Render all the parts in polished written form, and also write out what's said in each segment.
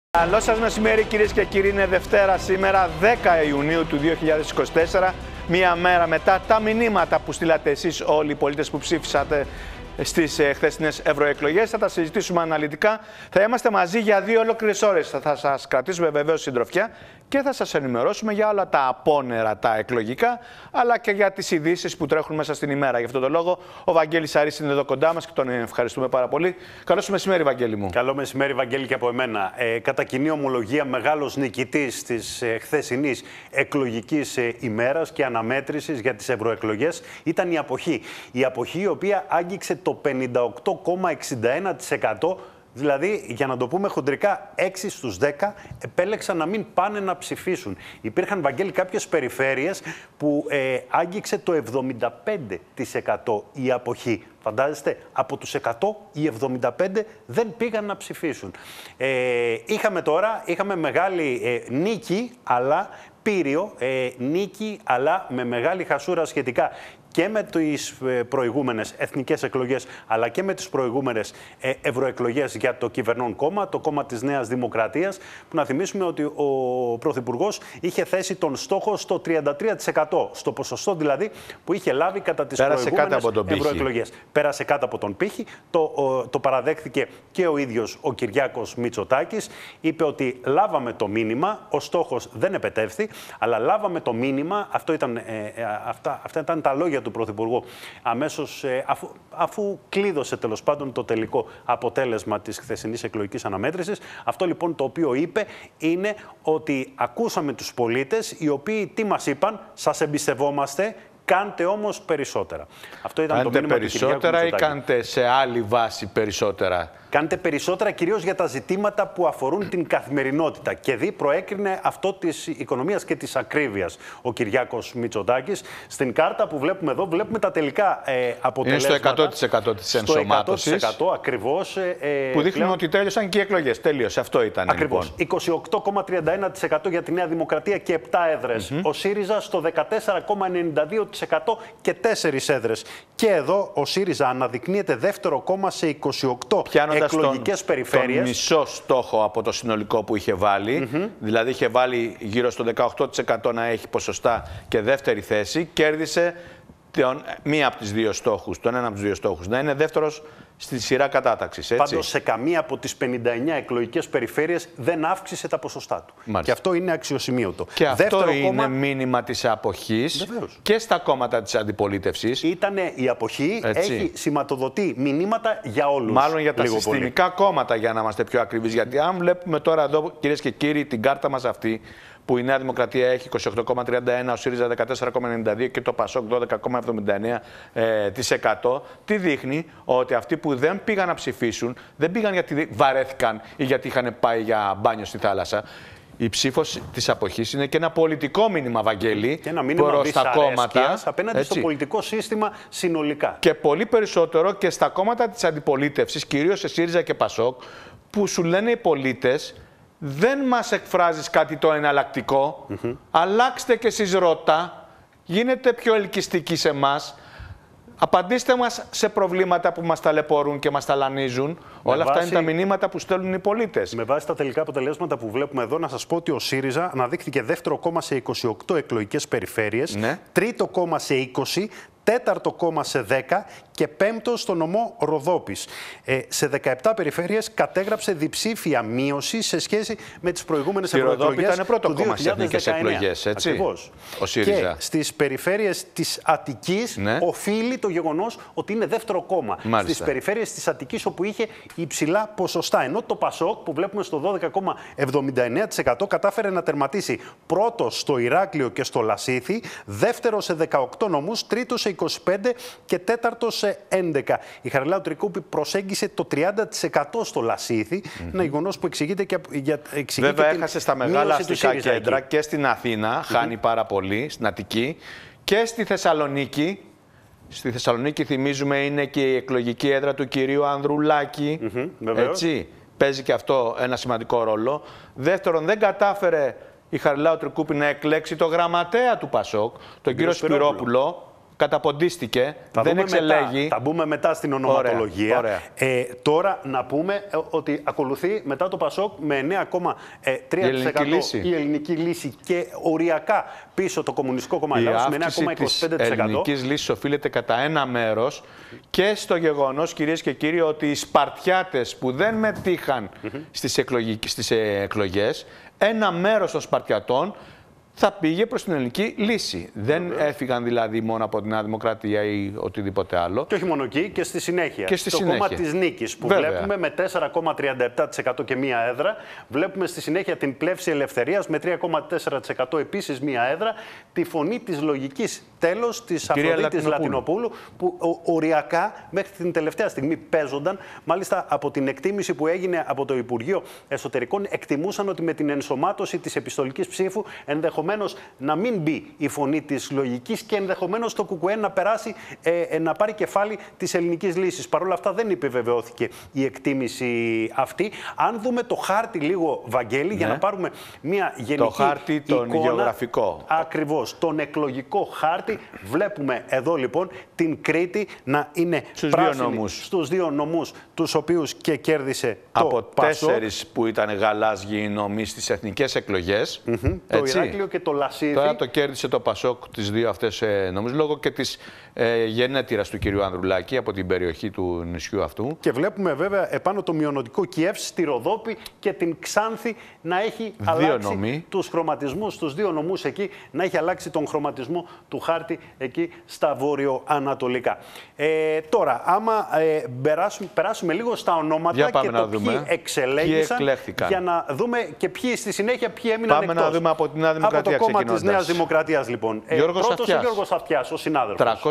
Καλό σας μεσημέρι κυρίες και κύριοι, είναι Δευτέρα σήμερα 10 Ιουνίου του 2024, μία μέρα μετά τα μηνύματα που στείλατε εσείς όλοι οι πολίτες που ψήφισατε στις χθεσινές ευρωεκλογές. Θα τα συζητήσουμε αναλυτικά, θα είμαστε μαζί για 2 ολόκληρες ώρες, θα σας κρατήσουμε βεβαίως συντροφιά και θα σας ενημερώσουμε για όλα τα απόνερα, τα εκλογικά, αλλά και για τις ειδήσεις που τρέχουν μέσα στην ημέρα. Γι' αυτόν τον λόγο ο Βαγγέλης Σαρής είναι εδώ κοντά μας και τον ευχαριστούμε πάρα πολύ. Καλό σου μεσημέρι, Βαγγέλη μου. Καλό μεσημέρι, Βαγγέλη, και από εμένα. Κατά κοινή ομολογία, μεγάλος νικητής της χθεσινής εκλογικής ημέρας και αναμέτρησης για τις ευρωεκλογές ήταν η αποχή. Η αποχή, η οποία άγγιξε το 58,61%. Δηλαδή, για να το πούμε χοντρικά, 6 στους 10 επέλεξαν να μην πάνε να ψηφίσουν. Υπήρχαν, Βαγγέλη, κάποιες περιφέρειες που άγγιξε το 75% η αποχή. Φαντάζεστε, από τους 100, οι 75 δεν πήγαν να ψηφίσουν. Είχαμε μεγάλη νίκη, αλλά πύριο, νίκη, αλλά με μεγάλη χασούρα σχετικά και με τις προηγούμενες εθνικές εκλογές, αλλά και με τις προηγούμενες ευρωεκλογές για το κυβερνών κόμμα, το κόμμα της Νέας Δημοκρατίας, που να θυμίσουμε ότι ο Πρωθυπουργός είχε θέσει τον στόχο στο 33%, στο ποσοστό δηλαδή που είχε λάβει κατά τις προηγούμενες ευρωεκλογές. Πέρασε κάτω από τον πύχη, το παραδέχθηκε και ο ίδιος ο Κυριάκος Μητσοτάκης. Είπε ότι λάβαμε το μήνυμα, ο στόχος δεν επετεύθη, αλλά λάβαμε το μήνυμα, αυτά ήταν τα λόγια του Πρωθυπουργού αμέσως αφού κλείδωσε τέλος πάντων το τελικό αποτέλεσμα της χθεσινής εκλογικής αναμέτρησης. Αυτό λοιπόν το οποίο είπε είναι ότι ακούσαμε τους πολίτες, οι οποίοι τι μας είπαν? Σας εμπιστευόμαστε, κάντε όμως περισσότερα. Αυτό ήταν το μήνυμα περισσότερα ή κάντε σε άλλη βάση περισσότερα? Κάντε περισσότερα κυρίως για τα ζητήματα που αφορούν την καθημερινότητα. Και προέκρινε αυτό της οικονομίας και της ακρίβειας ο Κυριάκος Μητσοτάκης. Στην κάρτα που βλέπουμε εδώ, βλέπουμε τα τελικά αποτελέσματα. Είναι στο 100% της ενσωμάτωσης. Στο 100% ακριβώς. Που δείχνουν ότι τέλειωσαν και οι εκλογές. Τέλειωσε. Αυτό ήταν. Ακριβώς. Λοιπόν. 28,31% για τη Νέα Δημοκρατία και 7 έδρες. Ο ΣΥΡΙΖΑ στο 14,92% και 4 έδρες. Και εδώ ο ΣΥΡΙΖΑ αναδεικνύεται δεύτερο κόμμα σε 28 εκλογικές περιφέρειες. Τον μισό στόχο από το συνολικό που είχε βάλει. Δηλαδή είχε βάλει γύρω στο 18% να έχει ποσοστά και δεύτερη θέση. Κέρδισε μία από τις δύο στόχους, τον ένα από τους δύο στόχους. Να είναι δεύτερος στη σειρά κατάταξης. Πάντως σε καμία από τις 59 εκλογικές περιφέρειες δεν αύξησε τα ποσοστά του. Μάλιστα. Και αυτό είναι αξιοσημείωτο. Και αυτό είναι μήνυμα της αποχής. Βεβαίως. Και στα κόμματα της αντιπολίτευσης. Ήτανε η αποχή, έχει σηματοδοτεί μηνύματα για όλους. Μάλλον για τα συστημικά κόμματα, για να είμαστε πιο ακριβείς. Γιατί αν βλέπουμε τώρα εδώ, κυρίες και κύριοι, την κάρτα μας αυτή, που η Νέα Δημοκρατία έχει 28,31%, ο ΣΥΡΙΖΑ 14,92% και το ΠΑΣΟΚ 12,79%. Τι δείχνει? Ότι αυτοί που δεν πήγαν να ψηφίσουν, δεν πήγαν γιατί βαρέθηκαν ή γιατί είχαν πάει για μπάνιο στη θάλασσα. Η ψήφος της αποχής είναι και ένα πολιτικό μήνυμα, Βαγγέλη, και ένα μήνυμα προς τα κόμματα απέναντι στο πολιτικό σύστημα συνολικά. Και πολύ περισσότερο και στα κόμματα της αντιπολίτευσης, κυρίως σε ΣΥΡΙΖΑ και ΠΑΣΟΚ, που σου λένε οι πολίτες, δεν μας εκφράζεις κάτι το εναλλακτικό, αλλάξτε και εσείς ρότα, γίνετε πιο ελκυστικοί σε εμάς, απαντήστε μας σε προβλήματα που μας ταλαιπωρούν και μας ταλανίζουν. Όλα αυτά είναι τα μηνύματα που στέλνουν οι πολίτες. Με βάση τα τελικά αποτελέσματα που βλέπουμε εδώ, να σας πω ότι ο ΣΥΡΙΖΑ αναδείχθηκε δεύτερο κόμμα σε 28 εκλογικές περιφέρειες, τρίτο κόμμα σε 20, τέταρτο κόμμα σε 10 και πέμπτο στο νομό Ροδόπης. Σε 17 περιφέρειες κατέγραψε διψήφια μείωση σε σχέση με τις προηγούμενες ευρωεκλογές. Ήταν πρώτο κόμμα στις εθνικές εκλογές, έτσι. Ακριβώς. Ο ΣΥΡΙΖΑ. Και στις περιφέρειες της Αττικής οφείλει το γεγονός ότι είναι δεύτερο κόμμα. Στις περιφέρειες της Αττικής, όπου είχε υψηλά ποσοστά. Ενώ το ΠΑΣΟΚ, που βλέπουμε στο 12,79%, κατάφερε να τερματίσει πρώτο στο Ηράκλειο και στο Λασίθι, δεύτερο σε 18 νομούς, τρίτο σε 25 και τέταρτο σε 11. Η Χαριλάου Τρικούπη προσέγγισε το 30% στο Λασίθι, ένα γεγονός που εξηγείται και βέβαια έχασε στα μεγάλα αστικά κέντρα και στην Αθήνα, χάνει πάρα πολύ, στην Αττική και στη Θεσσαλονίκη. Στη Θεσσαλονίκη, θυμίζουμε, είναι και η εκλογική έδρα του κυρίου Ανδρουλάκη. Έτσι, παίζει και αυτό ένα σημαντικό ρόλο. Δεύτερον, δεν κατάφερε η Χαριλάου Τρικούπη να εκλέξει το γραμματέα του ΠΑΣΟΚ, τον κύριο Σπυρόπουλο, καταποντίστηκε, δεν εξελέγει. Θα μπούμε μετά στην ονοματολογία. Ωραία. Τώρα να πούμε ότι ακολουθεί μετά το ΠΑΣΟΚ με 9,3% η ελληνική λύση και οριακά πίσω το Κομμουνιστικό Κόμμα Ελλάδος με 9,25%. Η ελληνική λύση οφείλεται κατά ένα μέρος και στο γεγονός, κυρίες και κύριοι, ότι οι Σπαρτιάτες που δεν μετήχαν στις εκλογές, ένα μέρος των Σπαρτιατών θα πήγε προς την ελληνική λύση. Δεν έφυγαν δηλαδή μόνο από την Νέα Δημοκρατία ή οτιδήποτε άλλο. Και όχι μόνο εκεί, και στη συνέχεια. Και στη κόμμα της νίκης που βλέπουμε με 4,37% και μία έδρα. Βλέπουμε στη συνέχεια την Πλεύση Ελευθερίας με 3,4% επίσης μία έδρα. Τη Φωνή της Λογικής, τέλος, της Αφροδίτης Λατινοπούλου, που οριακά μέχρι την τελευταία στιγμή παίζονταν. Μάλιστα από την εκτίμηση που έγινε από το Υπουργείο Εσωτερικών, εκτιμούσαν ότι με την ενσωμάτωση της επιστολικής ψήφου ενδεχομένως να μην μπει η Φωνή της Λογικής και ενδεχομένως το ΚΚΕ να περάσει, να πάρει κεφάλι της ελληνικής λύσης. Παρ' όλα αυτά δεν επιβεβαιώθηκε η εκτίμηση αυτή. Αν δούμε το χάρτη λίγο, Βαγγέλη, για να πάρουμε μια γενική το χάρτη τον γεωγραφικό. Ακριβώς, τον εκλογικό χάρτη. Βλέπουμε εδώ λοιπόν την Κρήτη να είναι πράσινη στους δύο νομούς τους οποίους και κέρδισε από το ΠΑΣΟΚ. 4 που ήταν γαλάζιοι νομοί στις εθνικές εκλογές. Το Ηράκλειο και το Λασίθι. Τώρα το κέρδισε το ΠΑΣΟΚ τις δύο αυτές νομούς, λόγω και της γενέτειρας του κυρίου Ανδρουλάκη από την περιοχή του νησιού αυτού. Και βλέπουμε βέβαια επάνω το μειονοτικό Κιέβ στη Ροδόπη και την Ξάνθη να έχει αλλάξει τους χρωματισμούς, στους δύο νομούς εκεί, να έχει αλλάξει τον χρωματισμό του χάρτη εκεί στα βόρειο-ανατολικά. Τώρα, άμα περάσουμε λίγο στα ονόματα και το ποιοι εξελέγησαν, για να δούμε και ποιοι στη συνέχεια ποιοι έμειναν εκτός. Πάμε να δούμε από την Νέα Δημοκρατία. Από το κόμμα της Νέας Δημοκρατίας, λοιπόν. Πρώτος ο Γιώργος Αυτιάς, ο συνάδελφος.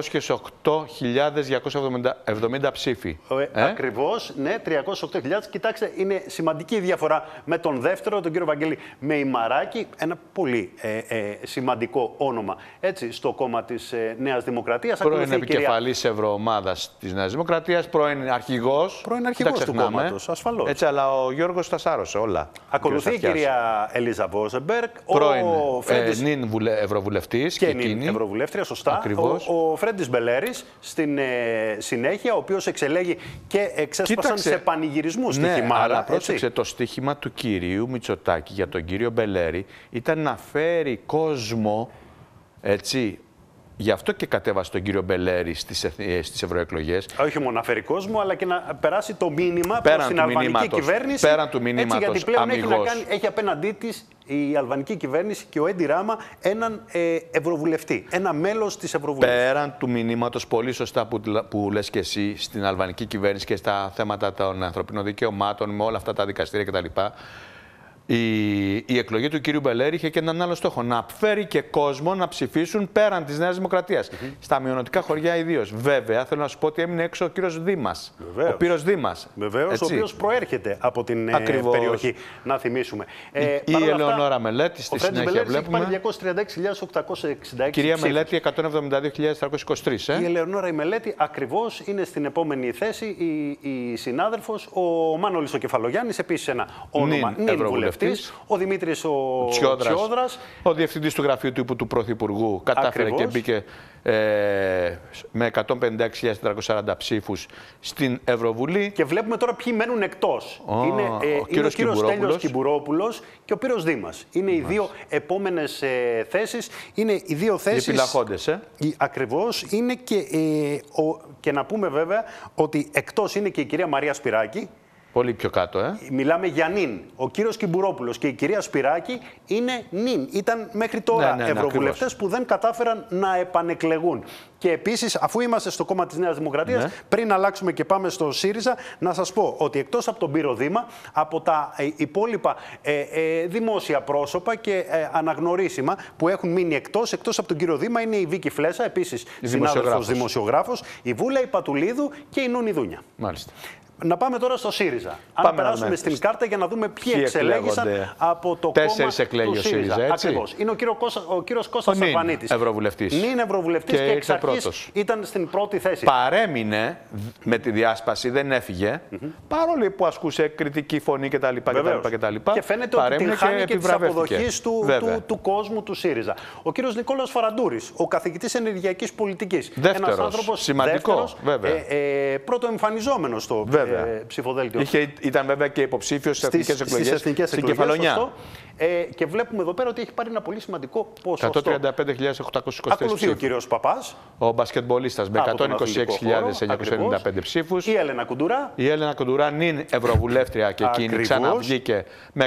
308.270 ψήφοι. Ακριβώς, ναι, 308.000. Κοιτάξτε, είναι σημαντική η διαφορά με τον δεύτερο, τον κύριο Βαγγέλη Μεϊμαράκη. Ένα πολύ σημαντικό όνομα, έτσι, στο κόμμα της Νέας Δημοκρατίας. Πρώην επικεφαλής Ευρωομάδας της Νέας Δημοκρατίας, πρώην αρχηγός. Πρώην αρχηγός του κόμματος, ασφαλώς. Έτσι, αλλά ο Γιώργος τα σάρωσε όλα. Ακολουθεί η κυρία Ελίζα Βόζεμπεργκ, πρώην νυν Ευρωβουλευτής και νυν Ευρωβουλεύτρια, σωστά. Ο Φρέντις Μπελέρης στην συνέχεια, ο οποίος εξελέγει και ξέσπασαν σε πανηγυρισμούς στη Χιμάρα. Αλλά πρόσεξε, το στοίχημα του κυρίου Μητσοτάκη για τον κύριο Μπελέρη ήταν να φέρει κόσμο, έτσι. Γι' αυτό και κατέβασε τον κύριο Μπελέρη στις ευρωεκλογές. Όχι μόνο να φέρει κόσμο, αλλά και να περάσει το μήνυμα προς την αλβανική κυβέρνηση. Πέραν του μηνύματος, έτσι, γιατί πλέον έχει απέναντί της η αλβανική κυβέρνηση και ο Έντι Ράμα έναν ευρωβουλευτή, ένα μέλος της Ευρωβουλής. Πέραν του μηνύματος, πολύ σωστά που λες και εσύ, στην αλβανική κυβέρνηση και στα θέματα των ανθρωπίνων δικαιωμάτων, με όλα αυτά τα δικαστήρια κτλ. Η εκλογή του κύριου Μπελέρη είχε και έναν άλλο στόχο. Να φέρει και κόσμο να ψηφίσουν πέραν της Νέας Δημοκρατίας. Στα μειονοτικά χωριά ιδίως. Βέβαια, θέλω να σου πω ότι έμεινε έξω ο κύριος Δήμας. Ο Πύρος Δήμας. Βεβαίως, ο οποίος προέρχεται από την περιοχή, να θυμίσουμε. Η Ελεονόρα Μελέτη, στη συνέχεια βλέπουμε. Έχει 236.866. Κυρία Μελέτη, 172.323. Η Ελεονόρα η Μελέτη ακριβώς είναι στην επόμενη θέση. Η συνάδελφος, ο Μάνολης ο Κεφαλογιάννης, επίσης ένα όνομα νυν. Ο Δημήτρης ο Τσιόδρας. Ο διευθυντής του γραφείου του Πρωθυπουργού κατάφερε και μπήκε με 156.440 ψήφους στην Ευρωβουλή. Και βλέπουμε τώρα ποιοι μένουν εκτός. Είναι ο κύριος Στέλιος Κυμπουρόπουλος και ο Πύρος Δήμας. Είναι οι δύο επόμενες θέσεις. Είναι οι δύο θέσεις. Οι επιλαχόντες, Ακριβώς. Είναι και να πούμε βέβαια ότι εκτός είναι και η κυρία Μαρία Σπυράκη. Πολύ πιο κάτω, Μιλάμε για νυν. Ο κύριος Κυμπουρόπουλος και η κυρία Σπυράκη είναι νυν. Ήταν μέχρι τώρα ευρωβουλευτές που δεν κατάφεραν να επανεκλεγούν. Και επίσης, αφού είμαστε στο κόμμα της Νέας Δημοκρατίας, πριν αλλάξουμε και πάμε στο ΣΥΡΙΖΑ, να σας πω ότι εκτός από τον Πύρο Δήμα, από τα υπόλοιπα δημόσια πρόσωπα και αναγνωρίσιμα που έχουν μείνει εκτός από τον κύριο Δήμα, είναι η Βίκη Φλέσσα, επίσης συνάδελφος δημοσιογράφος, η Βούλα Πατουλίδου και η Νούνη Δούνια. Μάλιστα. Να πάμε τώρα στο ΣΥΡΙΖΑ. Αν περάσουμε στην κάρτα για να δούμε ποιοι εξελέγησαν από το κόμμα του ΣΥΡΙΖΑ. Ακριβώς. Είναι ο κύριος Κώστας Σαρβανίτης. Νυν Ευρωβουλευτής και εξ αρχής ήταν στην πρώτη θέση. Παρέμεινε με τη διάσπαση, δεν έφυγε, παρόλο που ασκούσε κριτική φωνή κτλ. Και φαίνεται ότι την χάνει και της αποδοχής του κόσμου του ΣΥΡΙΖΑ. Ο κύριος Νικόλαος Φαραντούρης, ο καθηγητής ενεργειακής πολιτικής. Δεύτερος, άνθρωπος σημαντικό, πρωτοεμφανιζόμενος στο ψηφοδέλτιο. Ήταν βέβαια και υποψήφιος στις εθνικές εκλογές στην Κεφαλονιά. Και βλέπουμε εδώ πέρα ότι έχει πάρει ένα πολύ σημαντικό ποσοστό. 135.824 Ακολουθεί ο κύριος Παπάς. Ο μπασκετμπολίστας με 126.995 ψήφους. Η Έλενα Κουντουρά. Η Έλενα Κουντουρά, νυν ευρωβουλεύτρια και εκείνη, ξαναβγήκε με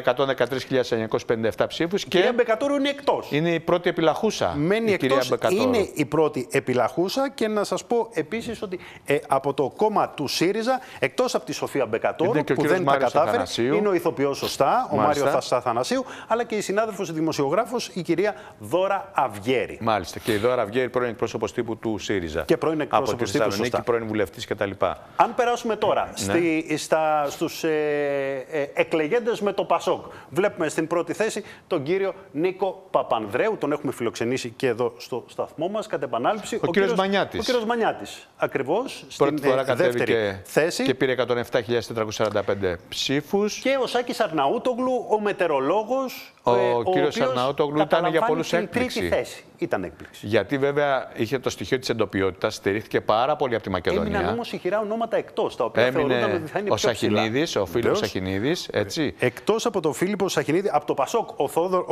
113.957 ψήφους. Η κυρία Μπεκατόρου είναι εκτός. Είναι η πρώτη επιλαχούσα. Μένει εκτός, είναι η πρώτη επιλαχούσα και να σας πω επίσης ότι από το κόμμα του ΣΥΡΙΖΑ, εκτός από τη Σοφία Μπεκατόρου που δεν τα κατάφερε, είναι ο ηθοποιός σωστά, ο Μάριο Αθανασίου, αλλά και η συνάδελφος, η δημοσιογράφος, η κυρία Δώρα Αυγέρη. Μάλιστα. Και η Δώρα Αυγέρη, πρώην εκπρόσωπος τύπου του ΣΥΡΙΖΑ. Και πρώην εκπρόσωπος τύπου, σωστά. Πρώην βουλευτής κτλ. Αν περάσουμε τώρα στους εκλεγέντες με το ΠΑΣΟΚ, βλέπουμε στην πρώτη θέση τον κύριο Νίκο Παπανδρέου. Τον έχουμε φιλοξενήσει και εδώ στο σταθμό μας κατ' επανάληψη. Ο κύριος Μανιάτης. Ο κύριος Μανιάτης. Ακριβώς. Πρώτη φορά κατέβηκε θέση και πήρε 107.445 ψήφους. Και ο Σάκης Αρναούτογλου, ο μετεωρολόγος. Ο κύριος Αρναούτογλου ήταν για πολλούς έκπληξη. Τρίτη θέση. Ήταν έκπληξη. Γιατί βέβαια είχε το στοιχείο της εντοπιότητας, στηρίχθηκε πάρα πολύ από τη Μακεδονία. Έμειναν όμως ηχηρά ονόματα εκτός, τα οποία θεωρούνταν ότι θα είναι πιο Σαχινίδης, ο Φίλιππος Σαχινίδης, έτσι. Εκτός από τον Φίλιππο Σαχινίδη, από το ΠΑΣΟΚ, ο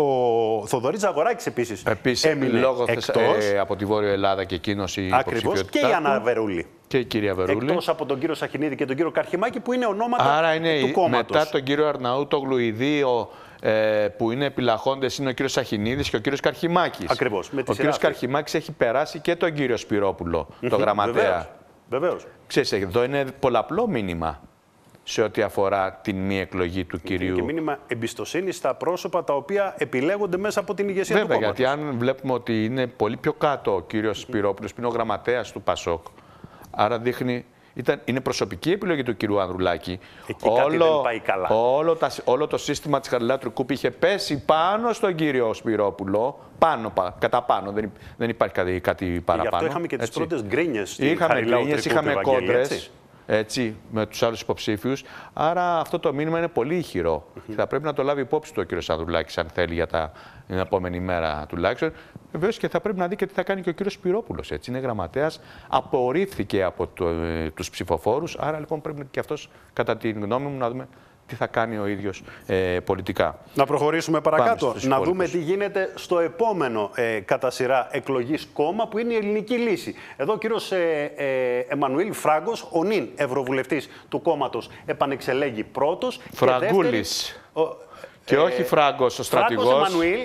Θοδωρής Ζαγοράκης επίσης έμεινε λόγω εκτός. Από τη Βόρεια Ελλάδα και εκείνος η Ακριβώς. Και η Άννα Βερούλη. Και η κυρία Βερούλη. Εκτός από τον κύριο Σαχινίδη και τον κύριο Καρχιμάκη, που είναι ονόματα άρα είναι του κόμματος. Μετά τον κύριο Αρναούτογλου, οι δύο που είναι επιλαχόντες είναι ο κύριος Σαχινίδης και ο κύριος Καρχιμάκης. Ακριβώς. Ο κύριος Καρχιμάκης έχει περάσει και τον κύριο Σπυρόπουλο, τον γραμματέα. Βεβαίως. Ξέρεις, εδώ είναι πολλαπλό μήνυμα σε ό,τι αφορά την μη εκλογή του κυρίου. Και μήνυμα εμπιστοσύνη στα πρόσωπα τα οποία επιλέγονται μέσα από την ηγεσία του κόμματος. Γιατί αν βλέπουμε ότι είναι πολύ πιο κάτω ο κύριος Σπυρόπουλος, που είναι ο γραμματέας του ΠΑΣΟΚ, άρα δείχνει. Είναι προσωπική επιλογή του κυρίου Ανδρουλάκη. Εκεί κάτι δεν πάει καλά. Όλο το σύστημα της Χαριλάτρου Κούπη είχε πέσει πάνω στον κύριο Σπυρόπουλο. Κατά πάνω. Δεν υπάρχει κάτι παραπάνω. Γι' αυτό είχαμε και τις πρώτες γκρίνιες. Είχαμε κόντρες. Έτσι, με τους άλλους υποψήφιους. Άρα αυτό το μήνυμα είναι πολύ ηχηρό. Θα πρέπει να το λάβει υπόψη του ο κύριος Ανδρουλάκης, αν θέλει, για την επόμενη μέρα τουλάχιστον. Βεβαίως και θα πρέπει να δει και τι θα κάνει και ο κύριος Σπυρόπουλος. Έτσι, είναι γραμματέας, απορρίφθηκε από τους ψηφοφόρους. Άρα λοιπόν πρέπει και αυτός, κατά τη γνώμη μου, να δούμε τι θα κάνει ο ίδιος πολιτικά. Να προχωρήσουμε παρακάτω. Να δούμε τι γίνεται στο επόμενο κατά σειρά εκλογής κόμμα, που είναι η Ελληνική Λύση. Εδώ ο κύριος Εμμανουήλ Φράγκος, ο νυν ευρωβουλευτής του κόμματος, επανεξελέγει πρώτος. Φραγκούλης. Και όχι Φράγκος, ο στρατηγός. Φράγκος Εμμανουήλ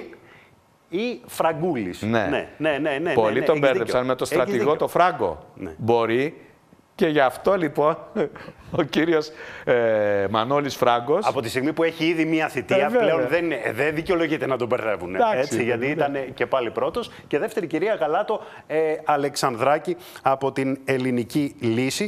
ή Φραγκούλης. Ναι. Πολλοί τον μπέρδεψαν με το στρατηγό το Φράγκο. Μπορεί. Και γι' αυτό λοιπόν ο κύριος Μανώλης Φράγκος. Από τη στιγμή που έχει ήδη μία θητεία, πλέον δεν δικαιολογείται να τον μπερδεύουν. Έτσι, γιατί ήταν και πάλι πρώτος. Και δεύτερη κυρία Γαλάτο Αλεξανδράκη από την Ελληνική Λύση.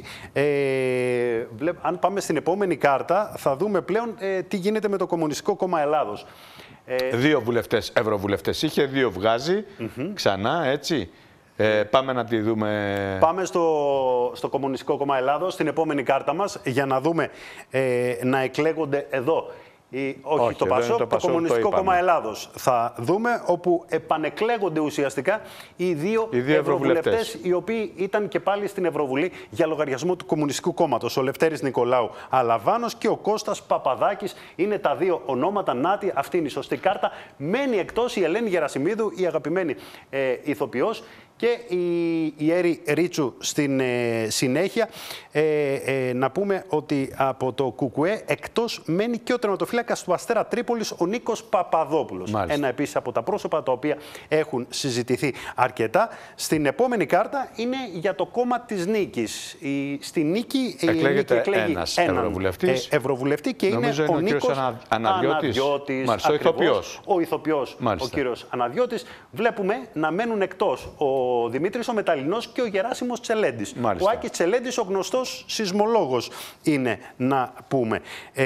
Αν πάμε στην επόμενη κάρτα, θα δούμε πλέον τι γίνεται με το Κομμουνιστικό Κόμμα Ελλάδος. Δύο βουλευτές, ευρωβουλευτές είχε, δύο βγάζει, ξανά, έτσι. Πάμε να τη δούμε. Πάμε στο Κομμουνιστικό Κόμμα Ελλάδος, στην επόμενη κάρτα μας, για να δούμε να εκλέγονται εδώ. Όχι το ΠΑΣΟΚ, το Κομμουνιστικό Κόμμα Ελλάδος. Θα δούμε, όπου επανεκλέγονται ουσιαστικά οι δύο ευρωβουλευτές, οι οποίοι ήταν και πάλι στην Ευρωβουλή για λογαριασμό του Κομμουνιστικού Κόμματος. Ο Λευτέρης Νικολάου Αλαβάνος και ο Κώστας Παπαδάκης είναι τα δύο ονόματα. Νάτι, αυτή είναι η σωστή κάρτα. Μένει εκτός η Ελένη Γερασιμίδου, η αγαπημένη ηθοποιός, και η Έρη Ρίτσου στην συνέχεια. Να πούμε ότι από το ΚΚΕ εκτός μένει και ο τερματοφύλακας του Αστέρα Τρίπολης, ο Νίκος Παπαδόπουλος. Μάλιστα. Ένα επίσης από τα πρόσωπα τα οποία έχουν συζητηθεί αρκετά. Στην επόμενη κάρτα είναι για το κόμμα της Νίκης. Στη Νίκη εκλέγεται ένας ευρωβουλευτή και νομίζω είναι ο Νίκος Αναδιώτης. Ο ηθοποιός. Ο ηθοποιός, ο κύριος Αναδιώτης. Βλέπουμε να μένουν εκτός ο ο Δημήτρης ο Μεταλλινός και ο Γεράσιμος Τσελέντης. Μάλιστα. Ο Άκης Τσελέντης, ο γνωστός σεισμολόγος, είναι να πούμε.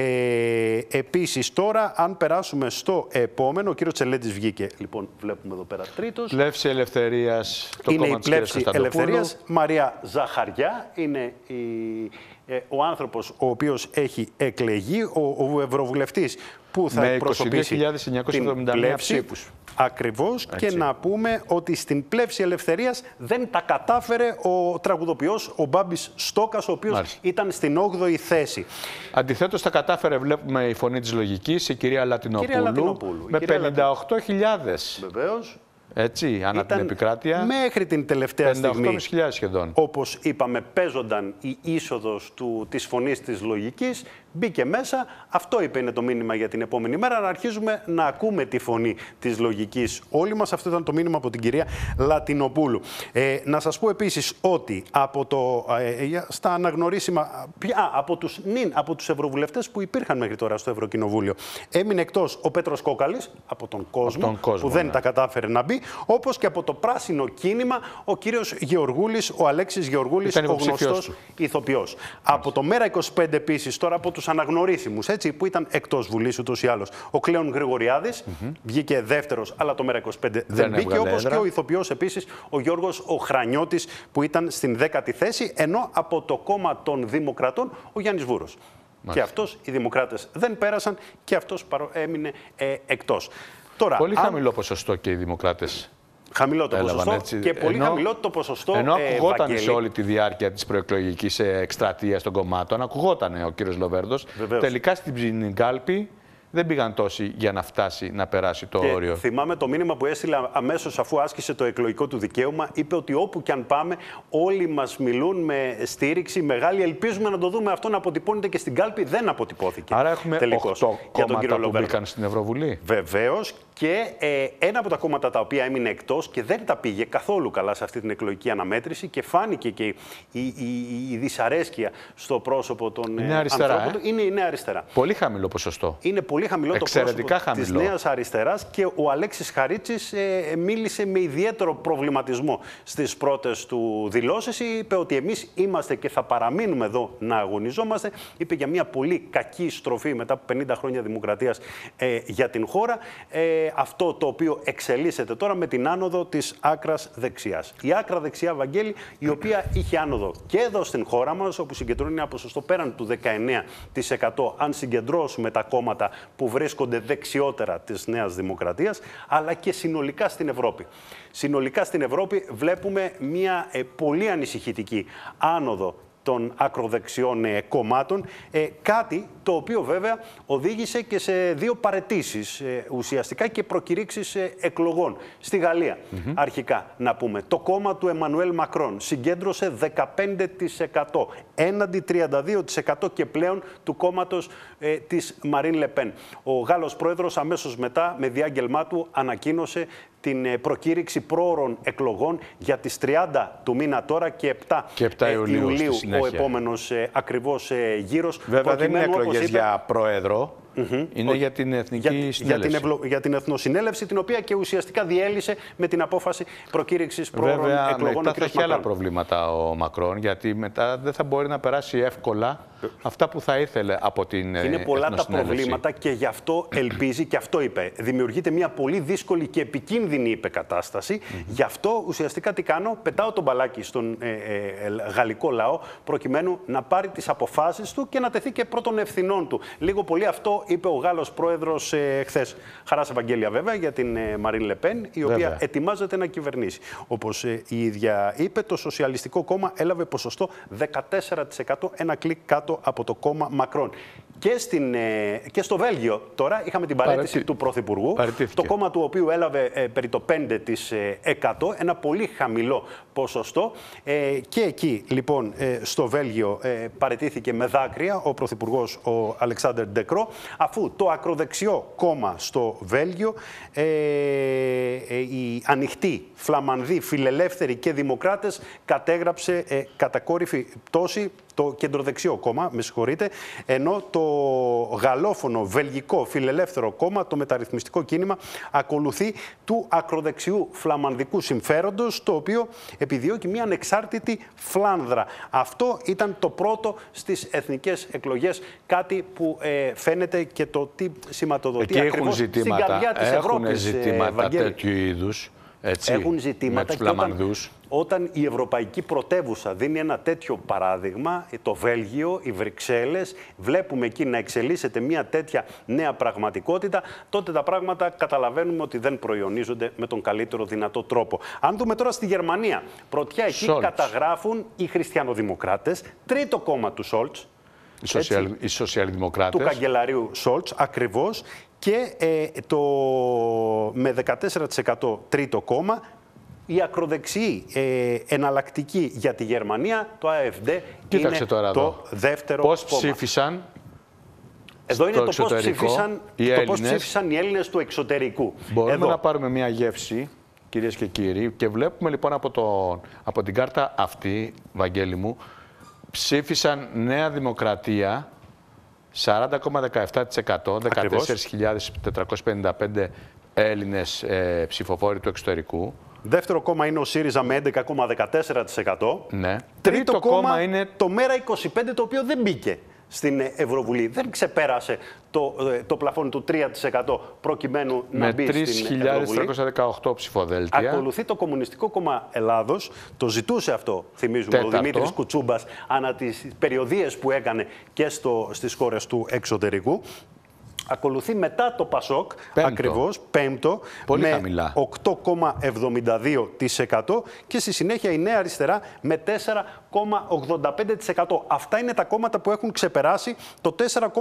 Επίσης, τώρα, αν περάσουμε στο επόμενο, ο κύριος Τσελέντης βγήκε. Λοιπόν, βλέπουμε εδώ πέρα τρίτος. Πλεύση Ελευθερίας, το είναι κόμμα η της Πλεύση Ελευθερίας. Μαρία Ζαχαριά είναι ο άνθρωπος ο οποίος έχει εκλεγεί, ο ευρωβουλευτής που θα εκπροσωπήσει την Πλεύση. Ακριβώς. Και να πούμε ότι στην Πλεύση Ελευθερίας δεν τα κατάφερε ο τραγουδοποιός, ο Μπάμπης Στόκας, ο οποίος ήταν στην 8η θέση. Αντιθέτως, τα κατάφερε, βλέπουμε, η Φωνή της Λογικής, η κυρία Λατινοπούλου, με 58.000. Βεβαίως. Έτσι, ανά την επικράτεια. Μέχρι την τελευταία στιγμή, σχεδόν. όπως είπαμε, παίζονταν η είσοδος της Φωνής της Λογικής, μπήκε μέσα. Αυτό είπε είναι το μήνυμα για την επόμενη μέρα, να αρχίζουμε να ακούμε τη Φωνή της Λογικής όλοι μας. Αυτό ήταν το μήνυμα από την κυρία Λατινοπούλου. Να σας πω επίσης ότι στα αναγνωρίσιμα, από τους ευρωβουλευτές που υπήρχαν μέχρι τώρα στο Ευρωκοινοβούλιο, έμεινε εκτός ο Πέτρος Κόκαλης, από τον κόσμο που δεν τα κατάφερε να μπει, όπως και από το πράσινο κίνημα ο κύριος Γεωργούλης, ο Αλέξης Γεωργούλης, ο γνωστός ηθοποιός. Από το Μέρα25 επίσης, τώρα από τους αναγνωρίσιμους, έτσι, που ήταν εκτός Βουλής ούτως ή άλλως, ο Κλέον Γρηγοριάδης βγήκε δεύτερος, αλλά το Μέρα25 δεν μπήκε, όπως και ο ηθοποιός επίσης, ο Γιώργος ο Χρανιώτης, που ήταν στην 10η θέση, ενώ από το κόμμα των Δημοκρατών ο Γιάννης Βούρος. Και αυτός, οι Δημοκράτες δεν πέρασαν και αυτός έμεινε εκτός. Τώρα, πολύ χαμηλό ποσοστό και οι Δημοκράτες. Χαμηλό το ποσοστό έτσι, και πολύ χαμηλό το ποσοστό. Ενώ ακουγόταν σε όλη τη διάρκεια της προεκλογικής εκστρατείας των κομμάτων, ακουγόταν ο κύριος Λοβέρδος. Τελικά στην κάλπη δεν πήγαν τόσοι για να φτάσει να περάσει το όριο. Θυμάμαι το μήνυμα που έστειλε αμέσως αφού άσκησε το εκλογικό του δικαίωμα. Είπε ότι όπου και αν πάμε, όλοι μας μιλούν με στήριξη μεγάλη. Ελπίζουμε να το δούμε αυτό να αποτυπώνεται και στην κάλπη. Δεν αποτυπώθηκε. Άρα έχουμε 8 κόμματα που μπήκαν στην Ευρωβουλή. Βεβαίως. Και ένα από τα κόμματα τα οποία έμεινε εκτός και δεν τα πήγε καθόλου καλά σε αυτή την εκλογική αναμέτρηση και φάνηκε και η δυσαρέσκεια στο πρόσωπο των ανθρώπων του, είναι η Νέα Αριστερά. Πολύ χαμηλό ποσοστό. Είναι πολύ χαμηλό το πρόσωπο της Νέας Αριστεράς και ο Αλέξης Χαρίτσης μίλησε με ιδιαίτερο προβληματισμό στις πρώτες του δηλώσεις. Είπε ότι εμείς είμαστε και θα παραμείνουμε εδώ να αγωνιζόμαστε. Είπε για μια πολύ κακή στροφή μετά από 50 χρόνια δημοκρατίας για την χώρα. Αυτό το οποίο εξελίσσεται τώρα με την άνοδο της άκρας δεξιάς. Η άκρα δεξιά, Βαγγέλη, η οποία είχε άνοδο και εδώ στην χώρα μας, όπου συγκεντρώνει ένα ποσοστό πέραν του 19%, αν συγκεντρώσουμε τα κόμματα που βρίσκονται δεξιότερα της Νέας Δημοκρατίας, αλλά και συνολικά στην Ευρώπη. Συνολικά στην Ευρώπη βλέπουμε μια πολύ ανησυχητική άνοδο των ακροδεξιών κομμάτων, κάτι το οποίο βέβαια οδήγησε και σε δύο παραιτήσεις ουσιαστικά και προκηρύξεις εκλογών. Στη Γαλλία, αρχικά να πούμε, το κόμμα του Εμμανουέλ Μακρόν συγκέντρωσε 15% έναντι 32% και πλέον του κόμματος της Μαρίν Λεπέν. Ο Γάλλος πρόεδρος αμέσως μετά, με διάγγελμά του, ανακοίνωσε την προκήρυξη πρόωρων εκλογών για τις 30 του μήνα τώρα και 7 Ιουλίου ο επόμενος ακριβώς γύρος. Βέβαια δεν είναι εκλογές για πρόεδρο. Είναι για την Εθνική Συνέλευση. Για την Εθνοσυνέλευση, την οποία και ουσιαστικά διέλυσε με την απόφαση προκήρυξης πρόωρων εκλογών. Μετά θα έχει άλλα προβλήματα ο Μακρόν, γιατί μετά δεν θα μπορεί να περάσει εύκολα αυτά που θα ήθελε από την Είναι πολλά τα Εθνοσυνέλευση. προβλήματα και γι' αυτό ελπίζει και αυτό είπε. Δημιουργείται μια πολύ δύσκολη και επικίνδυνη υπεκατάσταση. Γι' αυτό ουσιαστικά τι κάνω, πετάω τον μπαλάκι στον γαλλικό λαό προκειμένου να πάρει τις αποφάσεις του και να τεθεί και πρώτων ευθυνών του. Λίγο πολύ αυτό είπε ο Γάλλος πρόεδρος χθες. Χαράς Ευαγγέλια βέβαια για την Μαρίν Λεπέν, η οποία ετοιμάζεται να κυβερνήσει. Όπως η ίδια είπε, το Σοσιαλιστικό Κόμμα έλαβε ποσοστό 14%, ένα κλικ κάτω από το κόμμα Μακρόν. Και στο Βέλγιο τώρα είχαμε την παραίτηση του Πρωθυπουργού, το κόμμα του οποίου έλαβε περί το 5%, ένα πολύ χαμηλό ποσοστό. Και εκεί λοιπόν στο Βέλγιο παραιτήθηκε με δάκρυα ο Πρωθυπουργός ο Αλεξάνδερ Ντεκρό, αφού το ακροδεξιό κόμμα στο Βέλγιο, οι ανοιχτοί, φλαμανδοί, φιλελεύθεροι και δημοκράτες κατέγραψε κατακόρυφη πτώση το κεντροδεξιό κόμμα, με συγχωρείτε, ενώ το γαλλόφωνο, βελγικό, φιλελεύθερο κόμμα, το μεταρρυθμιστικό κίνημα, ακολουθεί του ακροδεξιού φλαμανδικού συμφέροντος, το οποίο επιδιώκει μια ανεξάρτητη Φλάνδρα. Αυτό ήταν το πρώτο στις εθνικές εκλογές, κάτι που φαίνεται και το τι σηματοδοτεί ακριβώς στην καρδιά της Ευρώπης. Έχουν ζητήματα τέτοιου είδους. Έτσι, έχουν ζητήματα και όταν η ευρωπαϊκή πρωτεύουσα δίνει ένα τέτοιο παράδειγμα, το Βέλγιο, οι Βρυξέλλες, βλέπουμε εκεί να εξελίσσεται μια τέτοια νέα πραγματικότητα, τότε τα πράγματα καταλαβαίνουμε ότι δεν προϊονίζονται με τον καλύτερο δυνατό τρόπο. Αν δούμε τώρα στη Γερμανία, πρωτιά εκεί καταγράφουν οι χριστιανοδημοκράτες, τρίτο κόμμα του Σόλτς, οι σοσιαλδημοκράτες, του καγκελαρίου Σόλτς, ακριβώς, και με 14% τρίτο κόμμα, η ακροδεξιή εναλλακτική για τη Γερμανία, το AfD, είναι το δεύτερο πώς κόμμα. Ψήφισαν εδώ είναι το πώς ψήφισαν οι Έλληνες του εξωτερικού. Μπορούμε να πάρουμε μια γεύση, κυρίες και κύριοι, και βλέπουμε λοιπόν από την κάρτα αυτή, Βαγγέλη μου, ψήφισαν Νέα Δημοκρατία 40,17%, 14.455 Έλληνες ψηφοφόροι του εξωτερικού. Δεύτερο κόμμα είναι ο ΣΥΡΙΖΑ με 11,14%. Ναι. Τρίτο κόμμα είναι το ΜΕΡΑ25, το οποίο δεν μπήκε στην Ευρωβουλή. Δεν ξεπέρασε το πλαφόν του 3% προκειμένου να μπει στην Ευρωβουλή. Με 3.318 ψηφοδέλτια. Ακολουθεί το Κομμουνιστικό Κόμμα Ελλάδος. Το ζητούσε αυτό, θυμίζουμε, ο Δημήτρης Κουτσούμπας, ανά τις περιοδίες που έκανε και στις χώρες του εξωτερικού. Ακολουθεί μετά το ΠΑΣΟΚ, ακριβώς, πέμπτο, με 8,72% και στη συνέχεια η Νέα Αριστερά με 4,85%. Αυτά είναι τα κόμματα που έχουν ξεπεράσει το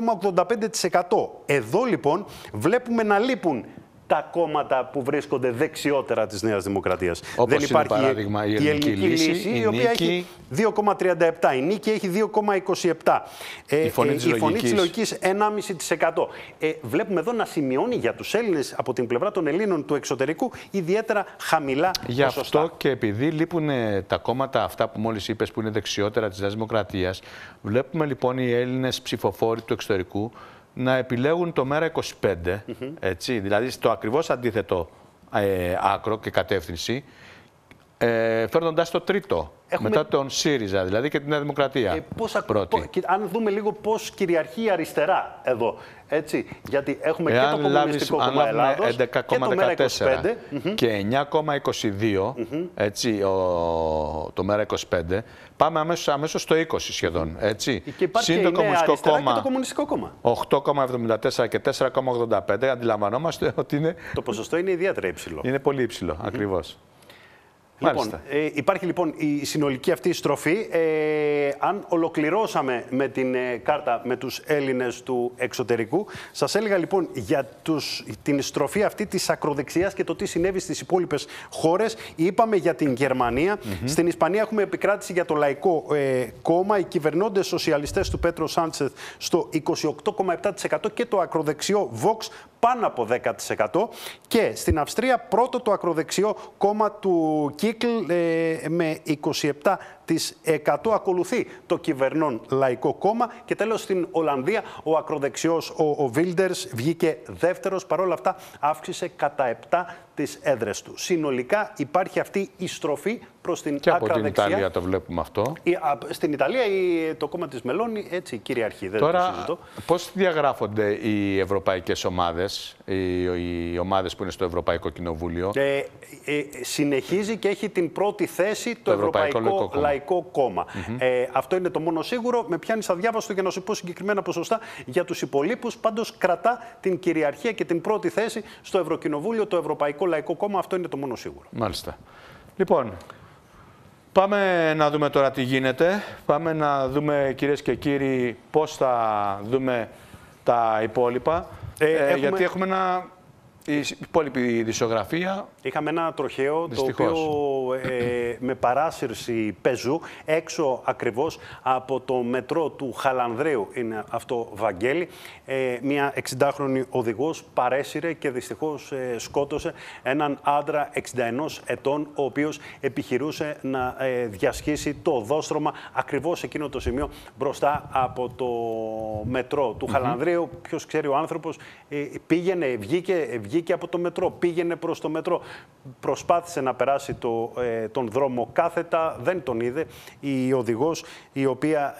4,85%. Εδώ λοιπόν βλέπουμε να λείπουν τα κόμματα που βρίσκονται δεξιότερα της Νέας Δημοκρατίας. Όπως δεν υπάρχει παράδειγμα, η Ελληνική Λύση, η οποία έχει 2,37%. Η Νίκη έχει 2,27%. Η Φωνή της Λογικής 1,5%. Βλέπουμε εδώ να σημειώνει για τους Έλληνες από την πλευρά των Ελλήνων του εξωτερικού ιδιαίτερα χαμηλά ποσοστά. Γι' αυτό και επειδή λείπουν τα κόμματα αυτά που μόλις είπες που είναι δεξιότερα της Νέας Δημοκρατίας, βλέπουμε λοιπόν οι Έλληνες ψηφοφόροι του εξωτερικού να επιλέγουν το ΜΕΡΑ25, έτσι, δηλαδή στο ακριβώς αντίθετο άκρο και κατεύθυνση, φέρνοντας το τρίτο, μετά τον ΣΥΡΙΖΑ, δηλαδή και τη Νέα Δημοκρατία. Αν δούμε λίγο πώς κυριαρχεί η αριστερά εδώ, έτσι, γιατί έχουμε και το Κομμουνιστικό Κόμμα Ελλάδος και το ΜΕΡΑ25 και 9,22, έτσι, το ΜΕΡΑ25, πάμε αμέσως στο 20 σχεδόν, έτσι. Και υπάρχει και η Νέα Αριστερά και το Κομμουνιστικό Κόμμα. 8,74 και 4,85, αντιλαμβανόμαστε ότι είναι... Το ποσοστό είναι ιδιαίτερα υψηλό. Είναι πολύ υψηλό, ακριβώς. Λοιπόν, υπάρχει λοιπόν η συνολική αυτή στροφή. Αν ολοκληρώσαμε με την κάρτα με τους Έλληνες του εξωτερικού, σας έλεγα λοιπόν για την στροφή αυτή της ακροδεξιάς και το τι συνέβη στις υπόλοιπες χώρες. Είπαμε για την Γερμανία. Στην Ισπανία έχουμε επικράτηση για το Λαϊκό Κόμμα. Οι κυβερνώντες σοσιαλιστές του Πέτρο Σάντσεθ στο 28,7% και το ακροδεξιό Vox πάνω από 10%. Και στην Αυστρία πρώτο το ακροδεξιό κόμμα του Κίκλ με 27%. Ακολουθεί το κυβερνών Λαϊκό Κόμμα και τέλος στην Ολλανδία ο ακροδεξιός ο Βίλντερς βγήκε δεύτερος, παρόλα αυτά αύξησε κατά 7 τις έδρες του. Συνολικά υπάρχει αυτή η στροφή προς την άκρα δεξιά. Και από την Ιταλία το βλέπουμε αυτό. Στην Ιταλία το κόμμα της Μελώνη έτσι κυριαρχεί, δεν Τώρα, το συζητώ. πώς διαγράφονται οι ευρωπαϊκές ομάδες, οι ομάδες που είναι στο Ευρωπαϊκό Κοινοβούλιο? Συνεχίζει και έχει την πρώτη θέση το Ευρωπαϊκό Λαϊκό Κόμμα. Αυτό είναι το μόνο σίγουρο. Με πιάνει αδιάβαστο για να σου πω συγκεκριμένα ποσοστά για τους υπολείπους. Πάντως κρατά την κυριαρχία και την πρώτη θέση στο Ευρωκοινοβούλιο το Ευρωπαϊκό Λαϊκό Κόμμα. Αυτό είναι το μόνο σίγουρο. Μάλιστα. Λοιπόν, πάμε να δούμε τώρα τι γίνεται. Πάμε να δούμε, κυρίες και κύριοι, πώς θα δούμε τα υπόλοιπα. Γιατί έχουμε ένα Η υπόλοιπη δισογραφία. Είχαμε ένα τροχαίο, δυστυχώς, το οποίο με παράσυρση πεζού έξω ακριβώς από το μετρό του Χαλανδρίου, είναι αυτό, Βαγγέλη. Μια 60χρονη οδηγός παρέσυρε και δυστυχώς σκότωσε έναν άντρα 61 ετών, ο οποίος επιχειρούσε να διασχίσει το οδόστρωμα ακριβώς εκείνο το σημείο μπροστά από το μετρό του Χαλανδρίου. Ποιος ξέρει, ο άνθρωπος πήγαινε, βγήκε από το μετρό, πήγαινε προς το μετρό, προσπάθησε να περάσει τον δρόμο κάθετα, δεν τον είδε η οδηγός, η οποία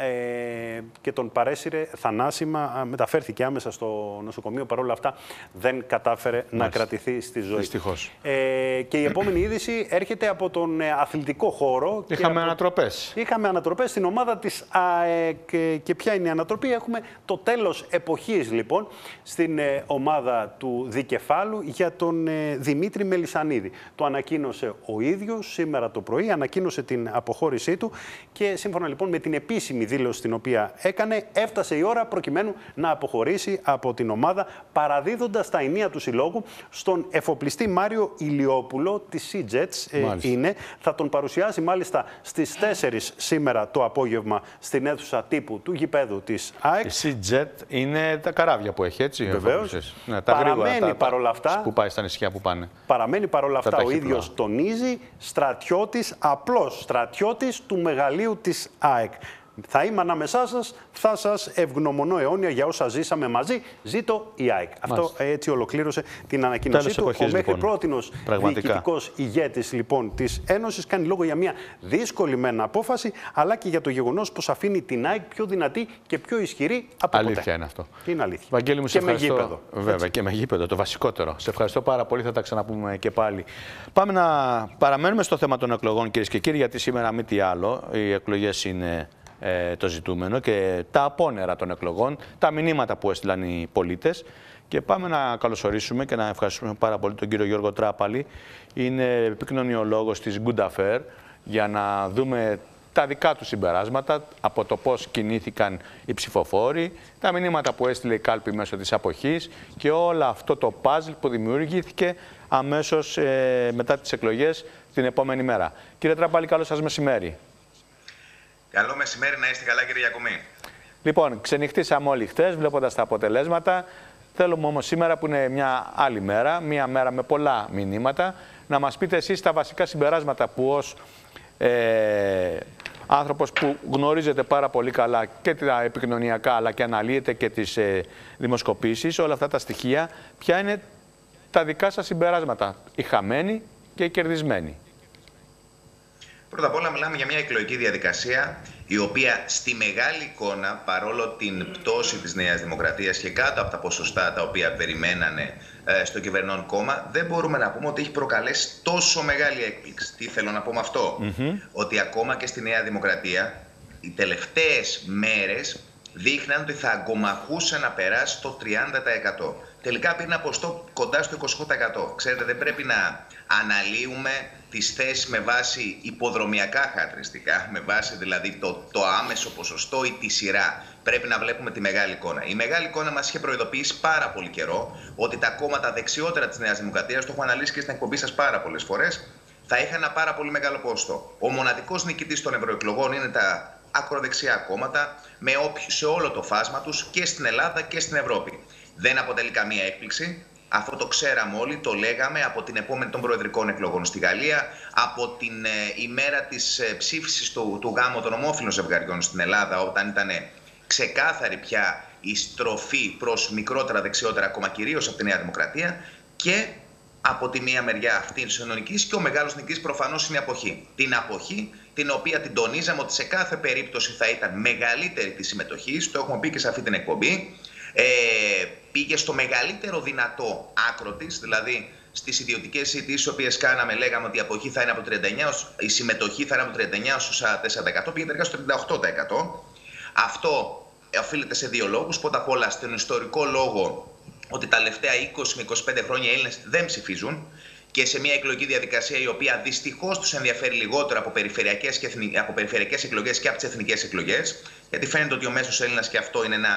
και τον παρέσυρε θανάσιμα, μεταφέρθηκε άμεσα στο νοσοκομείο. Παρ' όλα αυτά δεν κατάφερε να κρατηθεί στη ζωή. Δυστυχώς. Και η επόμενη είδηση έρχεται από τον αθλητικό χώρο. Είχαμε ανατροπές. Είχαμε ανατροπές στην ομάδα της ΑΕΚ. Και ποια είναι η ανατροπή? Έχουμε το τέλος εποχής, λοιπόν, στην ομάδα του Δικεφάλου για τον Δημήτρη Μελισσανίδη. Το ανακοίνωσε ο ίδιος σήμερα το πρωί, ανακοίνωσε την αποχώρησή του και σύμφωνα λοιπόν με την επίσημη δήλωση την οποία έκανε, έφτασε η ώρα προκειμένου να αποχωρήσει από την ομάδα, παραδίδοντας τα ενία του συλλόγου στον εφοπλιστή Μάριο Ηλιόπουλο της Sea-Jets. Θα τον παρουσιάσει μάλιστα στις 4 σήμερα το απόγευμα στην αίθουσα τύπου του γηπέδου της ΑΕΚ. Η Sea-Jet είναι τα καράβια που έχει, έτσι. Βεβαίως. Ναι, τα παραμένει παρόλα αυτά. Που πάει στα νησιά που πάνε. Παραμένει παρόλα αυτά ο ίδιος τονίζει στρατιώτης, απλός στρατιώτης του μεγαλείου της ΑΕΚ. Θα είμαι ανάμεσά σας, θα σας ευγνωμονώ αιώνια για όσα ζήσαμε μαζί. Ζήτω η ΑΕΚ. Αυτό έτσι ολοκλήρωσε την ανακοίνωσή του. Ο μέχρι πρότινος διοικητικός ηγέτης λοιπόν της Ένωσης κάνει λόγο για μια δύσκολη μεν απόφαση, αλλά και για το γεγονός πως αφήνει την ΑΕΚ πιο δυνατή και πιο ισχυρή από ποτέ. Αλήθεια είναι αυτό. Είναι αλήθεια. Βαγγέλη μου, σε ευχαριστώ. Με γήπεδο. Βέβαια, και με γήπεδο, το βασικότερο. Σε ευχαριστώ πάρα πολύ, θα τα ξαναπούμε και πάλι. Πάμε να παραμένουμε στο θέμα των εκλογών, κυρίες και κύριοι, γιατί σήμερα μη τι άλλο, οι εκλογές είναι το ζητούμενο και τα απόνερα των εκλογών, τα μηνύματα που έστειλαν οι πολίτες. Και πάμε να καλωσορίσουμε και να ευχαριστούμε πάρα πολύ τον κύριο Γιώργο Τράπαλη. Είναι επικοινωνιολόγος της Good Affair, για να δούμε τα δικά του συμπεράσματα από το πώς κινήθηκαν οι ψηφοφόροι, τα μηνύματα που έστειλε η κάλπη μέσω της αποχής και όλο αυτό το παζλ που δημιουργήθηκε αμέσως μετά τις εκλογές την επόμενη μέρα. Κύριε Τράπαλη, καλό σας μεσημέρι. Καλό μεσημέρι, να είστε καλά, κύριε Γιακομή. Λοιπόν, ξενυχτήσαμε όλοι χτες βλέποντας τα αποτελέσματα. Θέλουμε όμως σήμερα, που είναι μια άλλη μέρα, μια μέρα με πολλά μηνύματα, να μας πείτε εσείς τα βασικά συμπεράσματα που ως άνθρωπος που γνωρίζετε πάρα πολύ καλά και τα επικοινωνιακά, αλλά και αναλύετε και τις δημοσκοπήσεις, όλα αυτά τα στοιχεία, ποια είναι τα δικά σας συμπεράσματα, οι χαμένοι και οι κερδισμένοι. Πρώτα απ' όλα μιλάμε για μια εκλογική διαδικασία η οποία στη μεγάλη εικόνα, παρόλο την πτώση της Νέας Δημοκρατίας και κάτω από τα ποσοστά τα οποία περιμένανε στο κυβερνών κόμμα, δεν μπορούμε να πούμε ότι έχει προκαλέσει τόσο μεγάλη έκπληξη. Τι θέλω να πω με αυτό? Ότι ακόμα και στη Νέα Δημοκρατία οι τελευταίες μέρες δείχναν ότι θα αγκομαχούσε να περάσει το 30%. Τελικά πήρε ένα ποσοστό κοντά στο 20%. Ξέρετε, δεν πρέπει να αναλύουμε τις θέσεις με βάση υποδρομιακά χαρακτηριστικά, με βάση δηλαδή το άμεσο ποσοστό ή τη σειρά. Πρέπει να βλέπουμε τη μεγάλη εικόνα. Η μεγάλη εικόνα μας είχε προειδοποιήσει πάρα πολύ καιρό ότι τα κόμματα δεξιότερα της Νέας Δημοκρατίας, το έχω αναλύσει και στην εκπομπή σας πάρα πολλές φορές, θα είχαν ένα πάρα πολύ μεγάλο ποσοστό. Ο μοναδικός νικητής των ευρωεκλογών είναι τα ακροδεξιά κόμματα, σε όλο το φάσμα τους και στην Ελλάδα και στην Ευρώπη. Δεν αποτελεί καμία έκπληξη. Αυτό το ξέραμε όλοι, το λέγαμε από την επόμενη των προεδρικών εκλογών στη Γαλλία, από την ημέρα της ψήφισης του γάμου των ομόφυλων ζευγαριών στην Ελλάδα, όταν ήταν ξεκάθαρη πια η στροφή προς μικρότερα δεξιότερα κόμμα, κυρίως από τη Νέα Δημοκρατία, και από τη μία μεριά αυτή της κοινωνικής, και ο μεγάλος νικητής προφανώς είναι η αποχή. Την αποχή, την οποία την τονίζαμε ότι σε κάθε περίπτωση θα ήταν μεγαλύτερη τη συμμετοχή, το έχουμε πει και σε αυτή την εκπομπή. Πήγε στο μεγαλύτερο δυνατό άκρο της, δηλαδή στις ιδιωτικές συζητήσεις τις οποίες κάναμε, λέγαμε ότι η αποχή θα είναι από 39, η συμμετοχή θα είναι από 39% στους 44%, πήγε τελικά στο 38%. Αυτό οφείλεται σε δύο λόγους. Πρώτα απ' όλα στον ιστορικό λόγο ότι τα τελευταία 20 με 25 χρόνια οι Έλληνες δεν ψηφίζουν, και σε μια εκλογική διαδικασία η οποία δυστυχώς τους ενδιαφέρει λιγότερο από περιφερειακές εκλογές και από τις εθνικές εκλογές, γιατί φαίνεται ότι ο μέσος Έλληνας, και αυτό είναι ένα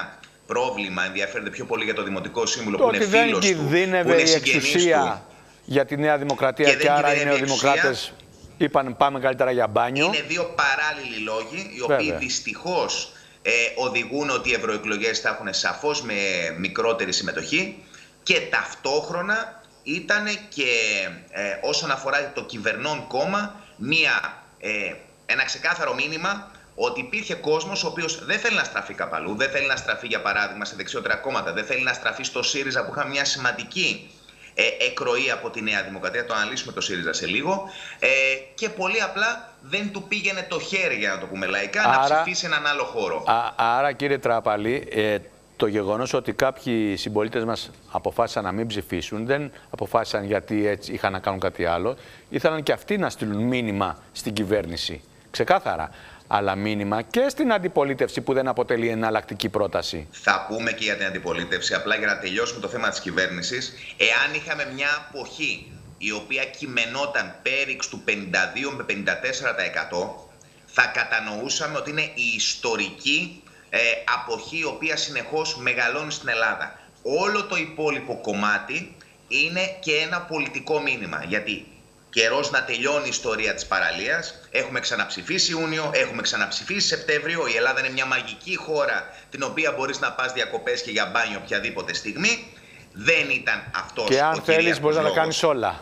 πρόβλημα, ενδιαφέρεται πιο πολύ για το Δημοτικό Σύμβουλο Το που είναι ότι δεν φίλος του, που κινδύνευε είναι η συγγενής εξουσία για τη Νέα Δημοκρατία και άρα οι νεοδημοκράτες είπαν πάμε καλύτερα για μπάνιο. Είναι δύο παράλληλοι λόγοι, οι οποίοι δυστυχώς οδηγούν ότι οι ευρωεκλογές θα έχουν σαφώς με μικρότερη συμμετοχή και ταυτόχρονα ήταν και όσον αφορά το κυβερνών κόμμα ένα ξεκάθαρο μήνυμα ότι υπήρχε κόσμος ο οποίος δεν θέλει να στραφεί κάπου αλλού, δεν θέλει να στραφεί για παράδειγμα σε δεξιότερα κόμματα, δεν θέλει να στραφεί στο ΣΥΡΙΖΑ που είχα μια σημαντική εκροή από τη Νέα Δημοκρατία, το αναλύσουμε το ΣΥΡΙΖΑ σε λίγο, και πολύ απλά δεν του πήγαινε το χέρι, για να το πούμε λαϊκά, να ψηφίσει έναν άλλο χώρο. Άρα κύριε Τράπαλη, το γεγονός ότι κάποιοι συμπολίτες μας αποφάσισαν να μην ψηφίσουν, δεν αποφάσισαν γιατί έτσι είχαν να κάνουν κάτι άλλο, ήθελαν και αυτοί να στείλουν μήνυμα στην κυβέρνηση, ξεκάθαρα. Αλλά μήνυμα και στην αντιπολίτευση που δεν αποτελεί εναλλακτική πρόταση. Θα πούμε και για την αντιπολίτευση, απλά για να τελειώσουμε το θέμα της κυβέρνησης. Εάν είχαμε μια αποχή η οποία κειμενόταν πέριξ του 52 με 54%, θα κατανοούσαμε ότι είναι η ιστορική αποχή η οποία συνεχώς μεγαλώνει στην Ελλάδα. Όλο το υπόλοιπο κομμάτι είναι και ένα πολιτικό μήνυμα. Γιατί καιρός να τελειώνει η ιστορία της παραλίας. Έχουμε ξαναψηφίσει Ιούνιο, έχουμε ξαναψηφίσει Σεπτέμβριο. Η Ελλάδα είναι μια μαγική χώρα την οποία μπορείς να πας διακοπές και για μπάνιο οποιαδήποτε στιγμή. Δεν ήταν αυτός και αν θέλεις μπορείς να τα κάνεις όλα.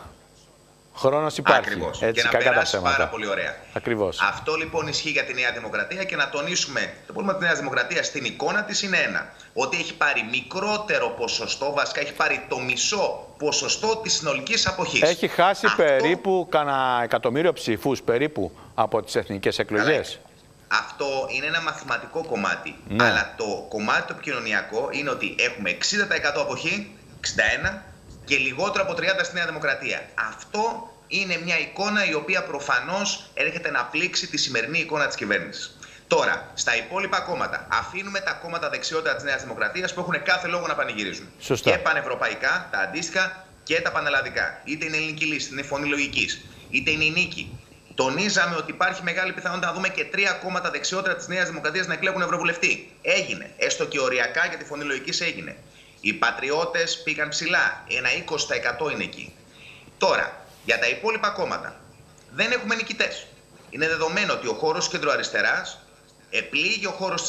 Χρόνος υπάρχει. Ακριβώς. Έτσι, και να περάσεις πάρα πολύ ωραία. Ακριβώς. Αυτό λοιπόν ισχύει για τη Νέα Δημοκρατία και να τονίσουμε το πρόβλημα της Νέας Δημοκρατίας στην εικόνα της είναι ένα. Ότι έχει πάρει μικρότερο ποσοστό, βασικά έχει πάρει το μισό ποσοστό της συνολικής αποχής. Έχει χάσει περίπου κανένα εκατομμύριο ψήφους περίπου από τις εθνικές εκλογές. Αυτό είναι ένα μαθηματικό κομμάτι. Ναι. Αλλά το κομμάτι το επικοινωνιακό είναι ότι έχουμε 60% αποχή, 61% και λιγότερο από 30% στη Νέα Δημοκρατία. Αυτό είναι μια εικόνα η οποία προφανώς έρχεται να πλήξει τη σημερινή εικόνα της κυβέρνησης. Τώρα, στα υπόλοιπα κόμματα, αφήνουμε τα κόμματα δεξιότερα της Νέας Δημοκρατίας που έχουν κάθε λόγο να πανηγυρίζουν. Σωστά. Και πανευρωπαϊκά, τα αντίστοιχα και τα πανελλαδικά. Είτε είναι η Ελληνική Λύση, είναι η Φωνή Λογικής, είτε είναι η Νίκη. Τονίζαμε ότι υπάρχει μεγάλη πιθανότητα να δούμε και 3 κόμματα δεξιότερα της Νέας Δημοκρατίας να εκλέγουν ευρωβουλευτή. Έγινε. Έστω και οριακά για τη Φωνή Λογικής έγινε. Οι πατριώτες πήγαν ψηλά. Ένα 20% είναι εκεί. Τώρα, για τα υπόλοιπα κόμματα δεν έχουμε νικητές. Είναι δεδομένο ότι ο χώρος κεντροαριστεράς επλήγει, ο χώρος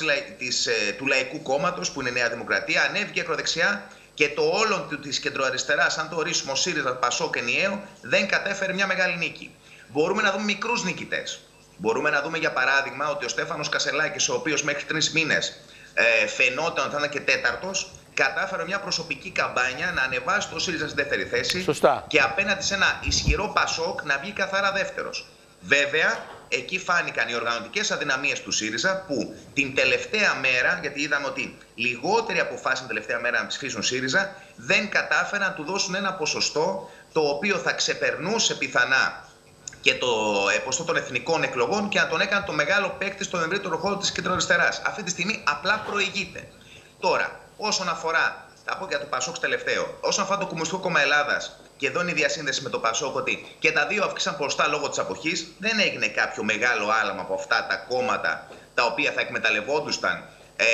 του Λαϊκού Κόμματος, που είναι η Νέα Δημοκρατία, ανέβηκε ακροδεξιά και το όλο της κεντροαριστεράς, αν το ορίσουμε ως ΣΥΡΙΖΑ, ΠΑΣΟΚ και ΝΙΕΟ, δεν κατέφερε μια μεγάλη νίκη. Μπορούμε να δούμε μικρούς νικητές. Μπορούμε να δούμε για παράδειγμα ότι ο Στέφανος Κασελάκης, ο οποίος μέχρι 3 μήνες φαινόταν ότι θα ήταν και τέταρτος, κατάφερε μια προσωπική καμπάνια να ανεβάσει το ΣΥΡΙΖΑ στη δεύτερη θέση. Σωστά. Και απέναντι σε ένα ισχυρό ΠΑΣΟΚ να βγει καθαρά δεύτερος. Βέβαια, εκεί φάνηκαν οι οργανωτικές αδυναμίες του ΣΥΡΙΖΑ που την τελευταία μέρα, γιατί είδαμε ότι λιγότεροι αποφάσισαν την τελευταία μέρα να ψηφίσουν ΣΥΡΙΖΑ, δεν κατάφεραν να του δώσουν ένα ποσοστό το οποίο θα ξεπερνούσε πιθανά και το ποσοστό των εθνικών εκλογών και να τον έκανε το μεγάλο παίκτη στον ευρύτερο χώρο της κεντροαριστεράς. Αυτή τη στιγμή απλά προηγείται. Τώρα, όσον αφορά, θα πω για το ΠΑΣΟΚ τελευταίο, όσον αφορά το Κομμουνιστικό Κόμμα Ελλάδας, και εδώ είναι η διασύνδεση με το ΠΑΣΟΚ, ότι και τα δύο αύξησαν ποσοστά λόγω της αποχής, δεν έγινε κάποιο μεγάλο άλμα από αυτά τα κόμματα τα οποία θα εκμεταλλευόντουσαν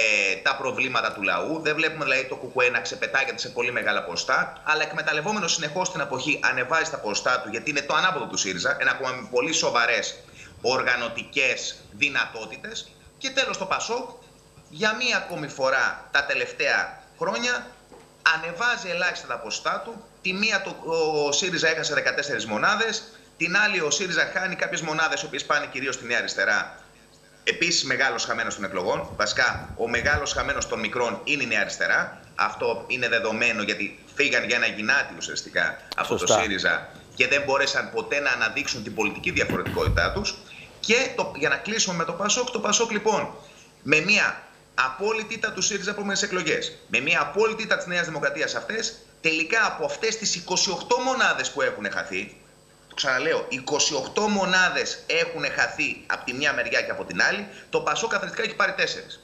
τα προβλήματα του λαού. Δεν βλέπουμε δηλαδή το ΚΚΕ να ξεπετάγεται σε πολύ μεγάλα ποσοστά, αλλά εκμεταλλευόμενο συνεχώς την αποχή ανεβάζει τα ποσοστά του, γιατί είναι το ανάποδο του ΣΥΡΙΖΑ, ένα κόμμα με πολύ σοβαρές οργανωτικές δυνατότητες. Και τέλος το ΠΑΣΟΚ, για μία ακόμη φορά τα τελευταία χρόνια, ανεβάζει ελάχιστα τα ποσοστά του. Τη μία ο ΣΥΡΙΖΑ έχασε 14 μονάδες, την άλλη ο ΣΥΡΙΖΑ χάνει κάποιες μονάδες, οι οποίες πάνε κυρίως στη Νέα Αριστερά. Επίσης μεγάλος χαμένος των εκλογών. Βασικά, ο μεγάλος χαμένος των μικρών είναι η Νέα Αριστερά. Αυτό είναι δεδομένο γιατί φύγαν για ένα γυνάτι ουσιαστικά από το ΣΥΡΙΖΑ και δεν μπόρεσαν ποτέ να αναδείξουν την πολιτική διαφορετικότητά τους. Και για να κλείσουμε με το ΠΑΣΟΚ, το ΠΑΣΟΚ λοιπόν με μια απόλυτη ήττα του ΣΥΡΙΖΑ επόμενες εκλογές, με μια απόλυτη ήττα της Νέας Δημοκρατίας αυτές, τελικά από αυτές τις 28 μονάδες που έχουν χαθεί, το ξαναλέω, 28 μονάδες έχουν χαθεί από τη μια μεριά και από την άλλη, το ΠΑΣΟΚ καθαριστικά έχει πάρει 4.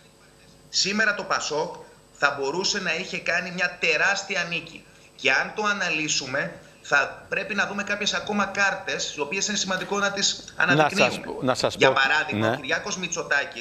Σήμερα το ΠΑΣΟΚ θα μπορούσε να είχε κάνει μια τεράστια νίκη. Και αν το αναλύσουμε, θα πρέπει να δούμε κάποιες ακόμα κάρτες, οι οποίες είναι σημαντικό να τις αναδεικνύουμε. Για παράδειγμα, ο Κυριάκος Μητσοτάκης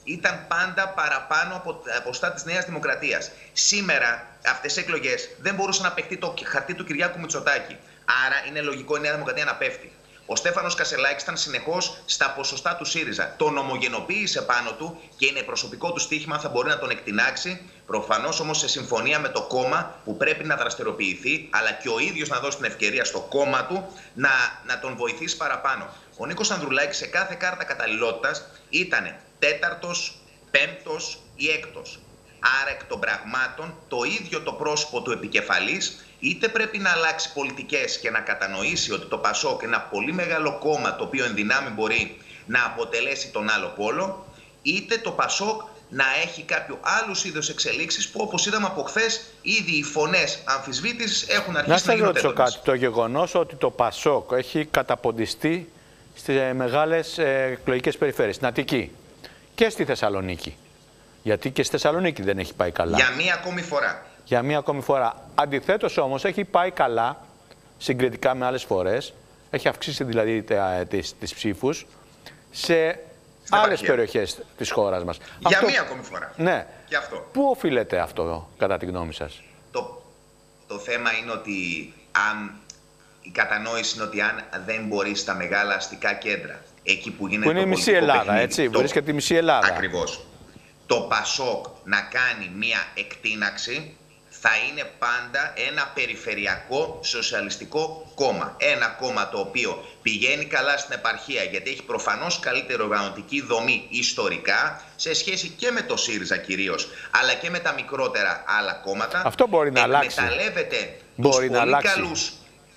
ήταν πάντα παραπάνω από τα ποσοστά της Νέας Δημοκρατίας. Σήμερα αυτές οι εκλογές δεν μπορούσε να παιχτεί το χαρτί του Κυριάκου Μητσοτάκη. Άρα είναι λογικό η Νέα Δημοκρατία να πέφτει. Ο Στέφανος Κασελάκης ήταν συνεχώς στα ποσοστά του ΣΥΡΙΖΑ. Τον ομογενοποίησε πάνω του και είναι προσωπικό του στοίχημα αν θα μπορεί να τον εκτινάξει. Προφανώς όμως σε συμφωνία με το κόμμα που πρέπει να δραστηριοποιηθεί, αλλά και ο ίδιος να δώσει την ευκαιρία στο κόμμα του να τον βοηθήσει παραπάνω. Ο Νίκος Ανδρουλάκης σε κάθε κάρτα καταλληλότητας ήταν 4ος, 5ος ή 6ος. Άρα εκ των πραγμάτων το ίδιο το πρόσωπο του επικεφαλής είτε πρέπει να αλλάξει πολιτικές και να κατανοήσει ότι το ΠΑΣΟΚ είναι ένα πολύ μεγάλο κόμμα το οποίο εν δυνάμει μπορεί να αποτελέσει τον άλλο πόλο, είτε το ΠΑΣΟΚ να έχει κάποιο άλλους είδους εξελίξεις που όπως είδαμε από χθες ήδη οι φωνές αμφισβήτησης έχουν αρχίσει να γίνονται έντονες. κάτι. Το γεγονός ότι το ΠΑΣΟΚ έχει καταποντιστεί στις μεγάλες εκλογικές περιφέρειες, στην Αττική και στη Θεσσαλονίκη. Γιατί και στη Θεσσαλονίκη δεν έχει πάει καλά. Για μία ακόμη φορά. Για μία ακόμη φορά. Αντιθέτως όμως έχει πάει καλά συγκριτικά με άλλες φορές. Έχει αυξήσει δηλαδή τις ψήφους σε άλλες περιοχές της χώρας μας. Για μία ακόμη φορά. Ναι. Και αυτό. Πού οφείλεται αυτό κατά τη γνώμη σας? Το θέμα είναι ότι η κατανόηση είναι ότι αν δεν μπορεί στα μεγάλα αστικά κέντρα, εκεί που γίνεται που είναι η μισή Ελλάδα, έτσι, βρίσκεται η μισή Ελλάδα. Ακριβώς. Το ΠΑΣΟΚ να κάνει μία εκτείναξη θα είναι πάντα ένα περιφερειακό σοσιαλιστικό κόμμα. Ένα κόμμα το οποίο πηγαίνει καλά στην επαρχία γιατί έχει προφανώς καλύτερη οργανωτική δομή ιστορικά σε σχέση και με το ΣΥΡΙΖΑ κυρίως, αλλά και με τα μικρότερα άλλα κόμματα. Αυτό μπορεί να αλλάξει. Εκμεταλλεύεται τους πολύ καλούς.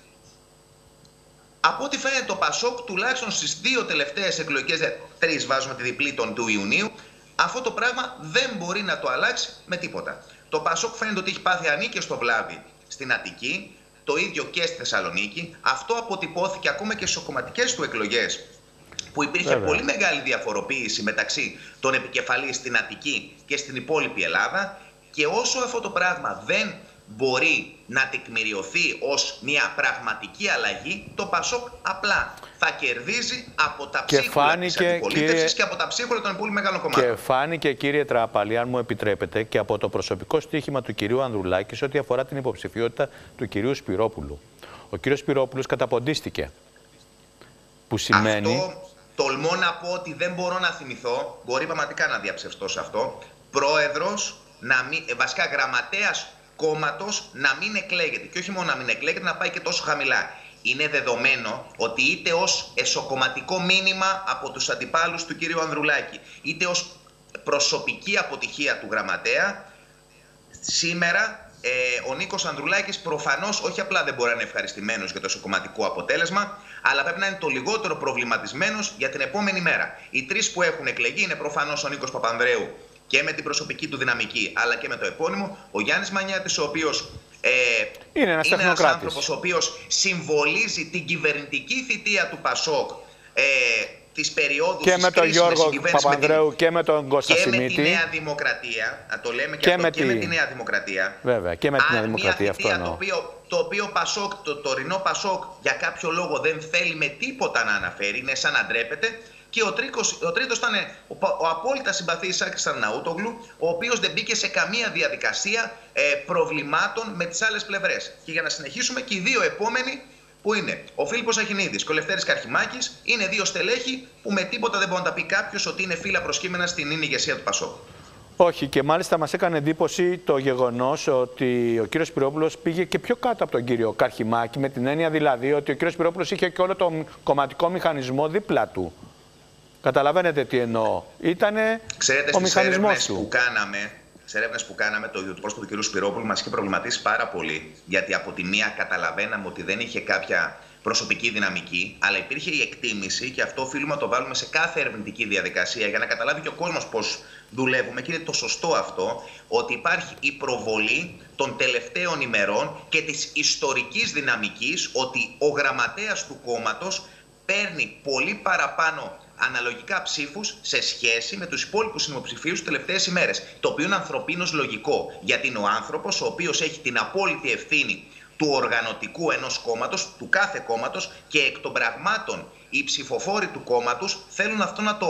Από ό,τι φαίνεται το ΠΑΣΟΚ τουλάχιστον στις 2 τελευταίες εκλογικές, 3 βάζουμε τη διπλή του Ιουνίου, αυτό το πράγμα δεν μπορεί να το αλλάξει με τίποτα. Το ΠΑΣΟΚ φαίνεται ότι έχει πάθει ανίκες στο βλάβη στην Αττική, το ίδιο και στη Θεσσαλονίκη. Αυτό αποτυπώθηκε ακόμα και στις κομματικές του εκλογές, που υπήρχε πολύ μεγάλη διαφοροποίηση μεταξύ των επικεφαλής στην Αττική και στην υπόλοιπη Ελλάδα. Και όσο αυτό το πράγμα δεν μπορεί να τεκμηριωθεί ως μια πραγματική αλλαγή, το ΠΑΣΟΚ απλά θα κερδίζει από τα ψίχουλα της αντιπολίτευσης και από τα ψίχουλα των πολύ μεγάλων κομμάτων. Και φάνηκε, κύριε Τραπαλή, αν μου επιτρέπετε, και από το προσωπικό στοίχημα του κυρίου Ανδρουλάκη σε ό,τι αφορά την υποψηφιότητα του κυρίου Σπυρόπουλου. Ο κύριος Σπυρόπουλος καταποντίστηκε. Που σημαίνει... Αυτό τολμώ να πω ότι δεν μπορώ να θυμηθώ, μπορεί πραγματικά να διαψευστώ σε αυτό, πρόεδρος, βασικά γραμματέας κόμματος να μην εκλέγεται. Και όχι μόνο να μην εκλέγεται, να πάει και τόσο χαμηλά. Είναι δεδομένο ότι είτε ως εσωκομματικό μήνυμα από τους αντιπάλους του κυρίου Ανδρουλάκη, είτε ως προσωπική αποτυχία του γραμματέα, σήμερα ο Νίκος Ανδρουλάκης προφανώς όχι απλά δεν μπορεί να είναι ευχαριστημένος για το εσωκομματικό αποτέλεσμα, αλλά πρέπει να είναι το λιγότερο προβληματισμένος για την επόμενη μέρα. Οι 3 που έχουν εκλεγεί είναι προφανώς ο Νίκος Παπανδρέου, και με την προσωπική του δυναμική, αλλά και με το επώνυμο, ο Γιάννης Μανιάτης, ο οποίος είναι ένας άνθρωπος ο οποίος συμβολίζει την κυβερνητική θητεία του ΠΑΣΟΚ της περίοδου και με τον Γιώργο Παπανδρέου και με τον Κώστα Σιμίτη. Και με τη Νέα Δημοκρατία, να το λέμε και με τη Νέα Δημοκρατία. Βέβαια, και με τη Νέα Δημοκρατία αυτό εννοώ. Το οποίο ΠΑΣΟΚ, το τωρινό ΠΑΣΟΚ, για κάποιο λόγο δεν θέλει με τίποτα να αναφέρει, είναι σαν να ντρέπεται. Και ο τρίτος ήταν ο απόλυτα συμπαθής Άκης Αρναούτογλου, ο οποίος δεν μπήκε σε καμία διαδικασία προβλημάτων με τις άλλες πλευρές. Και για να συνεχίσουμε, και οι 2 επόμενοι, που είναι ο Φίλιππος Αχινίδης και ο Λευτέρης Καρχιμάκης, είναι 2 στελέχοι που με τίποτα δεν μπορεί να τα πει κάποιος ότι είναι φύλλα προσκύμενα στην ηγεσία του ΠΑΣΟΚ. Όχι, και μάλιστα μας έκανε εντύπωση το γεγονός ότι ο κύριος Σπυρόπουλος πήγε και πιο κάτω από τον κύριο Καρχιμάκη, με την έννοια δηλαδή ότι ο κύριος Σπυρόπουλος είχε και όλο τον κομματικό μηχανισμό δίπλα του. Καταλαβαίνετε τι εννοώ. Ήτανε ο μηχανισμός του. Στις έρευνες που κάναμε, το πρόσωπο του κ. Σπυρόπουλου μας είχε προβληματίσει πάρα πολύ. Γιατί από τη μία καταλαβαίναμε ότι δεν είχε κάποια προσωπική δυναμική, αλλά υπήρχε η εκτίμηση, και αυτό οφείλουμε να το βάλουμε σε κάθε ερευνητική διαδικασία για να καταλάβει και ο κόσμος πώς δουλεύουμε, και είναι το σωστό αυτό, ότι υπάρχει η προβολή των τελευταίων ημερών και της ιστορικής δυναμικής, ότι ο γραμματέας του κόμματος παίρνει πολύ παραπάνω αναλογικά ψήφους σε σχέση με τους υπόλοιπους υποψηφίους τις τελευταίες ημέρες. Το οποίο είναι ανθρωπίνως λογικό, γιατί είναι ο άνθρωπος ο οποίος έχει την απόλυτη ευθύνη του οργανωτικού ενός κόμματος, του κάθε κόμματος, και εκ των πραγμάτων οι ψηφοφόροι του κόμματος θέλουν αυτό να το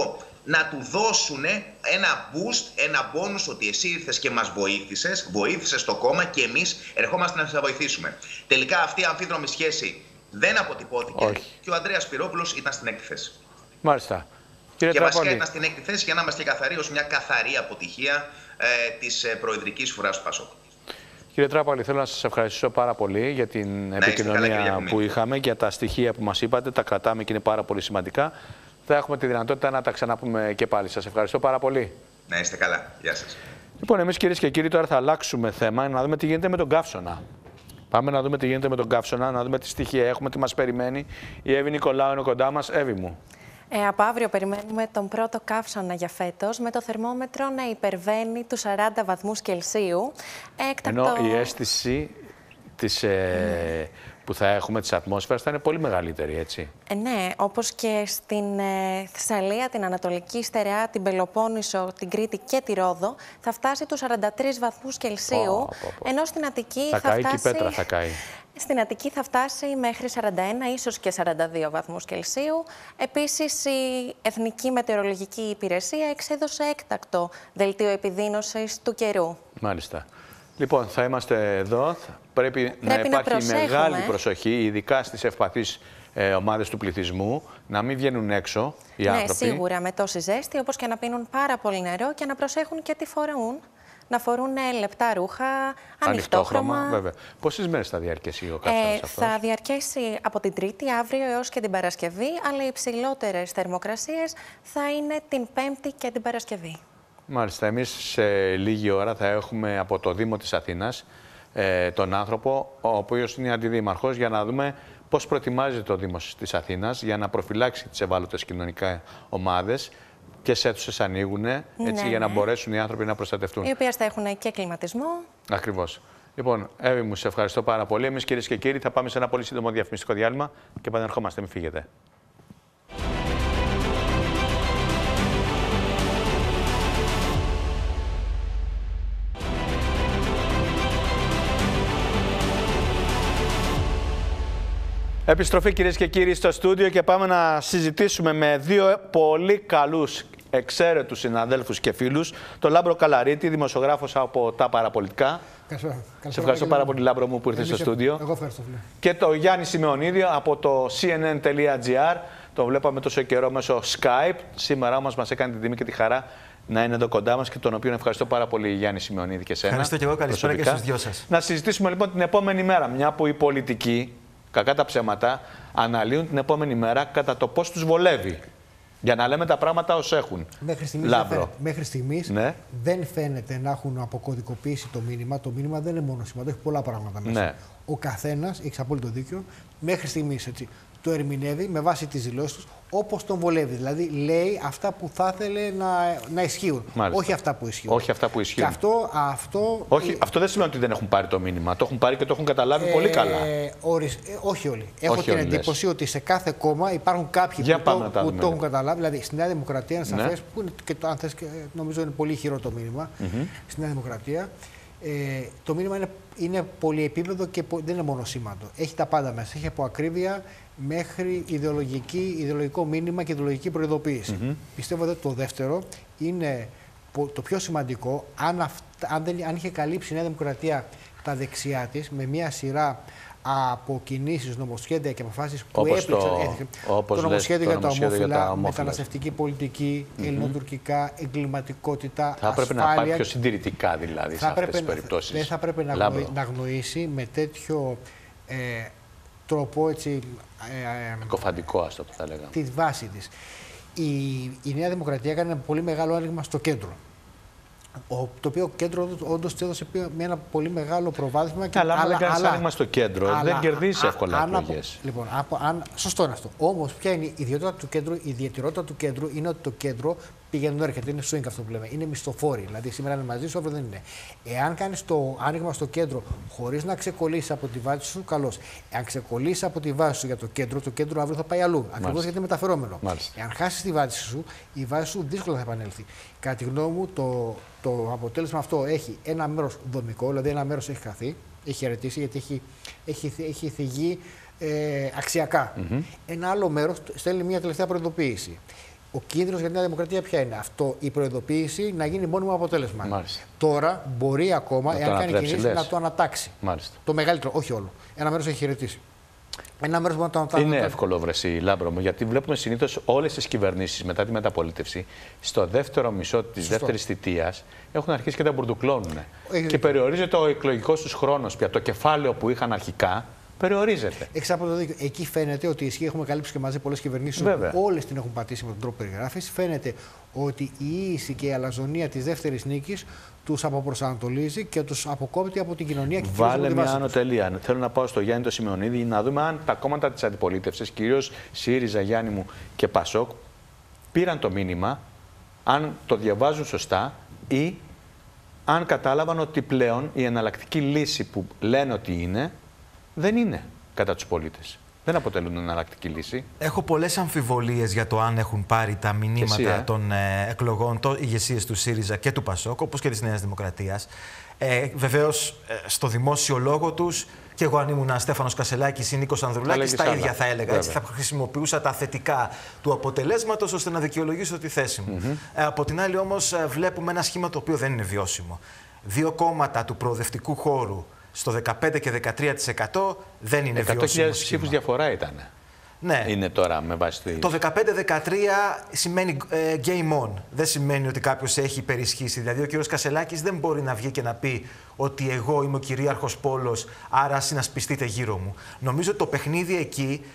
να του δώσουν ένα boost, ένα bonus ότι εσύ ήρθες και μας βοήθησες το κόμμα και εμείς ερχόμαστε να σε βοηθήσουμε. Τελικά αυτή η αμφίδρομη σχέση δεν αποτυπώθηκε. Όχι. Και ο Ανδρέας Σπυρόπουλος ήταν στην έκτη θέση. Μάλιστα. Και βασικά ήταν στην έκτη θέση για να είμαστε καθαροί ως μια καθαρή αποτυχία της προεδρικής φουράς του ΠΑΣΟΚ. Κύριε Τράπαλη, θέλω να σας ευχαριστήσω πάρα πολύ για την επικοινωνία που είχαμε, για τα στοιχεία που μας είπατε. Τα κρατάμε και είναι πάρα πολύ σημαντικά. Θα έχουμε τη δυνατότητα να τα ξαναπούμε και πάλι. Σας ευχαριστώ πάρα πολύ. Να είστε καλά. Γεια σας. Λοιπόν, εμείς κυρίες και κύριοι τώρα θα αλλάξουμε θέμα, να δούμε τι γίνεται με τον Καύσωνα. Πάμε να δούμε τι γίνεται με τον Καύσωνα, να δούμε τι στοιχεία έχουμε, τι μας περιμένει. Η Εύη Νικολάου είναι κοντά μας. Εύη μου. Από αύριο περιμένουμε τον πρώτο καύσωνα για φέτος, με το θερμόμετρο να υπερβαίνει τους 40 βαθμούς Κελσίου. Ενώ η αίσθηση της, που θα έχουμε της ατμόσφαιρας θα είναι πολύ μεγαλύτερη, έτσι. Ναι, όπως και στην Θεσσαλία, την Ανατολική Στερεά, την Πελοπόννησο, την Κρήτη και τη Ρόδο, θα φτάσει τους 43 βαθμούς Κελσίου, ενώ στην Αττική θα καεί και η πέτρα θα καεί. Στην Αττική θα φτάσει μέχρι 41, ίσως και 42 βαθμούς Κελσίου. Επίσης, η Εθνική Μετεωρολογική Υπηρεσία εξέδωσε έκτακτο δελτίο επιδείνωσης του καιρού. Μάλιστα. Λοιπόν, θα είμαστε εδώ. Πρέπει να υπάρχει μεγάλη προσοχή, ειδικά στις ευπαθείς ομάδες του πληθυσμού, να μην βγαίνουν έξω οι άνθρωποι. Ναι, σίγουρα με τόση ζέστη, όπως και να πίνουν πάρα πολύ νερό και να προσέχουν και τι φορούν. Να φορούν λεπτά ρούχα, ανοιχτόχρωμα. Βέβαια. Πόσες μέρες θα διαρκέσει ο καύσωνας αυτός? Θα διαρκέσει από την Τρίτη, αύριο έως και την Παρασκευή, αλλά οι υψηλότερες θερμοκρασίες θα είναι την Πέμπτη και την Παρασκευή. Μάλιστα. Εμείς σε λίγη ώρα θα έχουμε από το Δήμο της Αθήνας τον άνθρωπο, ο οποίος είναι αντιδήμαρχος, για να δούμε πώς προετοιμάζεται το Δήμος της Αθήνας για να προφυλάξει τις ευάλωτες κοινωνικά ομάδες. Ποιες αίθουσες ανοίγουν, έτσι, για να μπορέσουν οι άνθρωποι να προστατευτούν. Οι οποίες θα έχουν και κλιματισμό. Ακριβώς. Λοιπόν, Εύη μου, σε ευχαριστώ πάρα πολύ. Εμείς, κυρίες και κύριοι, θα πάμε σε ένα πολύ σύντομο διαφημιστικό διάλειμμα και επανερχόμαστε. Μην φύγετε. Επιστροφή, κυρίες και κύριοι, στο στούντιο και πάμε να συζητήσουμε με δύο πολύ καλούς, εξαίρετους συναδέλφους και φίλους. Τον Λάμπρο Καλαρίτη, δημοσιογράφος από τα Παραπολιτικά. Σε ευχαριστώ πάρα πολύ, Λάμπρο μου, που ήρθες στο στούντιο. Εγώ ευχαριστώ. Και τον Γιάννη Σημεωνίδη από το cnn.gr. Το βλέπαμε τόσο καιρό μέσω Skype. Σήμερα όμως μας έκανε την τιμή και τη χαρά να είναι εδώ κοντά μας και τον οποίο ευχαριστώ πάρα πολύ, Γιάννη Σημεωνίδη, και σένα. Ευχαριστώ και εγώ. Καλησπέρα και στους δυο σας. Να συζητήσουμε λοιπόν την επόμενη μέρα, μια που οι πολιτικοί, κακά τα ψέματα, αναλύουν την επόμενη μέρα κατά το πώς τους βολεύει. Για να λέμε τα πράγματα ως έχουν. Μέχρι στιγμής δεν φαίνεται να έχουν αποκωδικοποιήσει το μήνυμα. Το μήνυμα δεν είναι μόνο σημαντικό, έχει πολλά πράγματα μέσα. Ναι. Ο καθένας, έχεις απόλυτο δίκιο, μέχρι στιγμής το ερμηνεύει με βάση τις δηλώσεις του όπως τον βολεύει. Δηλαδή λέει αυτά που θα ήθελε να ισχύουν. Μάλιστα. Όχι αυτά που ισχύουν. Όχι αυτά που ισχύουν. Και αυτό δεν σημαίνει ότι δεν έχουν πάρει το μήνυμα. Το έχουν πάρει και το έχουν καταλάβει πολύ καλά. Όχι όλοι. Έχω την εντύπωση ότι σε κάθε κόμμα υπάρχουν κάποιοι που το έχουν καταλάβει. Δηλαδή στη Νέα Δημοκρατία είναι σαφές, που είναι και αν θες, νομίζω είναι πολύ χειρό το μήνυμα. Στη Νέα Δημοκρατία το μήνυμα είναι πολυεπίπεδο και δεν είναι μονοσήμαντο. Έχει τα πάντα μέσα. Έχει από ακρίβεια μέχρι ιδεολογικό μήνυμα και ιδεολογική προειδοποίηση. Πιστεύω ότι το δεύτερο είναι το πιο σημαντικό. Αν είχε καλύψει η Νέα Δημοκρατία τα δεξιά της με μια σειρά από κινήσεις, νομοσχέδια και αποφάσεις που έπληξαν το νομοσχέδιο για τα ομόφυλα, μεταναστευτική πολιτική, ελληνοτουρκικά, εγκληματικότητα, θα έπρεπε να πάει πιο συντηρητικά δηλαδή σε αυτές τις περιπτώσεις. Δεν θα έπρεπε να αγνοήσει με τέτοιο τρόπο, έτσι, κοφαντικό, ας το θα λέγαμε, τη βάση της. Η Νέα Δημοκρατία έκανε ένα πολύ μεγάλο άνοιγμα στο κέντρο. Το οποίο κέντρο όντως έδωσε με ένα πολύ μεγάλο προβάδισμα. Αλλά αν δεν κάνεις άνοιγμα στο κέντρο, δεν κερδίζει εύκολα εκλογές. Λοιπόν, σωστό είναι αυτό. Όμως, ποια είναι η ιδιαιτερότητα του κέντρου? Η ιδιαιτερότητα του κέντρου είναι ότι το κέντρο πηγαίνει έρχεται. Είναι swing αυτό που λέμε. Είναι μισθοφόροι. Δηλαδή, σήμερα είναι μαζί σου, αύριο δεν είναι. Εάν κάνεις το άνοιγμα στο κέντρο χωρίς να ξεκολλήσεις από τη βάση σου, καλώς. Εάν ξεκολλήσεις από τη βάση σου για το κέντρο αύριο θα πάει αλλού. Ακριβώς γιατί είναι μεταφερόμενο. Εάν χάσεις τη βάση σου, η βάση σου δύσκολα θα επανέλθει. Κατά τη γνώμη μου, το αποτέλεσμα αυτό έχει ένα μέρος δομικό, δηλαδή ένα μέρος έχει χαθεί, έχει αιρετήσει γιατί έχει θυγεί αξιακά. Ένα άλλο μέρος στέλνει μια τελευταία προειδοποίηση. Ο κίνδυνος για τη Νέα Δημοκρατία ποια είναι? Αυτό, η προειδοποίηση να γίνει μόνιμο αποτέλεσμα. Μάλιστα. Τώρα μπορεί ακόμα, εάν κάνει κινήσεις, να το ανατάξει. Μάλιστα. Το μεγαλύτερο, όχι όλο. Ένα μέρος έχει χαιρετήσει. Ένα μέρος μπορεί να το Είναι εύκολο, βρεσί, Λάμπρο μου, γιατί βλέπουμε συνήθως όλες τις κυβερνήσεις μετά τη μεταπολίτευση, στο δεύτερο μισό της δεύτερης θητείας, έχουν αρχίσει και τα μπουρντουκλώνουν. Και περιορίζεται ο εκλογικός τους χρόνος πια. Το κεφάλαιο που είχαν αρχικά περιορίζεται. Έχεις από το δίκιο. Εκεί φαίνεται ότι ισχύει, έχουμε καλύψει και μαζί πολλές κυβερνήσεις. Όλες την έχουν πατήσει με τον τρόπο περιγράφης. Φαίνεται ότι η ίηση και η αλαζονία της δεύτερης νίκης τους αποπροσανατολίζει και τους αποκόπτει από την κοινωνία. Και βάλε μια άνω τελεία. Θέλω να πάω στο Γιάννη το Σιμεωνίδη να δούμε αν τα κόμματα της αντιπολίτευσης, κυρίως ΣΥΡΙΖΑ, Γιάννη μου και ΠΑΣΟΚ, πήραν το μήνυμα, αν το διαβάζουν σωστά ή αν κατάλαβαν ότι πλέον η εναλλακτική λύση που λένε ότι είναι, δεν είναι κατά τους πολίτες. Δεν αποτελούν εναλλακτική λύση. Έχω πολλές αμφιβολίες για το αν έχουν πάρει τα μηνύματα των εκλογών, ηγεσίες του ΣΥΡΙΖΑ και του ΠΑΣΟΚ, όπως και της Νέας Δημοκρατίας. Βεβαίως, στο δημόσιο λόγο τους, και εγώ αν ήμουν Στέφανος Κασελάκης ή Νίκος Ανδρουλάκης, τα ίδια θα έλεγα. Έτσι, θα χρησιμοποιούσα τα θετικά του αποτελέσματος ώστε να δικαιολογήσω τη θέση μου. Από την άλλη, όμως, βλέπουμε ένα σχήμα το οποίο δεν είναι βιώσιμο. Δύο κόμματα του προοδευτικού χώρου στο 15 και 13% δεν είναι βιώσιμο. 100.000 ψήφους διαφορά ήταν. Ναι. Είναι τώρα με βάση το 15-13 σημαίνει game on. Δεν σημαίνει ότι κάποιος έχει υπερισχύσει. Δηλαδή ο κύριος Κασελάκης δεν μπορεί να βγει και να πει ότι εγώ είμαι ο κυρίαρχος πόλος, άρα συνασπιστείτε γύρω μου. Νομίζω ότι το παιχνίδι εκεί,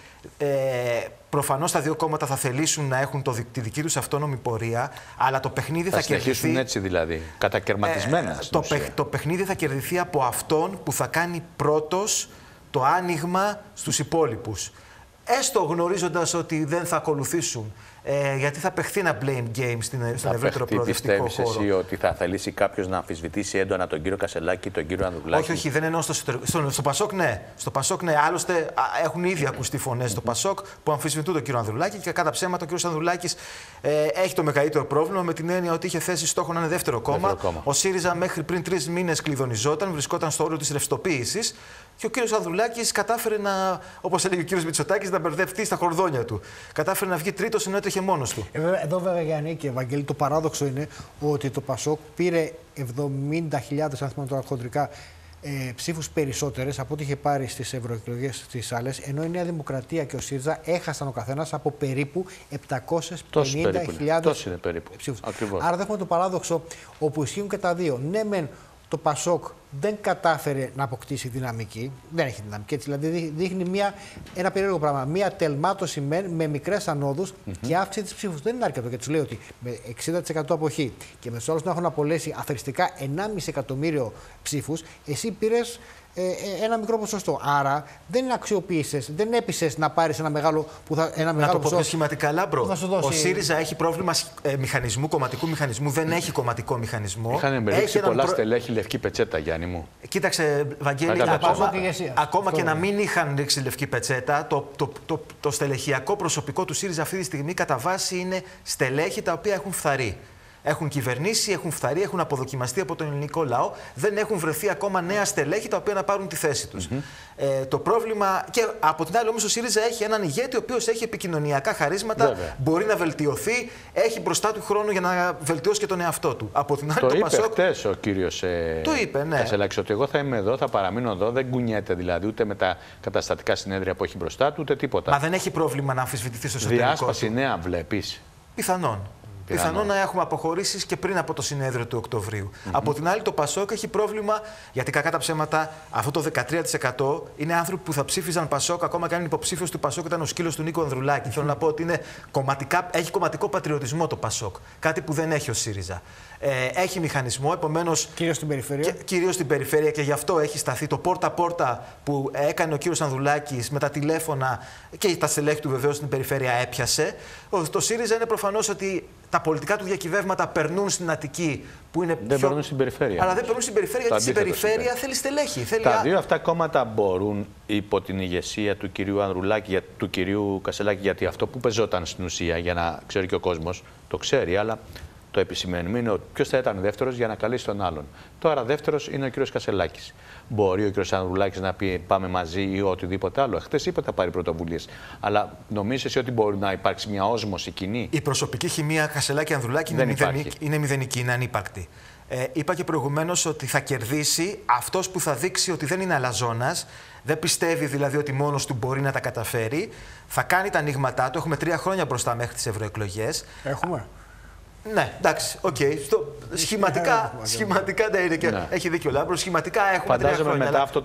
προφανώς τα δύο κόμματα θα θελήσουν να έχουν τη δική τους αυτόνομη πορεία, αλλά το παιχνίδι θα κερδιθεί έτσι δηλαδή, κατακαιρματισμένα. Το παιχνίδι θα κερδιθεί από αυτόν που θα κάνει πρώτος το άνοιγμα στους υπόλοιπους. Έστω γνωρίζοντας ότι δεν θα ακολουθήσουν, γιατί θα παιχθεί ένα blame game στον ευρύτερο προοδευτικό χώρο. Πιστεύεις εσύ ότι θα θελήσει κάποιος να αμφισβητήσει έντονα τον κύριο Κασελάκη, τον κύριο Ανδρουλάκη? Όχι, όχι, δεν εννοώ στο ΠΑΣΟΚ, ναι. Στο ΠΑΣΟΚ, ναι. Άλλωστε, έχουν ήδη ακουστεί φωνές στο ΠΑΣΟΚ που αμφισβητούν τον κύριο Ανδρουλάκη και κατά ψέματα ο κύριος Ανδρουλάκης έχει το μεγαλύτερο πρόβλημα με την έννοια ότι είχε θέσει στόχο να είναι δεύτερο κόμμα. Ο ΣΥΡΙΖΑ μέχρι πριν 3 μήνες κλειδονιζόταν, βρισκόταν στο όριο της ρευστοποίησης. Και ο κύριος Ανδρουλάκης κατάφερε να, όπως έλεγε ο κύριος Μητσοτάκης, να μπερδευτεί στα χορδόνια του. Κατάφερε να βγει τρίτος ενώ έτρεχε μόνος του. Εδώ, βέβαια, Γιάννη και Ευαγγέλη, το παράδοξο είναι ότι το ΠΑΣΟΚ πήρε 70.000, αν θυμάμαι τώρα χοντρικά, ψήφους περισσότερες από ό,τι είχε πάρει στις ευρωεκλογές τις άλλες, ενώ η Νέα Δημοκρατία και ο ΣΥΡΙΖΑ έχασαν ο καθένας από περίπου 750.000 ψήφους. Άρα δεν έχουμε το παράδοξο όπου ισχύουν και τα δύο. Ναι, μεν το ΠΑΣΟΚ δεν κατάφερε να αποκτήσει δυναμική. Δεν έχει δυναμική. Έτσι, δηλαδή δείχνει ένα περίεργο πράγμα. Μια τελμάτωση με μικρές ανόδους και αύξηση της ψήφου. Δεν είναι αρκετό. Γιατί του λέει ότι με 60% αποχή και με τους άλλους να έχουν απολέσει αφαιριστικά 1,5 εκατομμύριο ψήφους, εσύ πήρες ένα μικρό ποσοστό. Άρα δεν αξιοποίησες, δεν έπεισες να πάρεις ένα μεγάλο να το πω πιο σχηματικά, Λάμπρο. Ο ΣΥΡΙΖΑ έχει πρόβλημα μηχανισμού, κομματικού μηχανισμού. Δεν έχει κομματικό μηχανισμό. Είχαν εμπεριξει πολλά στελέχη λευκή πετσέτα, Γιάννη μου. Κοίταξε, Βαγγέλη, ακόμα και να μην είχαν ρίξει λευκή πετσέτα, το στελεχειακό προσωπικό του ΣΥΡΙΖΑ αυτή τη στιγμή κατά βάση είναι στελέχη τα οποία έχουν φθαρεί. Έχουν κυβερνήσει, έχουν φθαρεί, έχουν αποδοκιμαστεί από τον ελληνικό λαό. Δεν έχουν βρεθεί ακόμα νέα στελέχη τα οποία να πάρουν τη θέση τους. Το πρόβλημα. Και από την άλλη, όμως, ο ΣΥΡΙΖΑ έχει έναν ηγέτη ο οποίος έχει επικοινωνιακά χαρίσματα, βέβαια. Μπορεί να βελτιωθεί, έχει μπροστά του χρόνο για να βελτιώσει και τον εαυτό του. Από την άλλη, το είπε χτες ο κύριος Κασελάκης, ότι εγώ θα είμαι εδώ, θα παραμείνω εδώ, δεν κουνιέται δηλαδή ούτε με τα καταστατικά συνέδρια που έχει μπροστά του, ούτε τίποτα. Μα δεν έχει πρόβλημα να αμφισβητηθεί στο εσωτερικό. Διάσπαση νέα βλέπεις? Πιθανόν. Πιθανόν να έχουμε αποχωρήσεις και πριν από το συνέδριο του Οκτωβρίου. Από την άλλη, το ΠΑΣΟΚ έχει πρόβλημα, γιατί κακά τα ψέματα, αυτό το 13% είναι άνθρωποι που θα ψήφιζαν ΠΑΣΟΚ, ακόμα και αν υποψήφιος του ΠΑΣΟΚ ήταν ο σκύλος του Νίκου Ανδρουλάκη. Θέλω να πω ότι έχει κομματικό πατριωτισμό το ΠΑΣΟΚ. Κάτι που δεν έχει ο ΣΥΡΙΖΑ. Έχει μηχανισμό, επομένως. Κυρίως στην περιφέρεια. Κυρίως στην περιφέρεια και γι' αυτό έχει σταθεί το πόρτα-πόρτα που έκανε ο κύριος Ανδρουλάκης με τα τηλέφωνα και τα στελέχη του βεβαίως στην περιφέρεια έπιασε. Το ΣΥΡΙΖΑ είναι προφανώς ότι τα πολιτικά του διακυβεύματα περνούν στην Αττική. Που είναι δεν περνούν στην περιφέρεια. Αλλά δεν περνούν στην περιφέρεια, γιατί στην περιφέρεια θέλει στελέχη. Τα δύο αυτά κόμματα μπορούν υπό την ηγεσία του κυρίου Ανδρουλάκη, του κυρίου Κασελάκη, γιατί αυτό που πεζόταν στην ουσία, για να ξέρει και ο κόσμος, το ξέρει, αλλά το επισημαίνουμε, είναι ποιος θα ήταν δεύτερος για να καλέσει τον άλλον. Τώρα δεύτερος είναι ο κ. Κασελάκης. Μπορεί ο κ. Ανδρουλάκης να πει πάμε μαζί ή οτιδήποτε άλλο. Χθες είπε θα πάρει πρωτοβουλίες. Αλλά νομίζεις εσύ ότι μπορεί να υπάρξει μια όσμωση κοινή? Η προσωπική χημεία Κασελάκη-Ανδρουλάκη είναι μηδενική, είναι ανύπαρκτη. Είπα και προηγουμένως ότι θα κερδίσει αυτός που θα δείξει ότι δεν είναι αλαζόνας, δεν πιστεύει δηλαδή ότι μόνος του μπορεί να τα καταφέρει, θα κάνει τα ανοίγματά του. Έχουμε 3 χρόνια μπροστά μέχρι τις ευρωεκλογές. Έχουμε. Ναι, εντάξει, οκ. Σχηματικά δεν είναι και έχει δίκιο ο Λάμπρος. Σχηματικά έχουμε 3 χρόνια. Φαντάζομαι μετά αυτό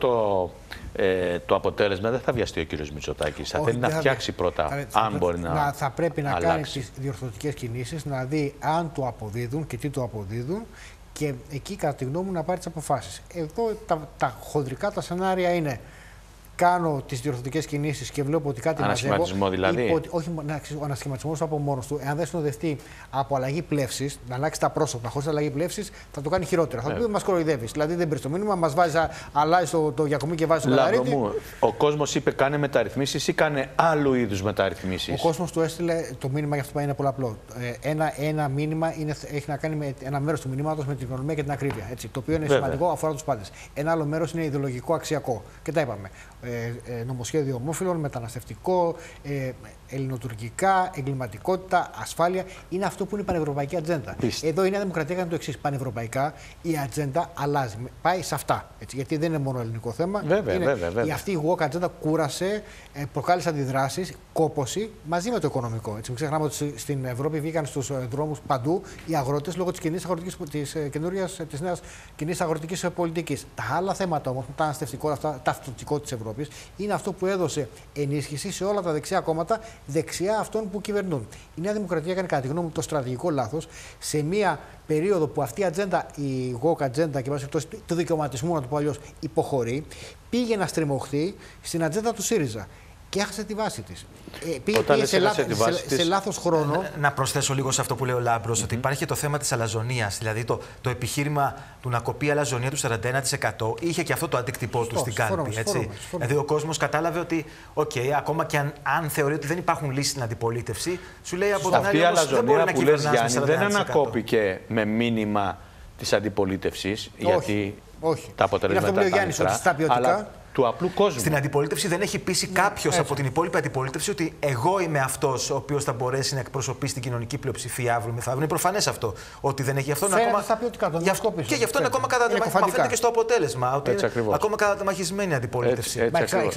το αποτέλεσμα δεν θα βιαστεί ο κύριος Μητσοτάκης. Θα θέλει να φτιάξει πρώτα, αν μπορεί να θα πρέπει να κάνει τις διορθωτικές κινήσεις, να δει αν το αποδίδουν και τι το αποδίδουν. Και εκεί, κατά τη γνώμη μου, να πάρει τις αποφάσεις. Εδώ τα χοντρικά τα σενάρια είναι: κάνω τις διορθωτικές κινήσεις και βλέπω ότι κάτι μαζεύω. Ανασχηματισμό δηλαδή. Όχι, ο ανασχηματισμός από μόνος του, εάν δεν συνοδευτεί από αλλαγή πλεύσης, να αλλάξει τα πρόσωπα χωρίς αλλαγή πλεύσης, θα το κάνει χειρότερα. Θα του πει: μας κοροϊδεύεις. Δηλαδή δεν παίρνει το μήνυμα, μας βάζει, αλλάζει το Γιακομή και βάζει το Καλαρίτη. Ο κόσμος είπε: κάνε μεταρρυθμίσεις ή κάνε άλλου είδους μεταρρυθμίσεις? Ο κόσμος του έστειλε το μήνυμα, για αυτό είναι πολλαπλό. Ένα μήνυμα έχει να κάνει με ένα μέρος του μηνύματος με την οικονομία και την ακρίβεια. Έτσι, το οποίο είναι σημαντικό, αφορά τους πάντες. Ένα άλλο μέρος είναι ιδεολογικό αξιακό. Και τα είπαμε. Νομοσχέδιο ομόφυλων, μεταναστευτικό, ελληνοτουρκικά, εγκληματικότητα, ασφάλεια. Είναι αυτό που είναι η πανευρωπαϊκή ατζέντα. Εδώ η Νέα Δημοκρατία έκανε το εξής. Πανευρωπαϊκά η ατζέντα αλλάζει. Πάει σε αυτά. Έτσι, γιατί δεν είναι μόνο ελληνικό θέμα. Βέβαια. Αυτή η woke ατζέντα κούρασε, προκάλεσε αντιδράσεις, κόπωση μαζί με το οικονομικό. Έτσι, μην ξεχνάμε ότι στην Ευρώπη βγήκαν στους δρόμους παντού οι αγρότες λόγω της νέας κοινής αγροτικής πολιτικής. Τα άλλα θέματα όμως, το μεταναστευτικό, τα αυτοτικό της Ευρώπης, είναι αυτό που έδωσε ενίσχυση σε όλα τα δεξιά κόμματα, δεξιά αυτών που κυβερνούν. Η Νέα Δημοκρατία έκανε, κατά τη γνώμη μου, το στρατηγικό λάθος σε μια περίοδο που αυτή η ατζέντα, η woke ατζέντα και του δικαιωματισμού, να το πω αλλιώς, υποχωρεί, πήγε να στριμωχθεί στην ατζέντα του ΣΥΡΙΖΑ. Και έχασε τη βάση της. Πήγε σε λάθος χρόνο. Να προσθέσω λίγο σε αυτό που λέει ο Λάμπρος, ότι υπάρχει και το θέμα της αλαζονίας. Δηλαδή το επιχείρημα του να κοπεί η αλαζονία του 41% είχε και αυτό το αντίκτυπό του στην κάλπη. Δηλαδή ο κόσμος κατάλαβε ότι, ακόμα και αν θεωρεί ότι δεν υπάρχουν λύσεις στην αντιπολίτευση, σου λέει από την άλλη η αλαζονία που λες, Γιάννη, δεν ανακόπηκε με μήνυμα της αντιπολίτευσης, γιατί τα αποτελέσματα ήταν μικρά, του απλού κόσμου. Στην αντιπολίτευση δεν έχει πείσει κάποιος από την υπόλοιπη αντιπολίτευση ότι εγώ είμαι αυτός ο οποίος θα μπορέσει να εκπροσωπήσει την κοινωνική πλειοψηφία αύριο μεθαύριο. Είναι προφανές αυτό. Ότι δεν έχει αυτό να ακόμα. Και γι' αυτό είναι ακόμα κατατεμαχισμένη και στο αποτέλεσμα. Ότι είναι ακόμα κατατεμαχισμένη η αντιπολίτευση.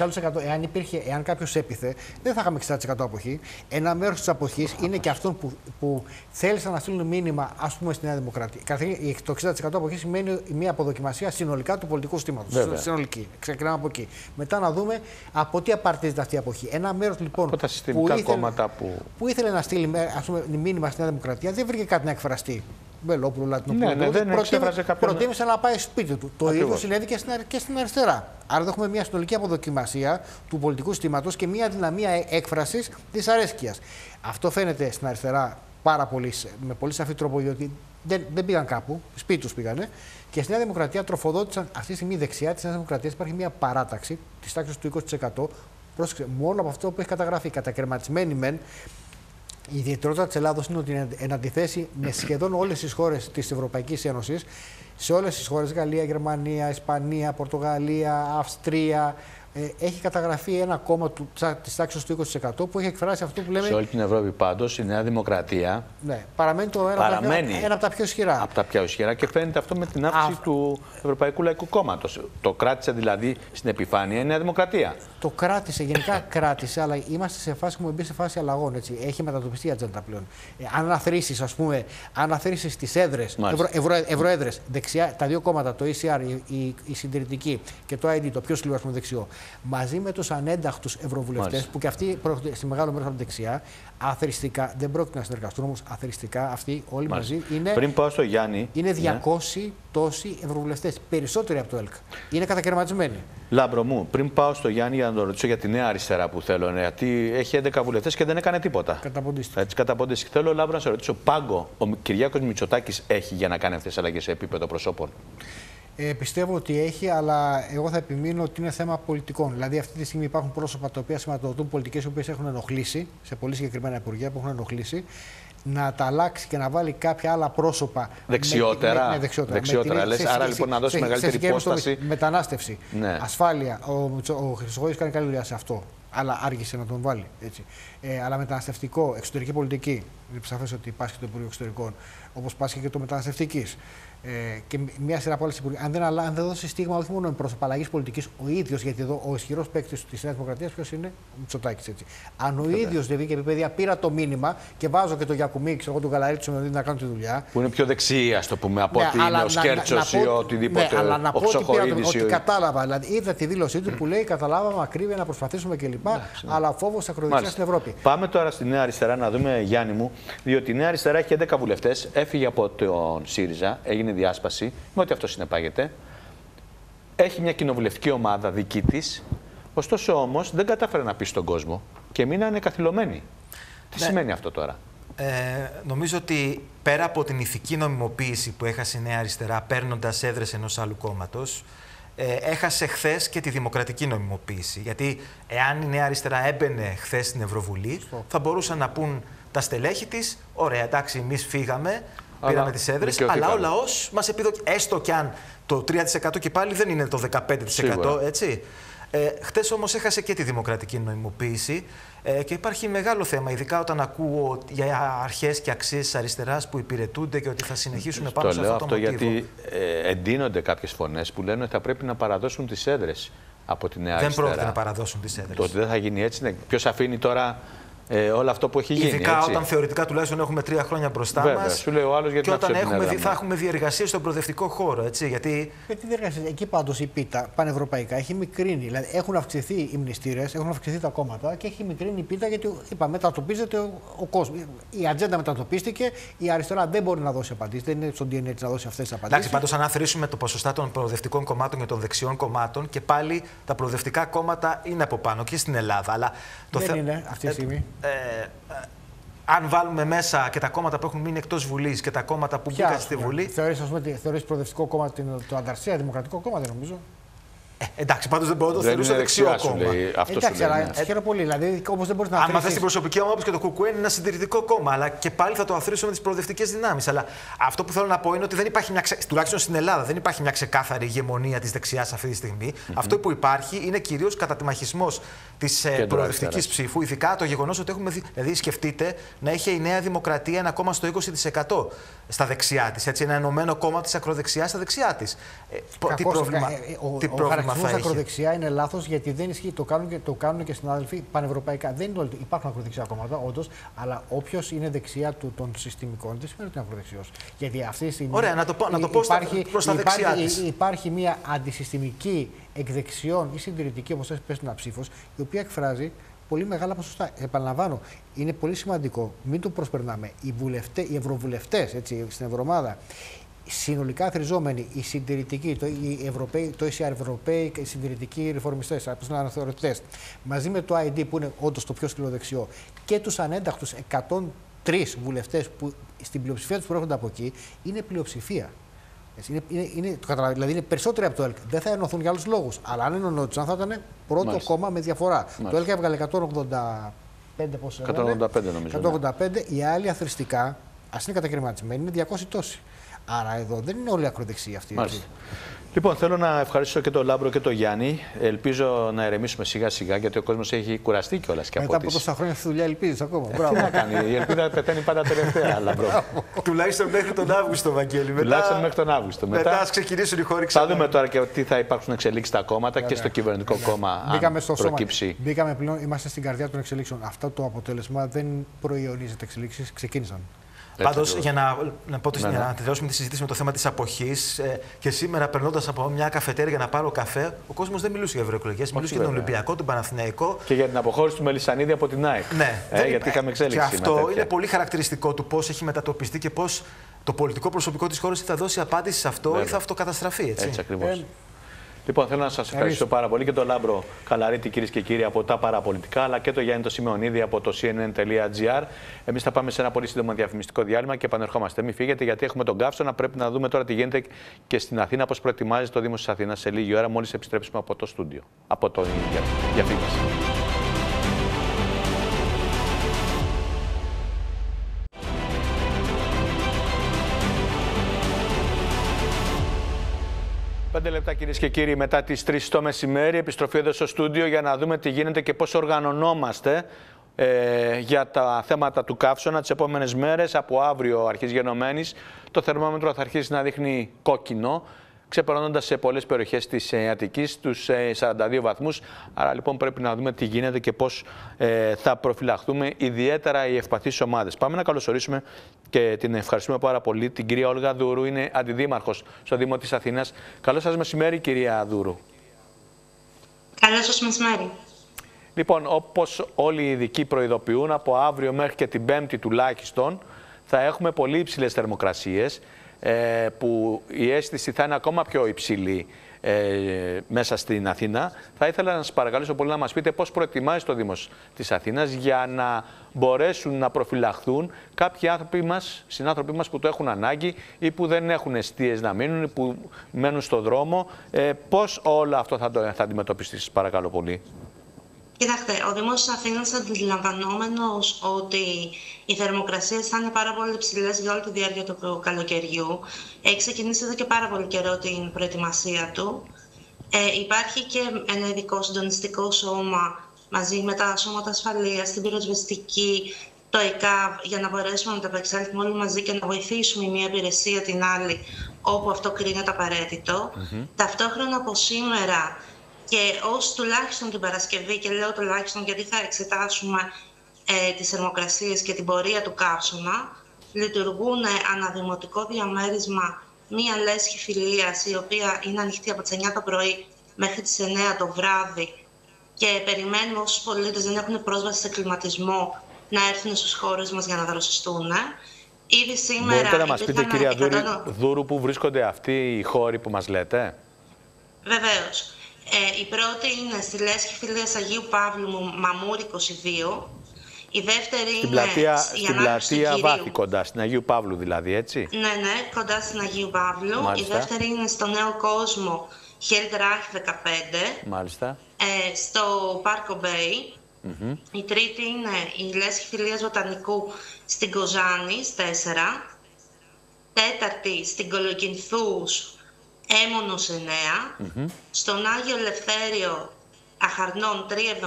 Εάν κάποιος έπιθε, δεν θα είχαμε 60% αποχή. Ένα μέρος της αποχής είναι και αυτών που θέλησαν να στείλουν μήνυμα, ας πούμε, στη Νέα Δημοκρατία. Το 60% αποχή σημαίνει μια αποδοκιμασία συνολικά του πολιτικού συστήματος. Συνολική. Ξεκινάμε από εκεί. Μετά να δούμε από τι απαρτίζεται αυτή η αποχή. Ένα μέρος λοιπόν από τα συστημικά κόμματα που ήθελε να στείλει μήνυμα στη Νέα Δημοκρατία δεν βρήκε κάτι να εκφραστεί. Βελόπουλο, Λατινοπούλου. Προτίμησε να πάει σπίτι του. Το ίδιο συνέβη και στην αριστερά. Άρα εδώ έχουμε μια συνολική αποδοκιμασία του πολιτικού συστήματος και μια δυναμία έκφρασης της αρέσκειας. Αυτό φαίνεται στην αριστερά με πολύ σαφή τρόπο, διότι δεν πήγαν κάπου, σπίτι τους πήγανε. Και στη Νέα Δημοκρατία τροφοδότησαν αυτή τη στιγμή δεξιά της Νέας Δημοκρατίας. Υπάρχει μια παράταξη της τάξης του 20%. Πρόσεξε, μόνο από αυτό που έχει καταγραφεί, κατακαιρματισμένη μεν. Η ιδιαιτερότητα της Ελλάδος είναι ότι εν αντιθέσει με σχεδόν όλες τις χώρες της Ευρωπαϊκής Ένωσης, σε όλες τις χώρες, Γαλλία, Γερμανία, Ισπανία, Πορτογαλία, Αυστρία, έχει καταγραφεί ένα κόμμα της τάξης του 20% που έχει εκφράσει αυτό που λέμε. Σε όλη την Ευρώπη πάντως η Νέα Δημοκρατία παραμένει ένα από τα πιο ισχυρά. Από τα πιο ισχυρά και φαίνεται αυτό με την αύξηση του Ευρωπαϊκού Λαϊκού Κόμματος. Το κράτησε δηλαδή στην επιφάνεια η Νέα Δημοκρατία. Το κράτησε, γενικά κράτησε, αλλά είμαστε σε φάση που έχουμε μπει σε φάση αλλαγών. Έτσι. Έχει μετατοπιστεί η ατζέντα πλέον. Αν αθροίσεις, ας πούμε, τις έδρες, ευρωέδρες, δεξιά, τα δύο κόμματα, το ECR, η συντηρητική και το ID, το πιο σκληρό δεξιό, μαζί με τους ανένταχτους ευρωβουλευτές, που και αυτοί πρόκειται στη μεγάλο μέρος από την δεξιά, αθροιστικά, δεν πρόκειται να συνεργαστούν, όμως αθροιστικά αυτοί όλοι μαζί είναι. Πριν πάω στο Γιάννη. Είναι 200 τόσοι ευρωβουλευτές, περισσότεροι από το ΕΛΚ. Είναι κατακαιρματισμένοι. Λάμπρο μου, πριν πάω στο Γιάννη για να τον ρωτήσω για τη νέα αριστερά που θέλω, γιατί έχει 11 βουλευτές και δεν έκανε τίποτα. Καταποντίστηκε. Θέλω, Λάμπρο, να σε ρωτήσω, πάγκο ο Κυριάκος Μητσοτάκης έχει για να κάνει αυτές τις αλλαγές σε επίπεδο προσώπων? Πιστεύω ότι έχει, αλλά εγώ θα επιμείνω ότι είναι θέμα πολιτικών. Δηλαδή, αυτή τη στιγμή υπάρχουν πρόσωπα τα οποία σηματοδοτούν πολιτικές οι οποίες έχουν ενοχλήσει, σε πολύ συγκεκριμένα υπουργεία που έχουν ενοχλήσει, να τα αλλάξει και να βάλει κάποια άλλα πρόσωπα. Δεξιότερα. Δεξιότερα. Άρα λοιπόν να δώσει μεγαλύτερη υπόσταση. Μετανάστευση, ασφάλεια. Ο Χρυσοχοίδης κάνει καλή δουλειά σε αυτό. Αλλά άργησε να τον βάλει. Έτσι. Αλλά μεταναστευτικό, εξωτερική πολιτική. Είναι σαφές ότι υπάρχει και το Υπουργείο Εξωτερικών, όπως υπάρχει και το μεταναστευτικής. Και μια σειρά από άλλες υπουργείες. Αν δεν δώσει στίγμα όχι μόνο με πρόσωπα αλλαγής πολιτικής, ο ίδιος, γιατί εδώ ο ισχυρός παίκτης της Νέας Δημοκρατίας ποιος είναι, ο Μητσοτάκης. Αν ο ίδιος δεν βγήκε επί παιδιά, πήρα το μήνυμα και βάζω και το Γιακουμί, ξέρω εγώ, τον Καλαρίτσο να κάνουν τη δουλειά. Που είναι πιο δεξί, ας το πούμε, από ότι είναι ο Σκέρτσος ή οτιδήποτε. Ναι, αλλά να πω ότι κατάλαβα. Δηλαδή, είδα τη δήλωσή του που λέει: καταλάβαμε ακρίβεια να προσπαθήσουμε κλπ. Αλλά φόβος ακροδεξιά στην Ευρώπη. Πάμε τώρα στη Νέα Αριστερά να δούμε, Γιάννη μου, διότι η Νέα Αριστερά έχει 11 βουλευτές, έφυγε από τον ΣΥΡΙΖΑ, έγινε διάσπαση, με ό,τι αυτό συνεπάγεται. Έχει μια κοινοβουλευτική ομάδα δική της, ωστόσο όμως δεν κατάφερε να πει στον κόσμο και μείνανε καθυλωμένοι. Τι σημαίνει αυτό τώρα? Νομίζω ότι πέρα από την ηθική νομιμοποίηση που έχασε η Νέα Αριστερά παίρνοντας έδρες ενός άλλου κόμματος, έχασε χθες και τη δημοκρατική νομιμοποίηση. Γιατί εάν η Νέα Αριστερά έμπαινε χθες στην Ευρωβουλή, θα μπορούσαν να πούν τα στελέχη της: ωραία, εντάξει, εμείς φύγαμε, πήραμε τις έδρες, αλλά ο λαός μας επιδοκεί. Έστω κι αν το 3% και πάλι δεν είναι το 15%, έτσι. Χτες όμως έχασε και τη δημοκρατική νομιμοποίηση και υπάρχει μεγάλο θέμα, ειδικά όταν ακούω για αρχές και αξίες της αριστεράς που υπηρετούνται και ότι θα συνεχίσουν πάνω σε αυτό το μοτίβο. Γιατί εντείνονται κάποιες φωνές που λένε ότι θα πρέπει να παραδώσουν τις έδρες από τη Νέα Αριστερά. Δεν πρόκειται να παραδώσουν τις έδρες. Το ότι δεν θα γίνει έτσι, ναι. Ποιος αφήνει τώρα όλο αυτό που έχει γίνει? Ειδικά όταν θεωρητικά τουλάχιστον έχουμε 3 χρόνια μπροστά μας. Σου λέει ο άλλος, γιατί και όταν θα έχουμε διεργασίες στον προοδευτικό χώρο. Έτσι, γιατί... Εκεί πάντως η πίτα πανευρωπαϊκά έχει μικρύνει. Δηλαδή έχουν αυξηθεί οι μνηστήρες, έχουν αυξηθεί τα κόμματα και έχει μικρύνει η πίτα γιατί μετατοπίζεται ο κόσμος. Η ατζέντα μετατοπίστηκε, η αριστερά δεν μπορεί να δώσει απαντήσεις, δεν είναι στο DNA της να δώσει αυτές τις απαντήσεις. Εντάξει, πάντως αν αφαιρήσουμε το ποσοστά των προοδευτικών κομμάτων και των δεξιών κομμάτων και πάλι τα προοδευτικά κόμματα είναι από πάνω και στην Ελλάδα. Αλλά δεν είναι αυτή τη στιγμή. Αν βάλουμε μέσα και τα κόμματα που έχουν μείνει εκτός Βουλής και τα κόμματα που μπήκαν στη Βουλή. Θεωρείς προοδευτικό κόμμα το Ανταρσία, Δημοκρατικό κόμμα, δεν νομίζω. Εντάξει, πάντως δεν μπορώ να το θεωρήσω δεξιό κόμμα. Εντάξει, αλλά χαίρομαι πολύ. Δηλαδή, όπως δεν μπορείς να αν θες την προσωπική ομάδα, όπως και το ΚΚΕ είναι ένα συντηρητικό κόμμα. Αλλά και πάλι θα το αθροίσω με τις προοδευτικές δυνάμεις. Αλλά αυτό που θέλω να πω είναι ότι δεν υπάρχει τουλάχιστον στην Ελλάδα, δεν υπάρχει μια ξεκάθαρη ηγεμονία της δεξιάς αυτή τη στιγμή. Αυτό που υπάρχει είναι κυρίως κατατιμαχισμός της προοδευτικής ψήφου. Ειδικά το γεγονός ότι έχουμε. Δηλαδή, σκεφτείτε να είχε η Νέα Δημοκρατία ένα κόμμα στο 20% στα δεξιά της. Έτσι, ένα ενωμένο κόμμα της ακροδεξιάς στα δεξιά της. Τι πρόβλημα χαρακτηρισμός ακροδεξιά είναι λάθος γιατί δεν ισχύει. Το κάνουν και συνάδελφοι πανευρωπαϊκά. Δεν είναι όλοι. Υπάρχουν ακροδεξιά κόμματα, όντως, αλλά όποιος είναι δεξιά των συστημικών δεν σημαίνει ότι είναι ακροδεξιός. Γιατί αυτή τη στιγμή. Ωραία, να το πω προς τα δεξιά της. Υπάρχει μια αντισυστημική εκδεξιών ή συντηρητική, όπως θες πες, ένα ψήφος, η οποία εκφράζει πολύ μεγάλα ποσοστά. Επαναλαμβάνω, είναι πολύ σημαντικό, μην το προσπερνάμε. Οι ευρωβουλευτές στην Ευρωομάδα, συνολικά θρηζόμενοι, οι συντηρητικοί, το ECR Ευρωπαίοι, οι συντηρητικοί ρεφορμιστές, αναθεωρητές, μαζί με το ID που είναι όντως το πιο σκληροδεξιό και τους ανένταχτους 103 βουλευτές που στην πλειοψηφία τους προέρχονται από εκεί, είναι πλειοψηφία. Δηλαδή είναι περισσότεροι από το ΕΛΚ. Δεν θα ενωθούν για άλλους λόγους. Αλλά αν ενωνόντουσαν θα ήταν πρώτο κόμμα με διαφορά. Το ΕΛΚ έβγαλε 185 πόσο 185 νομίζω. 185, οι άλλοι αθρηστικά, ας είναι κατακριματισμένοι, είναι 200 τόσοι. Άρα εδώ δεν είναι όλοι ακροδεξιοί αυτοί. Λοιπόν, θέλω να ευχαριστήσω και τον Λάμπρο και τον Γιάννη. Ελπίζω να ηρεμήσουμε σιγά σιγά γιατί ο κόσμος έχει κουραστεί κιόλας και από μετά από τόσα χρόνια στη δουλειά ελπίζεις ακόμα. Τι να κάνει, η ελπίδα πεταίνει πάντα τελευταία, Λάμπρο. Τουλάχιστον μέχρι τον Αύγουστο, Βαγγέλη. Τουλάχιστον μέχρι τον Αύγουστο. Μετά ας ξεκινήσουν οι χώροι ξανά. Θα δούμε τώρα και τι θα υπάρξουν εξελίξεις στα κόμματα και στο κυβερνητικό κόμμα. Μπήκαμε στο σώμα. Μπήκαμε πλέον, είμαστε στην καρδιά των εξελίξεων. Αυτό το αποτέλεσμα δεν προϊονίζεται εξελίξεις, ξεκίνησαν. Πάντως, για να τελειώσουμε τη συζήτηση με το θέμα της αποχής, και σήμερα περνώντας από μια καφετέρια για να πάρω καφέ, ο κόσμος δεν μιλούσε για ευρωεκλογές, μιλούσε για τον Ολυμπιακό, τον Παναθηναϊκό. Και για την αποχώρηση του Μελισσανίδη από την ΑΕΚ. Ναι, γιατί είχαμε εξέλιξη. Και αυτό είναι πολύ χαρακτηριστικό του πώς έχει μετατοπιστεί και πώς το πολιτικό προσωπικό της χώρας θα δώσει απάντηση σε αυτό ή θα αυτοκαταστραφεί. Έτσι ακριβώς. Λοιπόν, θέλω να σας ευχαριστήσω πάρα πολύ και τον Λάμπρο Καλαρίτη, κυρίες και κύριοι, από τα παραπολιτικά, αλλά και τον Γιάννη το Σιμεωνίδη από το cnn.gr. Εμείς θα πάμε σε ένα πολύ σύντομο διαφημιστικό διάλειμμα και επανερχόμαστε. Μην φύγετε, γιατί έχουμε τον Καύσωνα. Πρέπει να δούμε τώρα τι γίνεται και στην Αθήνα, πώς προετοιμάζει το Δήμος της Αθήνας σε λίγη ώρα, μόλις επιστρέψουμε από το στούντιο, από το διαφήμιση. Πέντε λεπτά, κυρίες και κύριοι, μετά τις 3 το μεσημέρι, επιστροφή εδώ στο στούντιο για να δούμε τι γίνεται και πώς οργανωνόμαστε για τα θέματα του Καύσωνα τις επόμενες μέρες. Από αύριο αρχής γενομένης το θερμόμετρο θα αρχίσει να δείχνει κόκκινο, ξεπερνώντας σε πολλές περιοχές της Αττικής τους 42 βαθμούς. Άρα λοιπόν πρέπει να δούμε τι γίνεται και πώς θα προφυλαχθούμε, ιδιαίτερα οι ευπαθείς ομάδες. Πάμε να καλωσορίσουμε και την ευχαριστούμε πάρα πολύ την κυρία Όλγα Δούρου, είναι αντιδήμαρχος στο Δήμο της Αθήνας. Καλό σας μεσημέρι, κυρία Δούρου. Καλό σας μεσημέρι. Λοιπόν, όπως όλοι οι ειδικοί προειδοποιούν, από αύριο μέχρι και την Πέμπτη τουλάχιστον θα έχουμε πολύ υψηλές θερμοκρασίες, που η αίσθηση θα είναι ακόμα πιο υψηλή μέσα στην Αθήνα. Θα ήθελα να σας παρακαλέσω πολύ να μας πείτε πώς προετοιμάζει το Δήμος της Αθήνας για να μπορέσουν να προφυλαχθούν κάποιοι συνάνθρωποι μας που το έχουν ανάγκη ή που δεν έχουν εστίες να μείνουν ή που μένουν στο δρόμο. Πώς όλο αυτό θα αντιμετωπιστεί, σας παρακαλώ πολύ? Κοιτάξτε, ο Δήμος της Αθήνας, αντιλαμβανόμενος ότι οι θερμοκρασίες θα είναι πάρα πολύ υψηλές για όλη τη διάρκεια του καλοκαιριού, έχει ξεκινήσει εδώ και πάρα πολύ καιρό την προετοιμασία του. Υπάρχει και ένα ειδικό συντονιστικό σώμα μαζί με τα σώματα ασφαλείας, την πυροσβεστική, το ΕΚΑΒ, για να μπορέσουμε να τα επεξέλθουμε όλοι μαζί και να βοηθήσουμε η μία υπηρεσία την άλλη όπου αυτό κρίνεται απαραίτητο. Ταυτόχρονα από σήμερα και ως τουλάχιστον την Παρασκευή, και λέω τουλάχιστον γιατί θα εξετάσουμε τις θερμοκρασίες και την πορεία του Καύσωνα, λειτουργούν αναδημοτικό διαμέρισμα μία λέσχη φιλίας, η οποία είναι ανοιχτή από τις 9 το πρωί μέχρι τις 9 το βράδυ, και περιμένουμε όσους πολίτες δεν έχουν πρόσβαση σε κλιματισμό να έρθουν στους χώρους μας για να δροσιστούν. Ήδη σήμερα μπορείτε να μας πείτε, κυρία Δούρου, πού βρίσκονται αυτοί οι χώροι που μας λέτε? Βεβαίως. Η πρώτη είναι στη λέσχη φιλίας Αγίου Παύλου Μαμούρ 22. Η δεύτερη στην είναι στην πλατεία Βάθη, κοντά στην Αγίου Παύλου δηλαδή, έτσι? Ναι, κοντά στην Αγίου Παύλου. Μάλιστα. Η δεύτερη είναι στο Νέο Κόσμο, Χέλτραχ 15. Μάλιστα. Στο Πάρκο Μπέι. Η τρίτη είναι η λέσχη φιλίας Βοτανικού στην Κοζάνης 4. Τέταρτη στην Κολοκυνθούς Έμονος 9, στον Άγιο Ελευθέριο Αχαρνών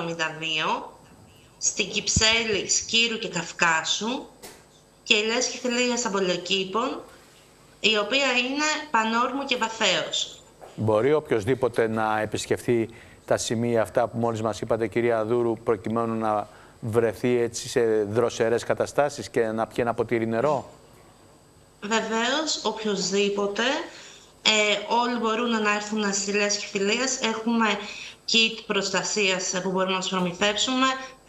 372, στην Κυψέλη Σκύρου και Καυκάσου, και η λέσχη φιλίας Αμπολοκήπων, η οποία είναι Πανόρμου και Βαθέως. Μπορεί οποιοσδήποτε να επισκεφθεί τα σημεία αυτά που μόλις μας είπατε, κυρία Δούρου, προκειμένου να βρεθεί έτσι σε δροσερές καταστάσεις και να πιει ένα ποτήρι νερό? Βεβαίως, οποιοσδήποτε. Όλοι μπορούν να έρθουν στη λέσχη φιλίας. Έχουμε kit προστασίας που μπορούμε να τους προμηθεύσουμε.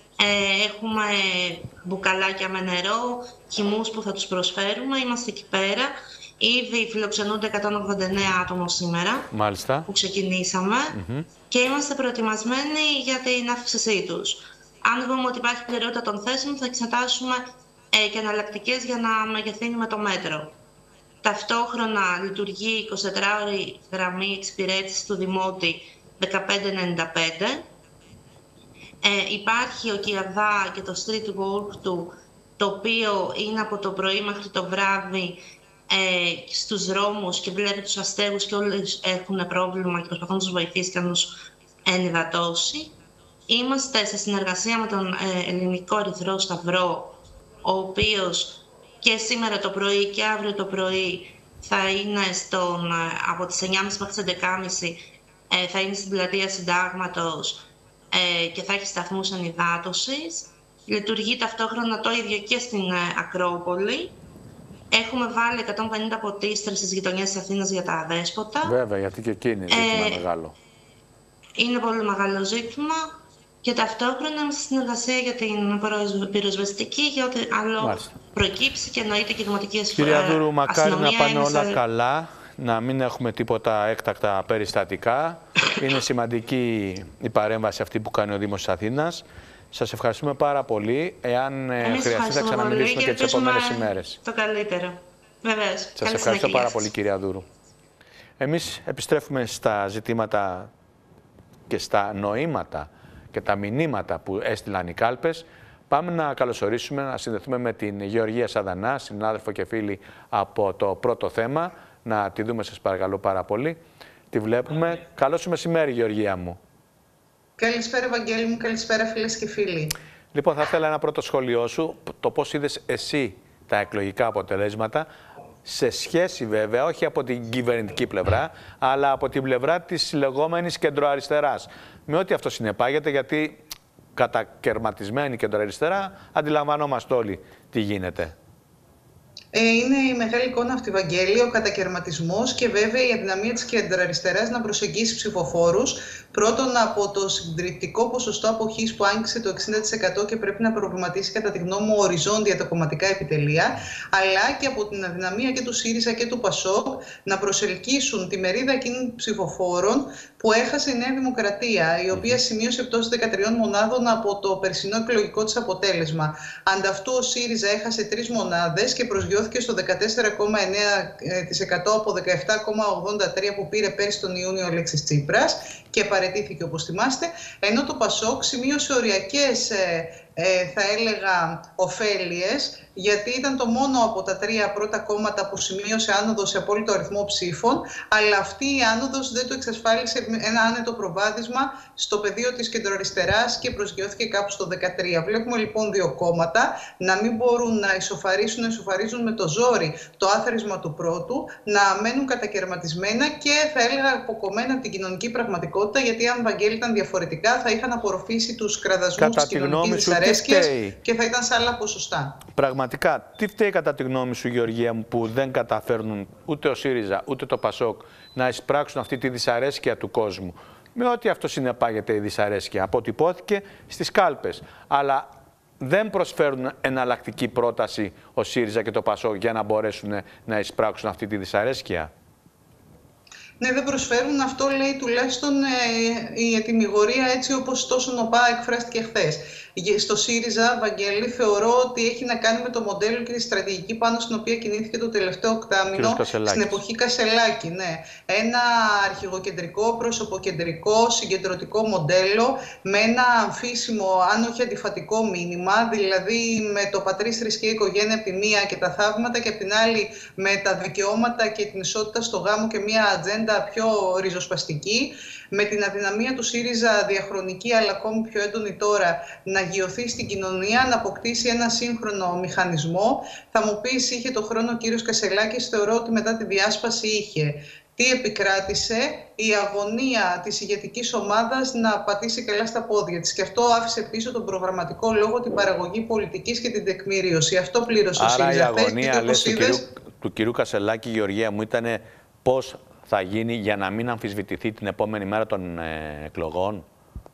Έχουμε μπουκαλάκια με νερό, χυμούς που θα τους προσφέρουμε. Είμαστε εκεί πέρα. Ήδη φιλοξενούνται 189 άτομα σήμερα. Μάλιστα. Που ξεκινήσαμε. Και είμαστε προετοιμασμένοι για την αύξησή τους. Αν δούμε ότι υπάρχει πληρότητα των θέσεων, θα εξετάσουμε και εναλλακτικές για να μεγεθύνουμε το μέτρο. Ταυτόχρονα λειτουργεί 24ωρη γραμμή εξυπηρέτησης του Δημότη 1595. Υπάρχει ο Κιαδά και το street work του, το οποίο είναι από το πρωί μέχρι το βράδυ στους δρόμους και βλέπει τους αστέγους και όλοι έχουν πρόβλημα και προσπαθούν να τους βοηθήσει και να τους ενυδατώσει. Είμαστε σε συνεργασία με τον Ελληνικό Ερυθρό Σταυρό, ο οποίος και σήμερα το πρωί και αύριο το πρωί θα είναι από τις 9.30 μέχρι τις 11.30 θα είναι στην πλατεία Συντάγματος και θα έχει σταθμούς ενυδάτωσης. Λειτουργεί ταυτόχρονα το ίδιο και στην Ακρόπολη. Έχουμε βάλει 150 ποτίστρες στις γειτονιές της Αθήνας για τα αδέσποτα. Βέβαια, γιατί και εκεί είναι ζήτημα μεγάλο. Είναι πολύ μεγάλο ζήτημα. Και ταυτόχρονα είμαστε στην εργασία για την πυροσβεστική, για ό,τι άλλο προκύψει, και εννοείται και η δημοτική ασφάλεια. Κυρία Δούρου, μακάρι να πάνε όλα καλά, να μην έχουμε τίποτα έκτακτα περιστατικά. Είναι σημαντική η παρέμβαση αυτή που κάνει ο Δήμος της Αθήνας. Σας ευχαριστούμε πάρα πολύ. Εάν χρειαστεί θα ξαναμιλήσουμε και τις επόμενες ημέρες. Το καλύτερο. Βεβαίως. Σας ευχαριστώ πάρα πολύ, κυρία Δούρου. Εμείς επιστρέφουμε στα ζητήματα και στα νοήματα και τα μηνύματα που έστειλαν οι κάλπες. Πάμε να καλωσορίσουμε, να συνδεθούμε με την Γεωργία Σαδανά, συνάδελφο και φίλη από το πρώτο θέμα. Να τη δούμε, σας παρακαλώ πάρα πολύ. Τη βλέπουμε. Καλό σου μεσημέρι, Γεωργία μου. Καλησπέρα, Βαγγέλη μου. Καλησπέρα, φίλες και φίλοι. Λοιπόν, θα ήθελα ένα πρώτο σχόλιο σου, το πώς είδες εσύ τα εκλογικά αποτελέσματα, σε σχέση βέβαια, όχι από την κυβερνητική πλευρά, αλλά από την πλευρά της λεγόμενης κεντροαριστεράς. Με ό,τι αυτό συνεπάγεται, γιατί κατακαιρματισμένη κεντροαριστερά, αντιλαμβανόμαστε όλοι τι γίνεται. Είναι η μεγάλη εικόνα αυτή, Βαγγέλη, ο κατακαιρματισμός και βέβαια η αδυναμία της κεντροαριστεράς να προσεγγίσει ψηφοφόρους. Πρώτον, από το συντριπτικό ποσοστό αποχής που άγγιξε το 60% και πρέπει να προβληματίσει κατά τη γνώμη μου οριζόντια τα κομματικά επιτελεία, αλλά και από την αδυναμία και του ΣΥΡΙΖΑ και του ΠΑΣΟΚ να προσελκύσουν τη μερίδα εκείνων ψηφοφόρων που έχασε η Νέα Δημοκρατία, η οποία σημείωσε πτώση 13 μονάδων από το περσινό εκλογικό της αποτέλεσμα. Ανταυτού ο ΣΥΡΙΖΑ έχασε 3 μονάδες και προσγειώθηκε στο 14,9% από 17,83% που πήρε πέρσι τον Ιούνιο ο Αλέξης Τσίπρας και παραιτήθηκε, όπως θυμάστε, ενώ το ΠΑΣΟΚ σημείωσε οριακές, θα έλεγα, ωφέλειες, γιατί ήταν το μόνο από τα 3 πρώτα κόμματα που σημείωσε άνοδο σε απόλυτο αριθμό ψήφων, αλλά αυτή η άνοδος δεν του εξασφάλισε ένα άνετο προβάδισμα στο πεδίο της κεντροαριστεράς και προσγειώθηκε κάπου στο 13. Βλέπουμε λοιπόν 2 κόμματα να μην μπορούν να ισοφαρίζουν με το ζόρι το άθροισμα του πρώτου, να μένουν κατακαιρματισμένα και θα έλεγα αποκομμένα από την κοινωνική πραγματικότητα, γιατί αν, Βαγγέλη, ήταν διαφορετικά θα είχαν απορροφήσει τους κραδασμούς της κοινωνικής δυσαρέσκειας και θα ήταν σε άλλα ποσοστά. Πραγματικά, τι φταίει κατά τη γνώμη σου, Γεωργία μου, που δεν καταφέρνουν ούτε ο ΣΥΡΙΖΑ ούτε το ΠΑΣΟΚ να εισπράξουν αυτή τη δυσαρέσκεια του κόσμου, με ό,τι αυτό συνεπάγεται η δυσαρέσκεια? Αποτυπώθηκε στις κάλπες, αλλά δεν προσφέρουν εναλλακτική πρόταση ο ΣΥΡΙΖΑ και το ΠΑΣΟΚ για να μπορέσουν να εισπράξουν αυτή τη δυσαρέσκεια. Ναι, δεν προσφέρουν. Αυτό λέει τουλάχιστον η ετυμηγορία, έτσι όπως τόσο νοπά εκφράστηκε χθες. Στο ΣΥΡΙΖΑ, Βαγγέλη, θεωρώ ότι έχει να κάνει με το μοντέλο και τη στρατηγική πάνω στην οποία κινήθηκε το τελευταίο οκτάμηνο, στην εποχή Κασελάκη. Ναι. Ένα αρχηγοκεντρικό, προσωποκεντρικό, συγκεντρωτικό μοντέλο με ένα αμφίσιμο, αν όχι αντιφατικό μήνυμα, δηλαδή με το πατρίς, θρησκεία, οικογένεια από τη μία και τα θαύματα και από την άλλη με τα δικαιώματα και την ισότητα στο γάμο και μια ατζέντα πιο ριζοσπαστική, με την αδυναμία του ΣΥΡΙΖΑ διαχρονική, αλλά ακόμη πιο έντονη τώρα, να γειωθεί στην κοινωνία, να αποκτήσει ένα σύγχρονο μηχανισμό. Θα μου πεις, είχε το χρόνο ο κύριος Κασελάκης? Θεωρώ ότι μετά τη διάσπαση είχε. Τι επικράτησε? Η αγωνία της ηγετικής ομάδας να πατήσει καλά στα πόδια της. Και αυτό άφησε πίσω τον προγραμματικό λόγο, την παραγωγή πολιτικής και την τεκμηρίωση. Αυτό πλήρωσε ο ΣΥΡΙΖΑ. Άρα η αγωνία, λες, του κυρίου Κασελάκη, Γεωργία μου, ήταν πώς θα γίνει για να μην αμφισβητηθεί την επόμενη μέρα των εκλογών?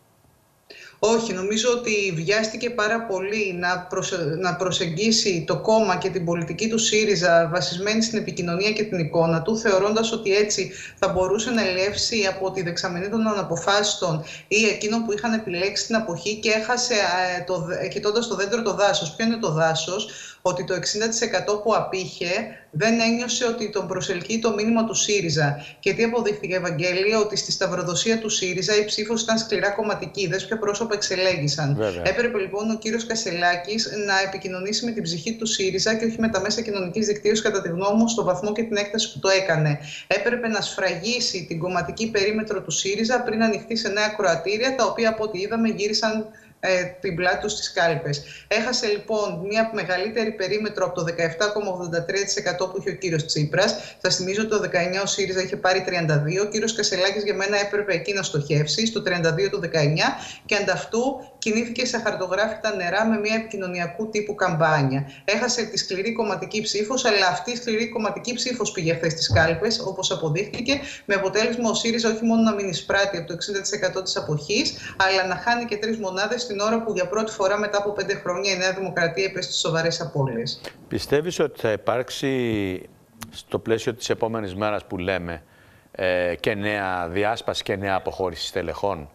Όχι, νομίζω ότι βιάστηκε πάρα πολύ να προσεγγίσει το κόμμα και την πολιτική του ΣΥΡΙΖΑ βασισμένη στην επικοινωνία και την εικόνα του, θεωρώντας ότι έτσι θα μπορούσε να ελεύσει από τη δεξαμενή των αναποφάσιστων ή εκείνων που είχαν επιλέξει την αποχή, και έχασε κοιτώντας το δέντρο το δάσος. Ποιο είναι το δάσος? Ότι το 60% που απήχε δεν ένιωσε ότι τον προσελκύει το μήνυμα του ΣΥΡΙΖΑ. Και τι αποδείχθηκε, Ευαγγέλη? Ότι στη σταυροδοσία του ΣΥΡΙΖΑ η ψήφος ήταν σκληρά κομματική. Δες ποια πρόσωπα εξελέγησαν. Βέβαια. Έπρεπε λοιπόν ο κύριος Κασελάκης να επικοινωνήσει με την ψυχή του ΣΥΡΙΖΑ και όχι με τα μέσα κοινωνικής δικτύωσης, κατά τη γνώμη μου, στο βαθμό και την έκταση που το έκανε. Έπρεπε να σφραγίσει την κομματική περίμετρο του ΣΥΡΙΖΑ πριν ανοιχτεί σε νέα κροατήρια, τα οποία από ό,τι είδαμε γύρισαν την πλάτη του στις κάλπες. Έχασε λοιπόν μια μεγαλύτερη περίμετρο από το 17,83% που είχε ο κύριος Τσίπρας. Θα θυμίζω ότι το 19 ο ΣΥΡΙΖΑ είχε πάρει 32. Ο κύριος Κασελάκης για μένα έπρεπε εκεί να στοχεύσει, στο 32 του 19, και ανταυτού κινήθηκε σε χαρτογράφητα νερά με μια επικοινωνιακού τύπου καμπάνια. Έχασε τη σκληρή κομματική ψήφος, αλλά αυτή η σκληρή κομματική ψήφος πήγε χθες στις κάλπες, όπως αποδείχθηκε, με αποτέλεσμα ο ΣΥΡΙΖΑ όχι μόνο να μην εισπράττει από το 60% της αποχής, αλλά να χάνει και 3 μονάδες την ώρα που για πρώτη φορά μετά από 5 χρόνια η Νέα Δημοκρατία υπέστη σοβαρές απώλειες. Πιστεύεις ότι θα υπάρξει στο πλαίσιο της επόμενης μέρας που λέμε και νέα διάσπαση και νέα αποχώρηση στελεχών?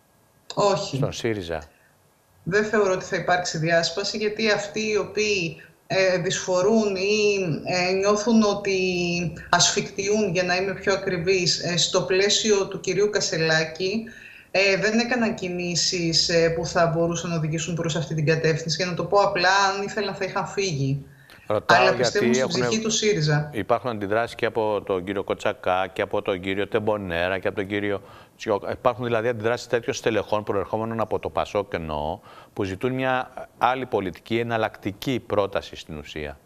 Όχι. Στον ΣΥΡΙΖΑ. Δεν θεωρώ ότι θα υπάρξει διάσπαση, γιατί αυτοί οι οποίοι δυσφορούν ή νιώθουν ότι ασφικτιούν, για να είμαι πιο ακριβής, στο πλαίσιο του κυρίου Κασσελάκη, δεν έκαναν κινήσεις που θα μπορούσαν να οδηγήσουν προς αυτή την κατεύθυνση. Για να το πω απλά, αν ήθελαν θα είχαν φύγει. Αλλά πιστεύουν στην ψυχή του ΣΥΡΙΖΑ. Υπάρχουν αντιδράσεις και από τον κύριο Κοτσακά και από τον κύριο Τεμπονέρα και από τον κύριο Τσιόκα. Υπάρχουν δηλαδή αντιδράσεις τέτοιων στελεχών προερχόμενων από το ΠΑΣΟΚ, εννοώ, που ζητούν μια άλλη πολιτική, εναλλακτική πρόταση στην ουσία.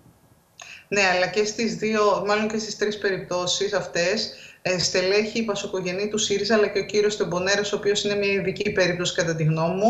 Ναι, αλλά και στις δύο, μάλλον και στις τρεις περιπτώσεις αυτές, στελέχη πασοκογενή του ΣΥΡΙΖΑ, αλλά και ο κύριος Τεμπονέρας, ο οποίος είναι μια ειδική περίπτωση κατά τη γνώμη μου,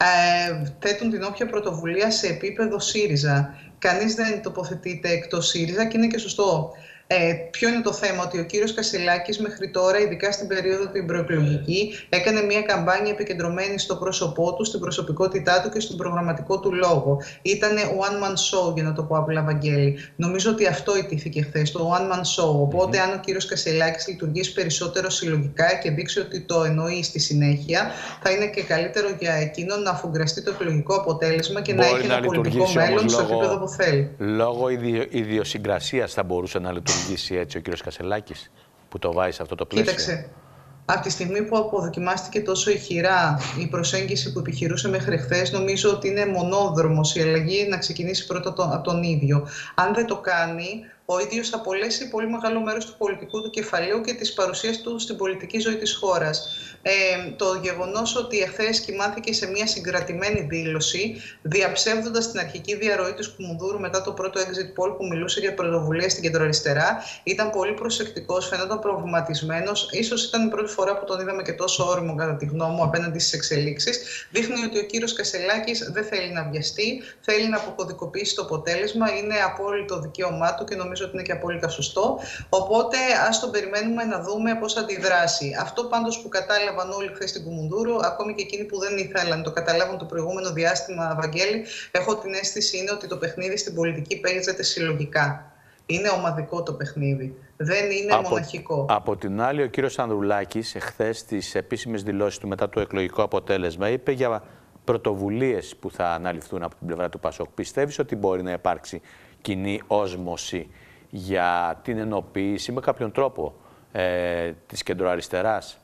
θέτουν την όποια πρωτοβουλία σε επίπεδο ΣΥΡΙΖΑ. Κανείς δεν τοποθετείται εκτός ΣΥΡΙΖΑ και είναι και σωστό. Ποιο είναι το θέμα? Ότι ο κύριος Κασσελάκης μέχρι τώρα, ειδικά στην περίοδο την προεκλογική, έκανε μια καμπάνια επικεντρωμένη στο πρόσωπό του, στην προσωπικότητά του και στον προγραμματικό του λόγο. Ήταν one man show, για να το πω απλά, Βαγγέλη. Νομίζω ότι αυτό ιτήθηκε χθες, το one man show. Οπότε, αν ο κύριος Κασσελάκης λειτουργήσει περισσότερο συλλογικά και δείξει ότι το εννοεί στη συνέχεια, θα είναι και καλύτερο για εκείνον να αφουγκραστεί το εκλογικό αποτέλεσμα και να έχει ένα πολιτικό μέλλον στο επίπεδο που θέλει. Λόγω ιδιοσυγκρασίας θα μπορούσε να λειτουργήσει έτσι ο κύριος Κασσελάκης, που το βάζει σε αυτό το πλαίσιο? Κοίταξε, από τη στιγμή που αποδοκιμάστηκε τόσο ηχηρά η προσέγγιση που επιχειρούσε μέχρι χθες, νομίζω ότι είναι μονόδρομος η αλλαγή να ξεκινήσει πρώτα από τον ίδιο. Αν δεν το κάνει, ο ίδιος θα απολέσει πολύ μεγάλο μέρος του πολιτικού του κεφαλαίου και της παρουσίας του στην πολιτική ζωή της χώρας. Το γεγονός ότι εχθές κοιμάθηκε σε μια συγκρατημένη δήλωση, διαψεύδοντας την αρχική διαρροή του Κουμουνδούρου μετά το πρώτο exit poll που μιλούσε για πρωτοβουλία στην κεντροαριστερά, ήταν πολύ προσεκτικός, φαινόταν προβληματισμένος. Ίσως ήταν η πρώτη φορά που τον είδαμε και τόσο όριμο, κατά τη γνώμη μου, απέναντι στις εξελίξεις. Δείχνει ότι ο κύριος Κασσελάκης δεν θέλει να βιαστεί, θέλει να αποκωδικοποιήσει το αποτέλεσμα. Είναι απόλυτο δικαίωμά του και νομίζω ότι είναι και απόλυτα σωστό. Οπότε ας τον περιμένουμε να δούμε πώς θα αντιδράσει. Αυτό πάντως που κατάλαβαν όλοι χθες στην Κουμουνδούρου, ακόμη και εκείνοι που δεν ήθελαν το καταλάβουν το προηγούμενο διάστημα, Βαγγέλη, έχω την αίσθηση είναι ότι το παιχνίδι στην πολιτική παίζεται συλλογικά. Είναι ομαδικό το παιχνίδι. Δεν είναι μοναχικό. Από την άλλη, ο κύριος Ανδρουλάκης εχθές στις επίσημες δηλώσεις του μετά το εκλογικό αποτέλεσμα είπε για πρωτοβουλίες που θα αναλυφθούν από την πλευρά του ΠΑΣΟΚ. Πιστεύεις ότι μπορεί να υπάρξει κοινή όσμωση για την ενοποίηση με κάποιον τρόπο της κεντροαριστεράς?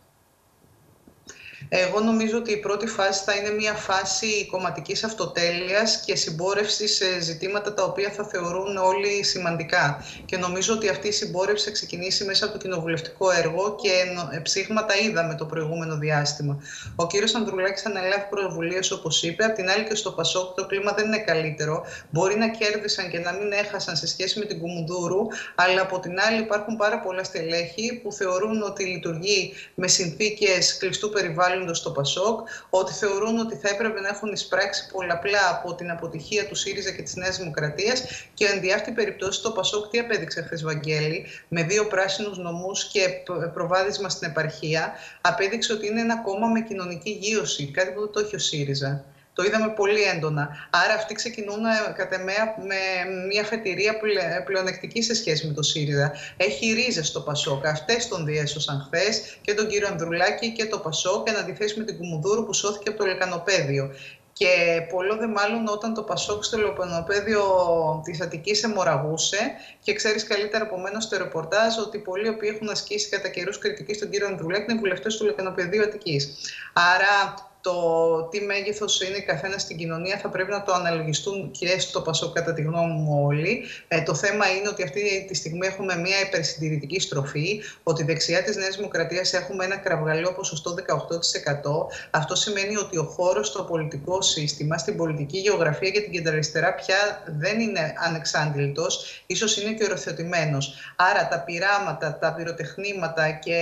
Εγώ νομίζω ότι η πρώτη φάση θα είναι μια φάση κομματικής αυτοτέλειας και συμπόρευσης σε ζητήματα τα οποία θα θεωρούν όλοι σημαντικά. Και νομίζω ότι αυτή η συμπόρευση θα ξεκινήσει μέσα από το κοινοβουλευτικό έργο και ψήγματα είδαμε το προηγούμενο διάστημα. Ο κύριος Ανδρουλάκης αναλάβει πρωτοβουλίες, όπως είπε. Απ' την άλλη και στο ΠΑΣΟΚ το κλίμα δεν είναι καλύτερο. Μπορεί να κέρδισαν και να μην έχασαν σε σχέση με την Κουμουνδούρου, αλλά από την άλλη υπάρχουν πάρα πολλά στελέχη που θεωρούν ότι λειτουργεί με συνθήκες κλειστού περιβάλλοντος στο ΠΑΣΟΚ, ότι θεωρούν ότι θα έπρεπε να έχουν εισπράξει πολλαπλά από την αποτυχία του ΣΥΡΙΖΑ και της Νέας Δημοκρατίας και εν δι' αυτή περιπτώσει το ΠΑΣΟΚ τι απέδειξε χθες, Βαγγέλη, με 2 πράσινους νομούς και προβάδισμα στην επαρχία, απέδειξε ότι είναι ένα κόμμα με κοινωνική γείωση, κάτι που δεν το έχει ο ΣΥΡΙΖΑ. Το είδαμε πολύ έντονα. Άρα αυτοί ξεκινούν κατ' εμέ με μια φετηρία πλεονεκτική σε σχέση με το ΣΥΡΙΖΑ. Έχει ρίζες στο ΠΑΣΟΚ. Αυτές τον διέσωσαν χθες και τον κύριο Ανδρουλάκη και το ΠΑΣΟΚ, εν αντιθέσει με την Κουμουνδούρου που σώθηκε από το λεκανοπέδιο. Και πολλό δε μάλλον όταν το ΠΑΣΟΚ στο λεκανοπέδιο της Αττικής αιμορραγούσε, και ξέρεις καλύτερα από μένα στο ρεπορτάζ ότι πολλοί οποίοι έχουν ασκήσει κατά καιρούς κριτική στον κύριο Ανδρουλάκη είναι βουλευτές του λεκανοπεδίου Αττικής. Άρα το τι μέγεθος είναι καθένα στην κοινωνία θα πρέπει να το αναλογιστούν και στο ΠΑΣΟΚ, κατά τη γνώμη μου, όλοι. Το θέμα είναι ότι αυτή τη στιγμή έχουμε μια υπερσυντηρητική στροφή, ότι δεξιά της Νέας Δημοκρατίας έχουμε ένα κραυγαλαίο ποσοστό 18%. Αυτό σημαίνει ότι ο χώρος στο πολιτικό σύστημα, στην πολιτική γεωγραφία και την κεντροαριστερά πια δεν είναι ανεξάντλητος, ίσως είναι και οριοθετημένος. Άρα τα πειράματα, τα πυροτεχνήματα και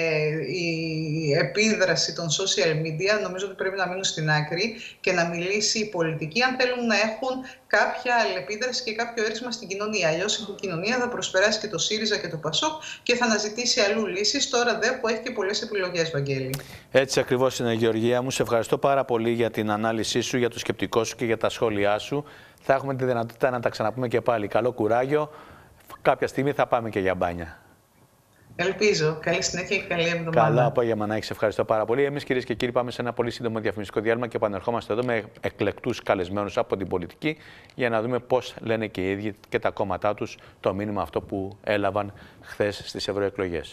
η επίδραση των social media νομίζω ότι πρέπει να μείνουν στην άκρη και να μιλήσει η πολιτική αν θέλουν να έχουν κάποια αλληλεπίδραση και κάποιο έρισμα στην κοινωνία. Αλλιώς η κοινωνία θα προσπεράσει και το ΣΥΡΙΖΑ και το ΠΑΣΟΚ και θα αναζητήσει αλλού λύσεις, τώρα δε που έχει και πολλές επιλογές, Βαγγέλη. Έτσι ακριβώς είναι, Γεωργία μου. Σε ευχαριστώ πάρα πολύ για την ανάλυση σου, για το σκεπτικό σου και για τα σχόλιά σου. Θα έχουμε τη δυνατότητα να τα ξαναπούμε και πάλι. Καλό κουράγιο. Κάποια στιγμή θα πάμε και για μπάνια. Ελπίζω. Καλή συνέχεια και καλή εβδομάδα. Καλό απόγευμα να έχεις. Ευχαριστώ πάρα πολύ. Εμείς, κυρίες και κύριοι, πάμε σε ένα πολύ σύντομο διαφημιστικό διάλειμμα και επανερχόμαστε εδώ με εκλεκτούς καλεσμένους από την πολιτική για να δούμε πώς λένε και οι ίδιοι και τα κόμματά τους το μήνυμα αυτό που έλαβαν χθες στις ευρωεκλογές.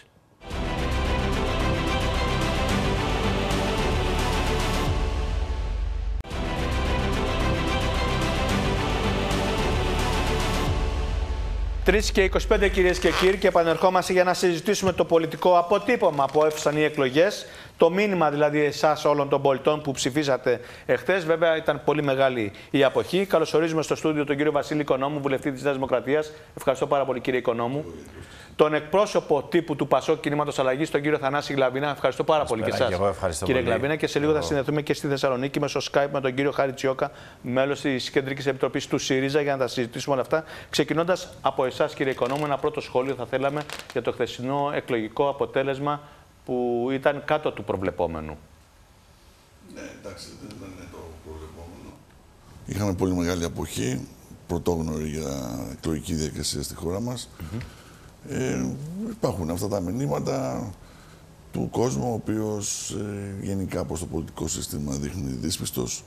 Τρεις και 25, κυρίες και κύριοι, και επανερχόμαστε για να συζητήσουμε το πολιτικό αποτύπωμα που έφυσαν οι εκλογές. Το μήνυμα δηλαδή εσάς όλων των πολιτών που ψηφίσατε εχθές. Βέβαια ήταν πολύ μεγάλη η αποχή. Καλωσορίζουμε στο στούντιο τον κύριο Βασίλη Οικονόμου, βουλευτή της Νέας Δημοκρατίας. Ευχαριστώ πάρα πολύ, κύριε Οικονόμου. Τον εκπρόσωπο τύπου του Πασόκ Κινήματος Αλλαγής, τον κύριο Θανάση Γλαβίνα. Ευχαριστώ πάρα πολύ και εσάς, κύριε Γλαβίνα. Και σε λίγο θα συνδεθούμε και στη Θεσσαλονίκη μέσω Skype με τον κύριο Χάρη Τσιόκα, μέλος της Κεντρικής Επιτροπής του ΣΥΡΙΖΑ, για να τα συζητήσουμε όλα αυτά. Ξεκινώντας από εσάς, κύριε Οικονόμου, ένα πρώτο σχόλιο θα θέλαμε για το χθεσινό εκλογικό αποτέλεσμα που ήταν κάτω του προβλεπόμενου. Ναι, εντάξει, δεν ήταν το προβλεπόμενο. Είχαμε πολύ μεγάλη αποχή, πρωτόγνωρη για εκλογική διαδικασία στη χώρα μας. Υπάρχουν αυτά τα μηνύματα του κόσμου, ο οποίος γενικά από το πολιτικό σύστημα δείχνει δύσπιστος.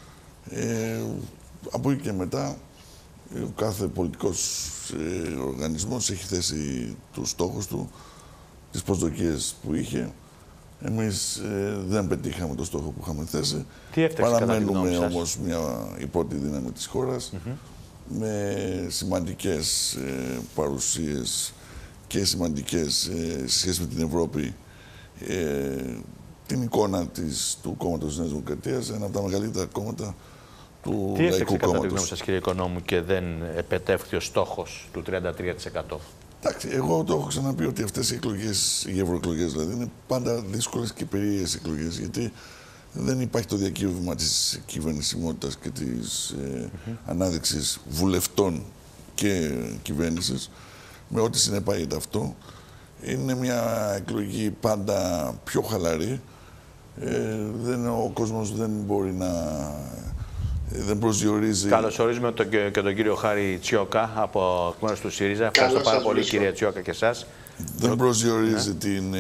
Από εκεί και μετά, ο κάθε πολιτικός οργανισμός έχει θέσει τους στόχους του, τις προσδοκίες που είχε. Εμείς δεν πετύχαμε το στόχο που είχαμε θέσει. Παραμένουμε όμως η πρώτη δύναμη της χώρας, με σημαντικές παρουσίες και σημαντικές σχέσεις με την Ευρώπη. Την εικόνα του κόμματος της Νέας Δημοκρατίας, ένα από τα μεγαλύτερα κόμματα του Λαϊκού Κόμματος. Τι έφταξε κατά τη γνώμη σας, κύριε Οικονόμου, και δεν επετεύχθη ο στόχος του 33%? Εντάξει, εγώ το έχω ξαναπεί ότι αυτές οι εκλογές, οι ευρωεκλογές δηλαδή, είναι πάντα δύσκολες και περίεργες εκλογές, γιατί δεν υπάρχει το διακύβευμα της κυβερνησιμότητας και της ανάδειξης βουλευτών και κυβέρνησης, με ό,τι συνεπάγεται αυτό. Είναι μια εκλογή πάντα πιο χαλαρή. Ο κόσμος δεν μπορεί να... δεν προσδιορίζει... Καλωσορίζουμε και τον κύριο Χάρη Τσιόκα από μέρους του ΣΥΡΙΖΑ. Ευχαριστώ πάρα πολύ, κύριε Τσιόκα, και εσάς. Δεν προσδιορίζει την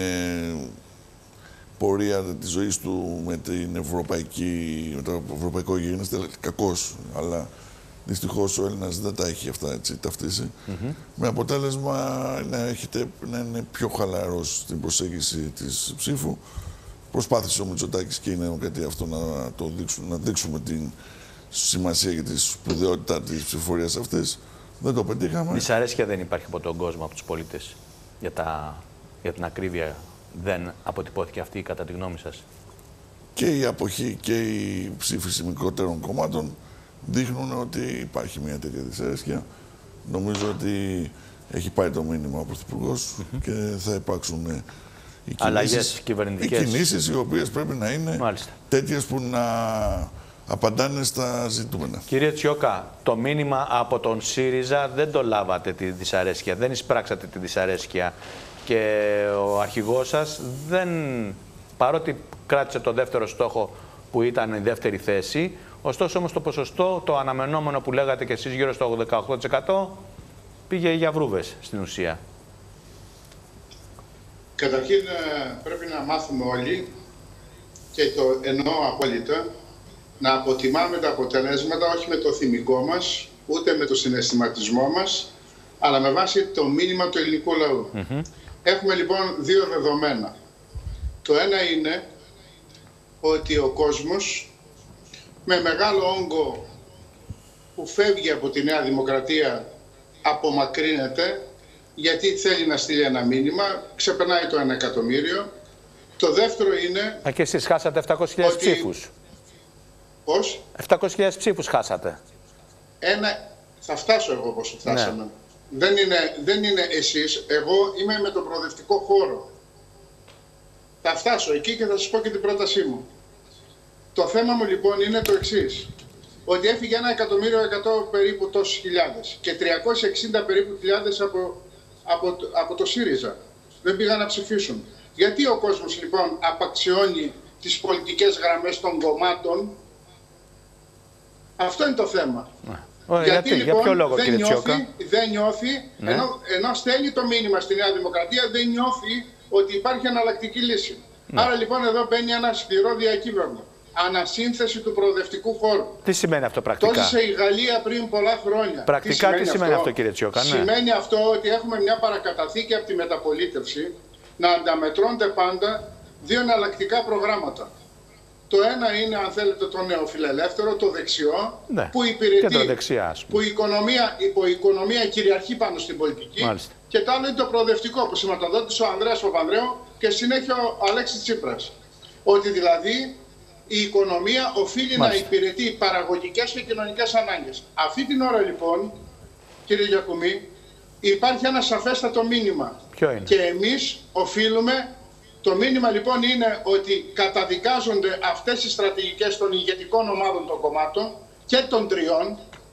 πορεία της ζωής του με το ευρωπαϊκό γίγνεσθε, κακώς, αλλά δυστυχώς ο Έλληνας δεν τα έχει αυτά έτσι ταυτίσει. Με αποτέλεσμα να είναι πιο χαλαρός στην προσέγγιση της ψήφου. Προσπάθησε ο Μητσοτάκης και η Νέα Δημοκρατία αυτό να δείξουμε την σημασία και τη σπουδαιότητα της ψηφοφορίας αυτής. Δεν το πετύχαμε. Δυσαρέσκεια δεν υπάρχει από τον κόσμο, από τους πολίτες, για την ακρίβεια? Δεν αποτυπώθηκε αυτή κατά τη γνώμη σας? Και η αποχή και η ψήφιση μικρότερων κομμάτων δείχνουν ότι υπάρχει μια τέτοια δυσαρέσκεια. Νομίζω ότι έχει πάει το μήνυμα ο Πρωθυπουργός και θα υπάρξουν οι κινήσεις οι οποίες πρέπει να είναι τέτοιες που να απαντάνε στα ζητούμενα. Κύριε Τσιόκα, το μήνυμα από τον ΣΥΡΙΖΑ δεν το λάβατε τη δυσαρέσκεια, δεν εισπράξατε τη δυσαρέσκεια, και ο αρχηγός σας παρότι κράτησε το δεύτερο στόχο που ήταν η δεύτερη θέση, ωστόσο όμως το ποσοστό, το αναμενόμενο που λέγατε και εσείς, γύρω στο 18%, πήγε για βρούβες στην ουσία. Καταρχήν πρέπει να μάθουμε όλοι, και το εννοώ απόλυτα, να αποτιμάμε τα αποτελέσματα όχι με το θυμικό μας, ούτε με το συναισθηματισμό μας, αλλά με βάση το μήνυμα του ελληνικού λαού. Έχουμε λοιπόν δύο δεδομένα. Το ένα είναι ότι ο κόσμος με μεγάλο όγκο που φεύγει από τη Νέα Δημοκρατία απομακρύνεται, γιατί θέλει να στείλει ένα μήνυμα, ξεπερνάει το 1 εκατομμύριο. Το δεύτερο είναι... Και εσείς χάσατε 700.000 ψήφους. Πώς? 700.000 ψήφους χάσατε. Θα φτάσω εγώ πώς φτάσαμε. Ναι. Δεν είναι εσείς, εγώ είμαι με τον προοδευτικό χώρο. Θα φτάσω εκεί και θα σας πω και την πρότασή μου. Το θέμα μου λοιπόν είναι το εξής. Ότι έφυγε 1.100.000 περίπου τόσους χιλιάδες και 360 περίπου χιλιάδες από το ΣΥΡΙΖΑ. Δεν πήγαν να ψηφίσουν. Γιατί ο κόσμος λοιπόν απαξιώνει τις πολιτικές γραμμές των κομμάτων? Αυτό είναι το θέμα. Γιατί λοιπόν, για ποιο λόγο, δεν νιώθει, ναι. ενώ στέλνει το μήνυμα στη Νέα Δημοκρατία, δεν νιώθει ότι υπάρχει εναλλακτική λύση. Ναι. Άρα λοιπόν εδώ μπαίνει ένα σκληρό διακύβευμα. Ανασύνθεση του προοδευτικού χώρου. Τι σημαίνει αυτό πρακτικά? Το ζήσε η Γαλλία πριν πολλά χρόνια. Πρακτικά τι σημαίνει αυτό, κύριε Τσιόκα? Ναι. Σημαίνει αυτό ότι έχουμε μια παρακαταθήκη από τη μεταπολίτευση να ανταμετρώνται πάντα δύο εναλλακτικά προγράμματα. Το ένα είναι, αν θέλετε, το νεοφιλελεύθερο, το δεξιό, ναι. που υπηρετεί, δεξιά, που η οικονομία κυριαρχεί πάνω στην πολιτική. Μάλιστα. Και το άλλο είναι το προοδευτικό, που σηματοδότησε ο Ανδρέας Παπανδρέου και συνέχεια ο Αλέξης Τσίπρας. Ότι δηλαδή η οικονομία οφείλει να υπηρετεί παραγωγικές και κοινωνικές ανάγκες. Αυτή την ώρα λοιπόν, κύριε Γιακουμί, υπάρχει ένα σαφέστατο μήνυμα. Ποιο είναι? Και εμείς οφείλουμε, το μήνυμα λοιπόν είναι ότι καταδικάζονται αυτές οι στρατηγικές των ηγετικών ομάδων των κομμάτων και των τριών.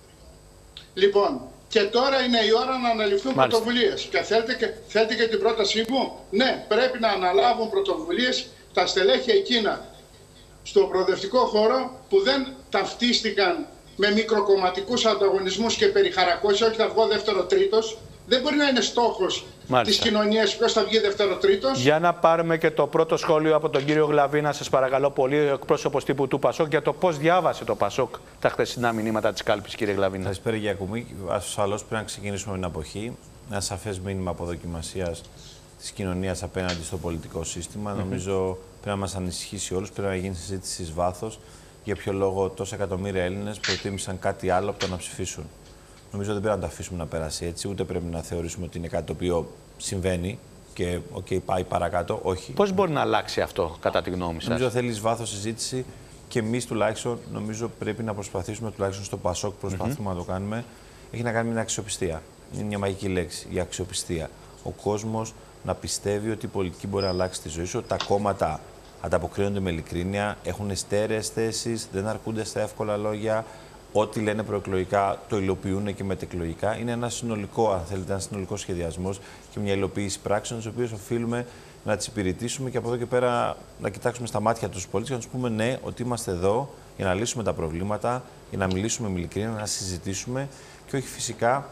Λοιπόν, και τώρα είναι η ώρα να αναλυφθούν πρωτοβουλίες. Και θέλετε και την πρότασή μου? Ναι, πρέπει να αναλάβουν πρωτοβουλίες τα στελέχη εκείνα στο προοδευτικό χώρο που δεν ταυτίστηκαν με μικροκομματικούς ανταγωνισμούς και περιχαρακώσεις, όχι θα βγω δεύτερο-τρίτος. Δεν μπορεί να είναι στόχος της κοινωνίας ποιος θα βγει δεύτερο-τρίτος. Για να πάρουμε και το πρώτο σχόλιο από τον κύριο Γλαβίνα, σας παρακαλώ πολύ, εκπρόσωπος τύπου του ΠΑΣΟΚ, για το πώς διάβασε το ΠΑΣΟΚ τα χθεσινά μηνύματα της κάλπης, κύριε Γλαβίνα. Καλησπέρα, Γιακουμί. Ασφαλώς πρέπει να ξεκινήσουμε με την αποχή. Ένα σαφές μήνυμα αποδοκιμασίας της κοινωνίας απέναντι στο πολιτικό σύστημα. Νομίζω πρέπει να μας ανησυχήσει όλους, πρέπει να γίνει συζήτηση εις βάθος για ποιο λόγο τόσα εκατομμύρια Έλληνες προτίμησαν κάτι άλλο από το να ψηφίσουν. Νομίζω δεν πρέπει να το αφήσουμε να περάσει έτσι, ούτε πρέπει να θεωρήσουμε ότι είναι κάτι το οποίο συμβαίνει και πάει παρακάτω. Όχι. Πώς μπορεί να αλλάξει αυτό, κατά τη γνώμη σας? Νομίζω θέλει εις βάθος συζήτηση και εμείς τουλάχιστον νομίζω πρέπει να προσπαθήσουμε, τουλάχιστον στο ΠΑΣΟΚ προσπαθούμε να το κάνουμε. Έχει να κάνει με την αξιοπιστία. Είναι μια μαγική λέξη, η αξιοπιστία. Ο κόσμος να πιστεύει ότι η πολιτική μπορεί να αλλάξει τη ζωή σου, ότι τα κόμματα ανταποκρίνονται με ειλικρίνεια, έχουν στέρεες θέσεις, δεν αρκούνται στα εύκολα λόγια. Ό,τι λένε προεκλογικά το υλοποιούν και μετεκλογικά. Είναι ένα συνολικό, αν θέλετε, ένα συνολικό σχεδιασμός και μια υλοποίηση πράξεων, τις οποίες οφείλουμε να τις υπηρετήσουμε και από εδώ και πέρα να κοιτάξουμε στα μάτια τους πολίτες και να τους πούμε ναι, ότι είμαστε εδώ για να λύσουμε τα προβλήματα, για να μιλήσουμε με ειλικρίνεια, να συζητήσουμε και όχι φυσικά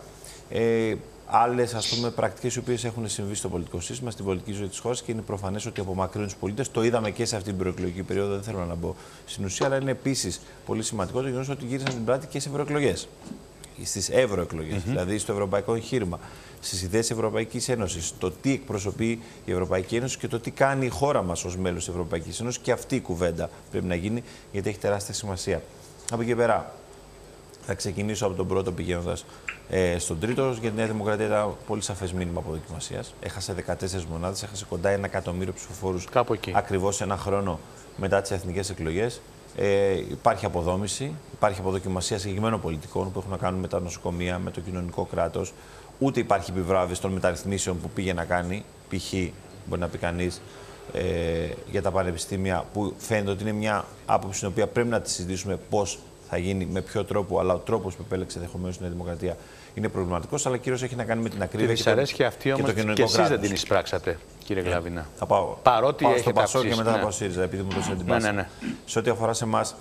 άλλες πρακτικές οι οποίες έχουν συμβεί στο πολιτικό σύστημα, στην πολιτική ζωή της χώρας και είναι προφανές ότι απομακρύνουν τους πολίτες. Το είδαμε και σε αυτή την προεκλογική περίοδο, δεν θέλω να μπω στην ουσία, αλλά είναι επίσης πολύ σημαντικό το γεγονός ότι γύρισαν την πλάτη και σε ευρωεκλογές. Στις ευρωεκλογές, δηλαδή στο ευρωπαϊκό εγχείρημα, στις ιδέες της Ευρωπαϊκής Ένωσης, το τι εκπροσωπεί η Ευρωπαϊκή Ένωση και το τι κάνει η χώρα μας ως μέλος της Ευρωπαϊκής Ένωσης και αυτή η κουβέντα πρέπει να γίνει γιατί έχει τεράστια σημασία. Από εκεί πέρα, θα ξεκινήσω από τον πρώτο πηγαίνοντας στον τρίτο. Για τη Νέα Δημοκρατία ήταν πολύ σαφές μήνυμα αποδοκιμασίας. Έχασε 14 μονάδες, έχασε κοντά 1 εκατομμύριο ψηφοφόρους ακριβώς ένα χρόνο μετά τις εθνικές εκλογές. Υπάρχει αποδόμηση, υπάρχει αποδοκιμασία συγκεκριμένων πολιτικών που έχουν να κάνουν με τα νοσοκομεία, με το κοινωνικό κράτος. Ούτε υπάρχει επιβράβευση των μεταρρυθμίσεων που πήγε να κάνει. Π.χ. μπορεί να πει κανείς για τα πανεπιστήμια, που φαίνεται ότι είναι μια άποψη στην οποία πρέπει να τη συζητήσουμε πώς θα γίνει, με ποιο τρόπο, αλλά ο τρόπος που επέλεξε ενδεχομένως η Νέα Δημοκρατία είναι προβληματικός, αλλά κυρίως έχει να κάνει με την ακρίβεια και το κοινωνικό κράτος. Και εσείς δεν την εισπράξατε, κύριε Γλαβίνα. Θα πάω. Παρότι έχετε στο ΠΑΣΟΚ και μετά ναι. θα πάω ΣΥΡΙΖΑ, επειδή μου δώσατε την πάση. Ναι. Σε ό,τι αφορά σε εμάς,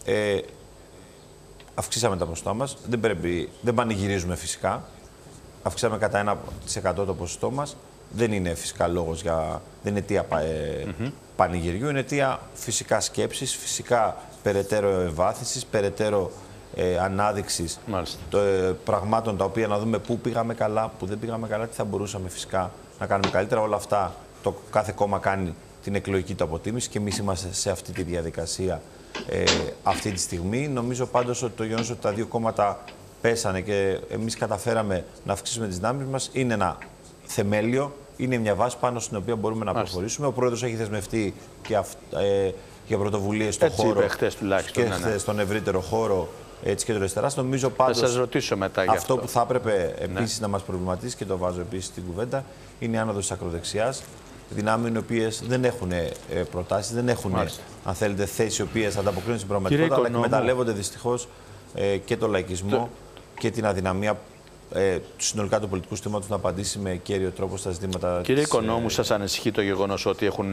αυξήσαμε τα ποσοστά μας. Δεν πανηγυρίζουμε φυσικά. Αυξήσαμε κατά 1% το ποσοστό μας. Δεν είναι φυσικά λόγος για. Δεν είναι αιτία πανηγυριού, είναι αιτία φυσικά σκέψης, φυσικά περαιτέρω ευάθυνσης, περαιτέρω ανάδειξης πραγμάτων τα οποία να δούμε πού πήγαμε καλά, πού δεν πήγαμε καλά, τι θα μπορούσαμε φυσικά να κάνουμε καλύτερα. Όλα αυτά το κάθε κόμμα κάνει την εκλογική του αποτίμηση και εμείς είμαστε σε αυτή τη διαδικασία αυτή τη στιγμή. Νομίζω πάντως ότι το γεγονός ότι τα δύο κόμματα πέσανε και εμείς καταφέραμε να αυξήσουμε τις δυνάμεις μας είναι ένα θεμέλιο, είναι μια βάση πάνω στην οποία μπορούμε να προχωρήσουμε. Ο Πρόεδρος έχει δεσμευτεί και για πρωτοβουλίες στον χώρο και στον ευρύτερο χώρο της κεντροαριστεράς. Νομίζω πάντως θα σας ρωτήσω μετά γι' αυτό που θα έπρεπε επίσης να μας προβληματίσει και το βάζω επίσης στην κουβέντα είναι η άνοδος της ακροδεξιάς. Δυνάμεων οι οποίες δεν έχουν προτάσεις, δεν έχουν αν θέλετε θέσεις οι οποίες ανταποκρίνουν στην πραγματικότητα, αλλά εκμεταλλεύονται δυστυχώς και το λαϊκισμό και την αδυναμία συνολικά του πολιτικού συστήματος να απαντήσει με κέριο τρόπο στα ζητήματα. Κύριε Οικονόμου, σας ανησυχεί το γεγονός ότι έχουν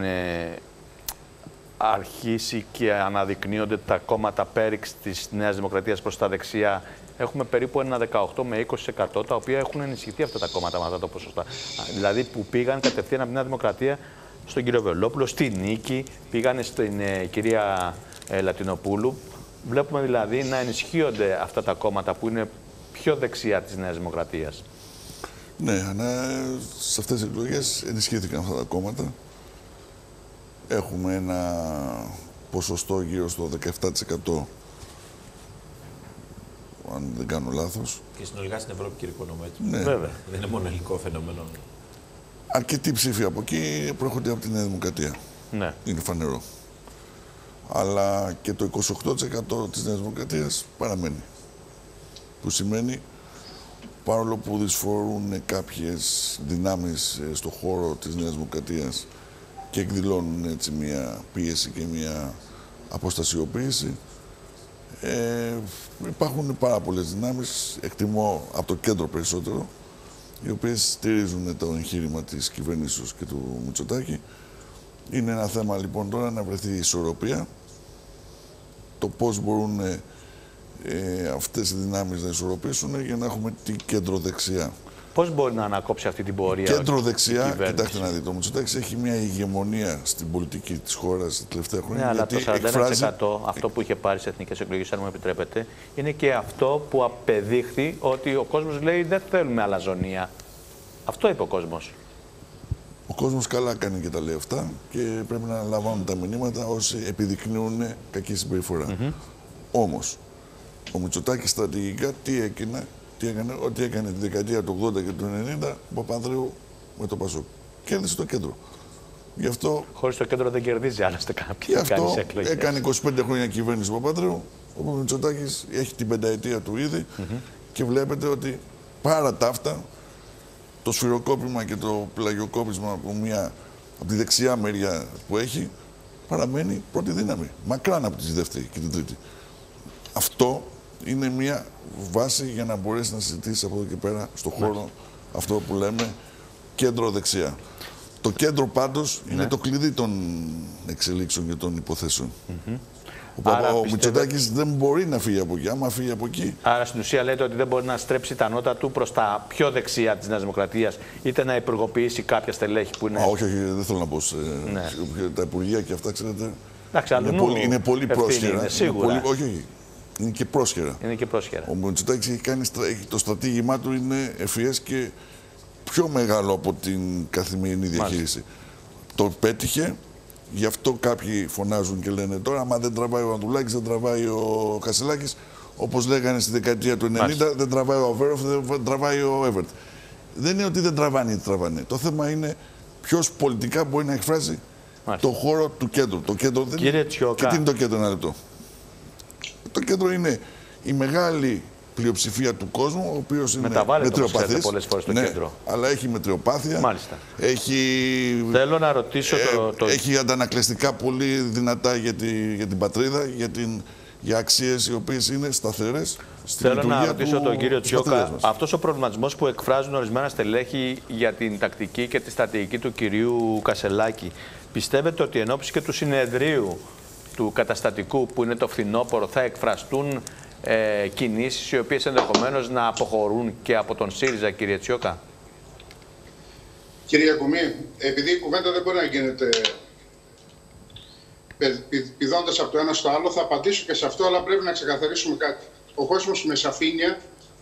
αρχίσει και αναδεικνύονται τα κόμματα πέριξ της Νέας Δημοκρατίας προς τα δεξιά έχουμε περίπου ένα 18 με 20%, τα οποία έχουν ενισχυθεί αυτά τα κόμματα με αυτά τα ποσοστά. Δηλαδή που πήγαν κατευθείαν από τη Νέα Δημοκρατία στον κύριο Βελόπουλο, στη Νίκη, πήγαν στην κυρία Λατινοπούλου. Βλέπουμε δηλαδή να ενισχύονται αυτά τα κόμματα που είναι πιο δεξιά της Νέας Δημοκρατίας. Ναι, σε αυτές τις εκλογές ενισχύθηκαν αυτά τα κόμματα. Έχουμε ένα ποσοστό γύρω στο 17%, αν δεν κάνω λάθος. Και συνολικά στην Ευρώπη, κύριε Οικονόμου, έτσι. Ναι. Βέβαια, δεν είναι μόνο ελληνικό φαινόμενο. Αρκετοί ψήφοι από εκεί προέρχονται από τη Νέα Δημοκρατία. Ναι. Είναι φανερό. Αλλά και το 28% της Νέας Δημοκρατίας παραμένει. Που σημαίνει, παρόλο που δυσφορούν κάποιες δυνάμεις στον χώρο της Νέας Δημοκρατίας και εκδηλώνουν έτσι μια πίεση και μια αποστασιοποίηση, υπάρχουν πάρα πολλές δυνάμεις, εκτιμώ από το κέντρο περισσότερο, οι οποίες στηρίζουν το εγχείρημα της κυβερνήσεως και του Μητσοτάκη. Είναι ένα θέμα λοιπόν τώρα να βρεθεί η ισορροπία, το πώς μπορούν αυτές οι δυνάμεις να ισορροπήσουν για να έχουμε την κέντρο-δεξιά. Πώς μπορεί να ανακόψει αυτή την πορεία? Κέντρο-δεξιά, κοιτάξτε να δείτε, ο Μητσοτάκης έχει μια ηγεμονία στην πολιτική της χώρας τα τελευταία χρόνια. Ναι, αλλά το 41% αυτό που είχε πάρει σε εθνικές εκλογές, αν μου επιτρέπετε, είναι και αυτό που απεδείχθη ότι ο κόσμος λέει δεν θέλουμε αλαζονία. Αυτό είπε ο κόσμος. Ο κόσμος καλά κάνει και τα λέει αυτά και πρέπει να λαμβάνουν τα μηνύματα όσοι επιδεικνύουν κακή συμπεριφορά. Όμως, ο Μητσοτάκης στρατηγικά τι έκανε, ό,τι έκανε τη δεκαετία του 80 και του 90 ο Παπανδρέου με το Πασόκ. Κέρδισε το κέντρο. Γι' αυτό, χωρίς το κέντρο δεν κερδίζει άλλωστε κάποιοι. Γι' αυτό έκανε 25 χρόνια κυβέρνηση ο Παπανδρέου. Ο Μητσοτάκης έχει την πενταετία του ήδη και βλέπετε ότι παρά τα αυτά, το σφυροκόπημα και το πλαγιοκόπισμα από τη δεξιά μεριά που έχει, παραμένει πρώτη δύναμη. Μακράν από τη δεύτερη και την τρίτη. Αυτό είναι μια βάση για να μπορέσει να συζητήσει από εδώ και πέρα στον χώρο αυτό που λέμε κέντρο-δεξιά. Το κέντρο πάντως είναι το κλειδί των εξελίξεων και των υποθέσεων. Ο Μητσοτάκης δεν μπορεί να φύγει από εκεί. Άμα φύγει από εκεί. Άρα στην ουσία λέτε ότι δεν μπορεί να στρέψει τα νότα του προς τα πιο δεξιά της Νέας Δημοκρατίας, είτε να υπουργοποιήσει κάποια στελέχη που είναι. Όχι, δεν θέλω να πω. Τα υπουργεία και αυτά, ξέρετε. Είναι πολύ πρόσχερα. Είναι σίγουρα. Όχι. Είναι και πρόσχερα. Είναι και πρόσχερα. Ο Μητσοτάκης έχει κάνει το στρατήγημά του είναι ευφυές και πιο μεγάλο από την καθημερινή διαχείριση. Το πέτυχε. Γι' αυτό κάποιοι φωνάζουν και λένε τώρα, άμα δεν τραβάει ο Ανδρουλάκης, δεν τραβάει ο Κασελάκης. Όπως λέγανε στη δεκαετία του 90, δεν τραβάει ο Αβέροφ, δεν τραβάει ο Εύερτ. Δεν είναι ότι δεν τραβάνε ή τραβάνε. Το θέμα είναι ποιος πολιτικά μπορεί να εκφράσει το χώρο του κέντρου. Το κέντρο δεν είναι. Και τι είναι το κέντρο, ένα λεπτό. Το κέντρο είναι η μεγάλη πλειοψηφία του κόσμου, ο οποίος είναι μετριοπαθής. Πολλές φορές το κέντρο. Αλλά έχει μετριοπάθεια. Μάλιστα. Θέλω να ρωτήσω έχει αντανακλαιστικά πολύ δυνατά για την πατρίδα, για αξίες οι οποίες είναι σταθερές. Θέλω να ρωτήσω τον κύριο Τσιόκα, αυτός ο προβληματισμός που εκφράζουν ορισμένα στελέχη για την τακτική και τη στρατηγική του κυρίου Κασελάκη, πιστεύετε ότι εν ώψη και του συνεδρίου του καταστατικού που είναι το φθινόπωρο θα εκφραστούν κινήσεις οι οποίες ενδεχομένως να αποχωρούν και από τον ΣΥΡΙΖΑ, κύριε Τσιόκα? Κύριε Κουμή, επειδή η κουβέντα δεν μπορεί να γίνεται πηδώντας από το ένα στο άλλο, θα απαντήσω και σε αυτό, αλλά πρέπει να ξεκαθαρίσουμε κάτι. Ο κόσμος με σαφήνεια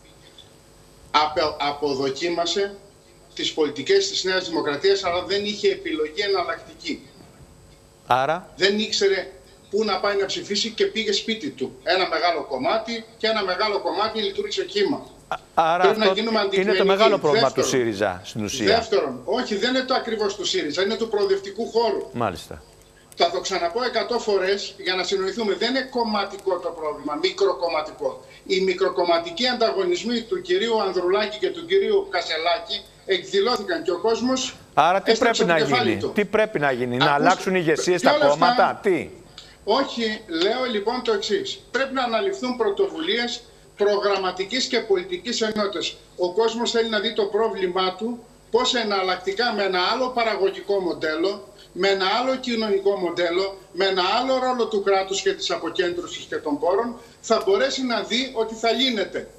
αποδοκίμασε τις πολιτικές της Νέας Δημοκρατίας, αλλά δεν είχε επιλογή εναλλακτική. Άρα? Δεν ήξερε πού να πάει να ψηφίσει και πήγε σπίτι του. Ένα μεγάλο κομμάτι και ένα μεγάλο κομμάτι λειτουργήσε κύμα. Άρα αυτό είναι το μεγάλο πρόβλημα του ΣΥΡΙΖΑ στην ουσία. Δεύτερον, όχι, δεν είναι το ακριβώς του ΣΥΡΙΖΑ, είναι του προοδευτικού χώρου. Μάλιστα. Θα το ξαναπώ 100 φορές για να συνοηθούμε. Δεν είναι κομματικό το πρόβλημα, μικροκομματικό. Οι μικροκομματικοί ανταγωνισμοί του κυρίου Ανδρουλάκη και του κυρίου Κασελάκη εκδηλώθηκαν και ο κόσμος. Άρα τι πρέπει να γίνει? Τι πρέπει να γίνει, να αλλάξουν ηγεσίες στα κόμματα, τι? Όχι, λέω λοιπόν το εξής. Πρέπει να αναλυφθούν πρωτοβουλίες προγραμματικής και πολιτικής ενότητας. Ο κόσμος θέλει να δει το πρόβλημά του, πώς εναλλακτικά με ένα άλλο παραγωγικό μοντέλο, με ένα άλλο κοινωνικό μοντέλο, με ένα άλλο ρόλο του κράτους και της αποκέντρωσης και των πόρων, θα μπορέσει να δει ότι θα λύνεται.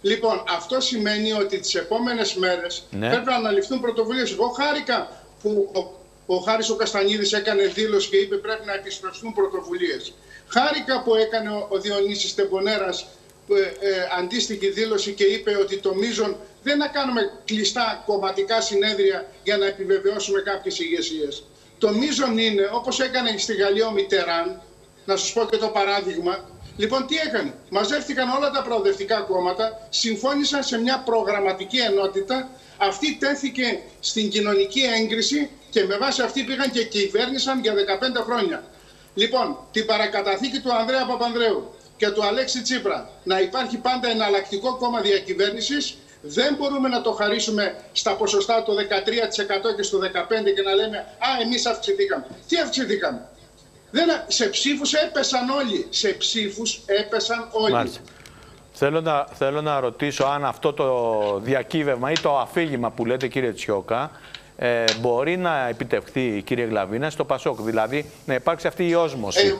Λοιπόν, αυτό σημαίνει ότι τις επόμενες μέρες πρέπει να αναλυφθούν πρωτοβουλίες. Εγώ χάρηκα που ο Χάρης ο Καστανίδης έκανε δήλωση και είπε πρέπει να επισπευστούν πρωτοβουλίες. Χάρηκα που έκανε ο Διονύσης Τεμπονέρας αντίστοιχη δήλωση και είπε ότι το μείζον δεν να κάνουμε κλειστά κομματικά συνέδρια για να επιβεβαιώσουμε κάποιες ηγεσίες. Το μείζον είναι, όπως έκανε στη Γαλλία ο Μιτεράν, να σας πω και το παράδειγμα. Λοιπόν, τι έκανε. Μαζεύτηκαν όλα τα προοδευτικά κόμματα, συμφώνησαν σε μια προγραμματική ενότητα, αυτή τέθηκε στην κοινωνική έγκριση και με βάση αυτή πήγαν και κυβέρνησαν για 15 χρόνια. Λοιπόν, την παρακαταθήκη του Ανδρέα Παπανδρέου και του Αλέξη Τσίπρα να υπάρχει πάντα εναλλακτικό κόμμα διακυβέρνησης, δεν μπορούμε να το χαρίσουμε στα ποσοστά το 13% και στο 15% και να λέμε «Α, εμείς αυξηθήκαμε». Τι αυξηθήκαμε? Σε ψήφους έπεσαν όλοι. Σε ψήφους έπεσαν όλοι. Μάλιστα. Θέλω να ρωτήσω αν αυτό το διακύβευμα ή το αφήγημα που λέτε, κύριε Τσιόκα, μπορεί να επιτευχθεί, κύριε Γλαβίνα, στο ΠΑΣΟΚ. Δηλαδή να υπάρξει αυτή η όσμωση.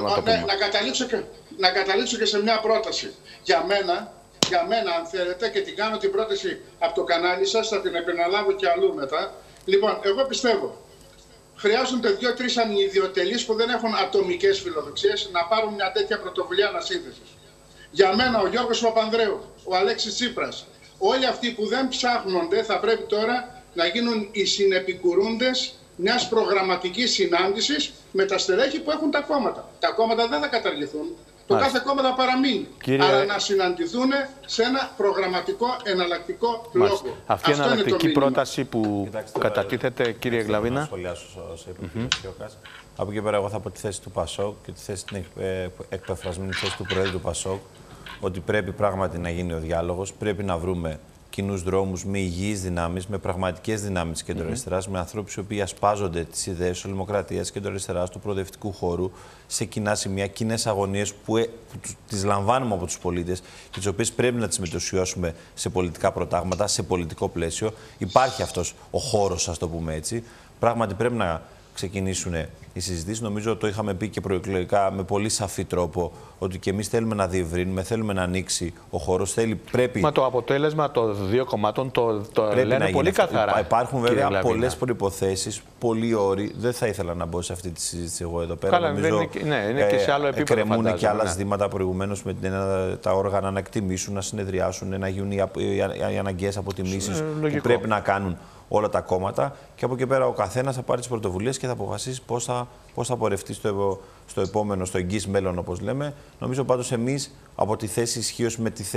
Να καταλήξω και σε μια πρόταση. Για μένα, αν θέλετε, και την κάνω την πρόταση από το κανάλι σας, θα την επαναλάβω και αλλού μετά. Λοιπόν, εγώ πιστεύω, χρειάζονται 2-3 ανιδιοτελείς που δεν έχουν ατομικές φιλοδοξίες να πάρουν μια τέτοια πρωτοβουλία ανασύνθεσης. Για μένα, ο Γιώργος Παπανδρέου, ο Αλέξης Τσίπρας, όλοι αυτοί που δεν ψάχνονται θα πρέπει τώρα να γίνουν οι συνεπικουρούντες μιας προγραμματικής συνάντησης με τα στελέχη που έχουν τα κόμματα. Τα κόμματα δεν θα καταργηθούν. Το κάθε κόμμα θα παραμείνει. Άρα να συναντηθούν σε ένα προγραμματικό εναλλακτικό λόγο. Αυτή είναι η εναλλακτική πρόταση που κατατίθεται, κύριε Γλαβίνα. Να σχολιάσω όσο είπε ο κ. Τσιόκας. Από εκεί πέρα, εγώ θα πω τη θέση του ΠΑΣΟΚ και την εκπεφρασμένη θέση του Προέδρου του ΠΑΣΟΚ, ότι πρέπει πράγματι να γίνει ο διάλογος, πρέπει να βρούμε κοινούς δρόμους με υγιείς δυνάμεις, με πραγματικές δυνάμεις της κεντροαριστεράς, με ανθρώπους οι οποίοι ασπάζονται τις ιδέες της δημοκρατίας, της κεντροαριστεράς, του προοδευτικού χώρου, σε κοινά σημεία, κοινές αγωνίες που τις λαμβάνουμε από τους πολίτες και τις οποίες πρέπει να τις μετουσιώσουμε σε πολιτικά προτάγματα, σε πολιτικό πλαίσιο. Υπάρχει αυτός ο χώρος, ας το πούμε έτσι. Πράγματι πρέπει να ξεκινήσουν οι συζητήσεις. Νομίζω το είχαμε πει και προεκλογικά με πολύ σαφή τρόπο ότι και εμείς θέλουμε να διευρύνουμε, θέλουμε να ανοίξει ο χώρος. Πρέπει... Μα το αποτέλεσμα των δύο κομμάτων το λένε πολύ καθαρά. Υπάρχουν βέβαια πολλές προϋποθέσεις, πολλοί όροι. Δεν θα ήθελα να μπω σε αυτή τη συζήτηση εγώ εδώ πέρα. Καλά, νομίζω, είναι και σε άλλο επίπεδο. Κρεμούν και άλλα ζητήματα προηγουμένως με τα όργανα να εκτιμήσουν, να συνεδριάσουν, να γίνουν οι αναγκαίες αποτιμήσεις που πρέπει να κάνουν όλα τα κόμματα, και από εκεί πέρα ο καθένας θα πάρει τις πρωτοβουλίες και θα αποφασίσει πώς θα πορευτεί στο επόμενο, στο εγγύς μέλλον, όπως λέμε. Νομίζω πάντως εμείς από τη θέση ισχύως,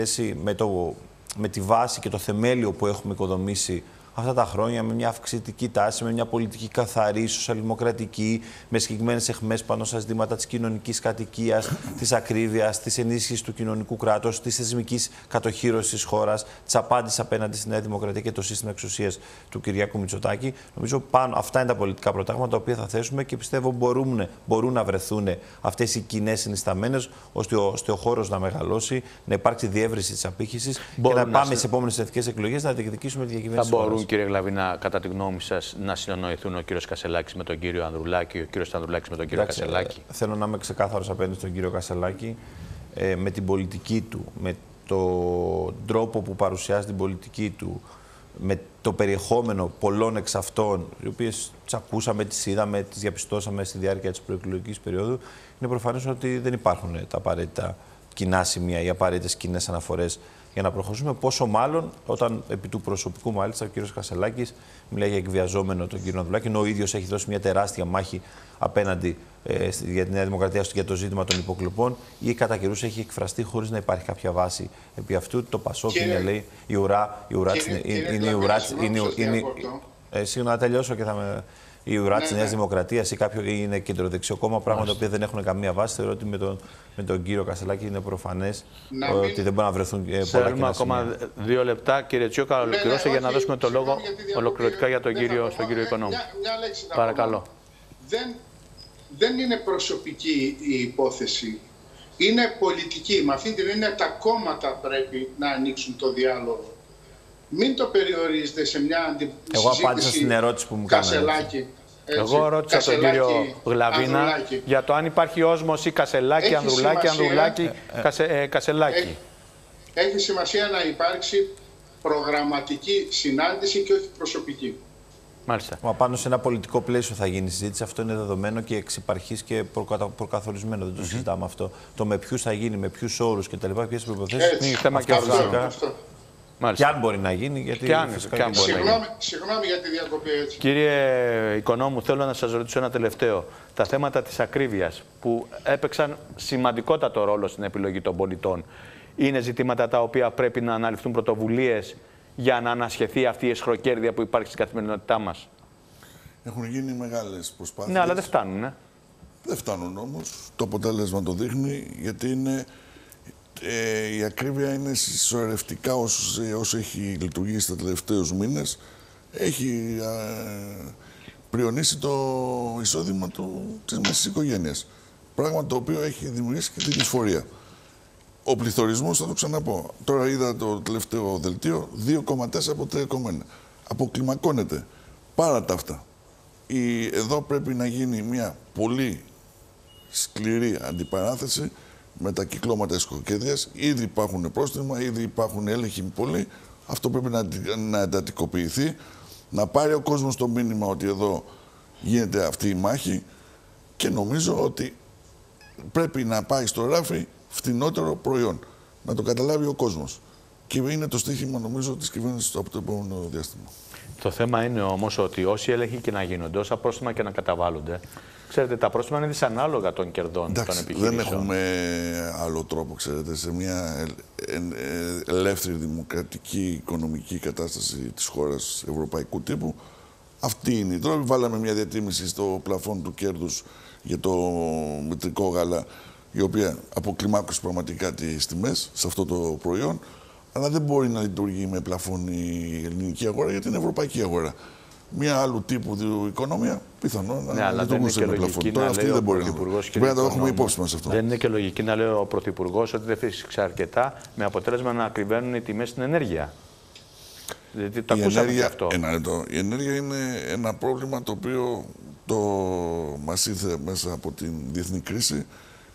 με τη βάση και το θεμέλιο που έχουμε οικοδομήσει αυτά τα χρόνια, με μια αυξητική τάση, με μια πολιτική καθαρή, σοσιαλδημοκρατική, με συγκεκριμένες αιχμές πάνω στα ζητήματα της κοινωνικής κατοικίας, της ακρίβειας, της ενίσχυσης του κοινωνικού κράτους, της θεσμικής κατοχύρωσης της χώρας, της απάντησης απέναντι στη Νέα Δημοκρατία και το σύστημα εξουσίας του Κυριάκου Μητσοτάκη. Νομίζω αυτά είναι τα πολιτικά προτάγματα τα οποία θα θέσουμε και πιστεύω μπορούν να βρεθούν αυτές οι κοινές συνισταμένες, ώστε ο χώρος να μεγαλώσει, να υπάρξει διεύρυνση της απήχησης και να πάμε στις επόμενες εθνικές εκλογές να διεκδικήσουμε τη διακυβέρνηση της χώρας. Κύριε Γλαβίνα, κατά τη γνώμη σας, να συνοηθούν ο κύριος Κασελάκης με τον κύριο Ανδρουλάκη, ο κύριος Ανδρουλάκης με τον κύριο Κασελάκη? Θέλω να είμαι ξεκάθαρος απέναντι στον κύριο Κασελάκη. Με την πολιτική του, με τον τρόπο που παρουσιάζει την πολιτική του, με το περιεχόμενο πολλών εξ αυτών, οι οποίες τις ακούσαμε, τις είδαμε, τις διαπιστώσαμε στη διάρκεια της προεκλογικής περίοδου, είναι προφανές ότι δεν υπάρχουν τα απαραίτητα κοινά σημεία ή απαραίτητες κοινές αναφορές για να προχωρήσουμε, πόσο μάλλον όταν επί του προσωπικού μάλιστα ο κύριος Κασελάκης μιλάει για εκβιαζόμενο τον κύριο Ανδρουλάκη, ενώ ο ίδιος έχει δώσει μια τεράστια μάχη απέναντι για τη Νέα Δημοκρατία για το ζήτημα των υποκλοπών ή κατά καιρούς έχει εκφραστεί χωρίς να υπάρχει κάποια βάση επί αυτού. Το ΠΑΣΟΚ είναι, λέει, η ουρά να τελειώσω και θα με... Η ουρά της Νέας Δημοκρατίας ή κάποιο είναι κεντροδεξιό κόμμα, πράγματα που δεν έχουν καμία βάση. Θεωρώ ότι με τον κύριο Κασελάκη είναι προφανές ότι δεν μπορούν να βρεθούν πολλά κοινά σημεία. Ακόμα 2 λεπτά, κύριε Τσιόκα, ολοκληρώστε για να δώσουμε το λόγο ολοκληρωτικά για τον κύριο Οικονόμου. Παρακαλώ. Δεν είναι προσωπική η υπόθεση. Είναι πολιτική. Με αυτή την έννοια τα κόμματα πρέπει να ανοίξουν το διάλογο. Μην το περιορίζετε σε μια συζήτηση. Εγώ απάντησα στην ερώτηση που μου κάνατε. Εγώ ρώτησα τον κύριο Γλαβίνα για το αν υπάρχει όσμωση Κασελάκη, Ανδρουλάκη, Κασελάκη. Έχει σημασία να υπάρξει προγραμματική συνάντηση και όχι προσωπική. Μάλιστα. Πάνω σε ένα πολιτικό πλαίσιο θα γίνει η συζήτηση. Αυτό είναι δεδομένο και εξ υπαρχής και προκαθορισμένο. Δεν το συζητάμε αυτό. Το με ποιους θα γίνει, με ποιους όρους κτλ. Ποιες προϋποθέσεις. Είναι θέμα και αυτό. Και αν μπορεί να γίνει. Γιατί συγγνώμη για τη διακοπή έτσι. Κύριε Οικονόμου, θέλω να σας ρωτήσω ένα τελευταίο. Τα θέματα της ακρίβειας που έπαιξαν σημαντικότατο ρόλο στην επιλογή των πολιτών. Είναι ζητήματα τα οποία πρέπει να αναλυφθούν πρωτοβουλίες για να ανασχεθεί αυτή η αισχροκέρδεια που υπάρχει στην καθημερινότητά μας. Έχουν γίνει μεγάλες προσπάθειες. Ναι, αλλά δεν φτάνουν. Δεν φτάνουν όμως. Το αποτέλεσμα το δείχνει, γιατί είναι, η ακρίβεια είναι συσσωρευτικά όσο έχει λειτουργήσει τα τελευταίους μήνες. Έχει πριονίσει το εισόδημα της μέσης οικογένειας. Πράγμα το οποίο έχει δημιουργήσει και την δυσφορία. Ο πληθωρισμός, θα το ξαναπώ, τώρα είδα το τελευταίο δελτίο, 2,4 από 3,1. Αποκλιμακώνεται. Πάρα τα αυτά. Εδώ πρέπει να γίνει μια πολύ σκληρή αντιπαράθεση με τα κυκλώματα αισχροκέρδειας. Ήδη υπάρχουν πρόστιμα, ήδη υπάρχουν έλεγχοι πολλοί. Αυτό πρέπει να εντατικοποιηθεί, να πάρει ο κόσμος το μήνυμα ότι εδώ γίνεται αυτή η μάχη και νομίζω ότι πρέπει να πάει στο ράφι φτηνότερο προϊόν. Να το καταλάβει ο κόσμος. Και είναι το στοίχημα, νομίζω, της κυβέρνησης από το επόμενο διάστημα. Το θέμα είναι όμως ότι όσοι έλεγχοι και να γίνονται, όσα πρόστιμα και να καταβάλλονται, ξέρετε, τα πρόστιμα είναι δυσανάλογα των κερδών των επιχειρήσεων. Δεν έχουμε άλλο τρόπο, ξέρετε, σε μια ελεύθερη δημοκρατική οικονομική κατάσταση της χώρας ευρωπαϊκού τύπου. Αυτή είναι η τρόπη. Βάλαμε μια διατίμηση στο πλαφόν του κέρδους για το μητρικό γάλα, η οποία αποκλιμάκωσε πραγματικά τις τιμές σε αυτό το προϊόν, αλλά δεν μπορεί να λειτουργεί με πλαφόν η ελληνική αγορά, γιατί είναι ευρωπαϊκή αγορά. Μια άλλου τύπου οικονομία, πιθανόν να λειτουργούσε με πλαφόν. Τώρα αυτή δεν μπορεί να λειτουργήσει. Πρέπει να το έχουμε υπόψη μας αυτό. Δεν είναι και λογική να λέει ο Πρωθυπουργός ότι δεν φύσηξε αρκετά, με αποτέλεσμα να ακριβένουν οι τιμές στην ενέργεια. Δηλαδή, το ακούσαμε και αυτό. Η ενέργεια είναι ένα πρόβλημα το οποίο μας ήρθε μέσα από την διεθνή κρίση.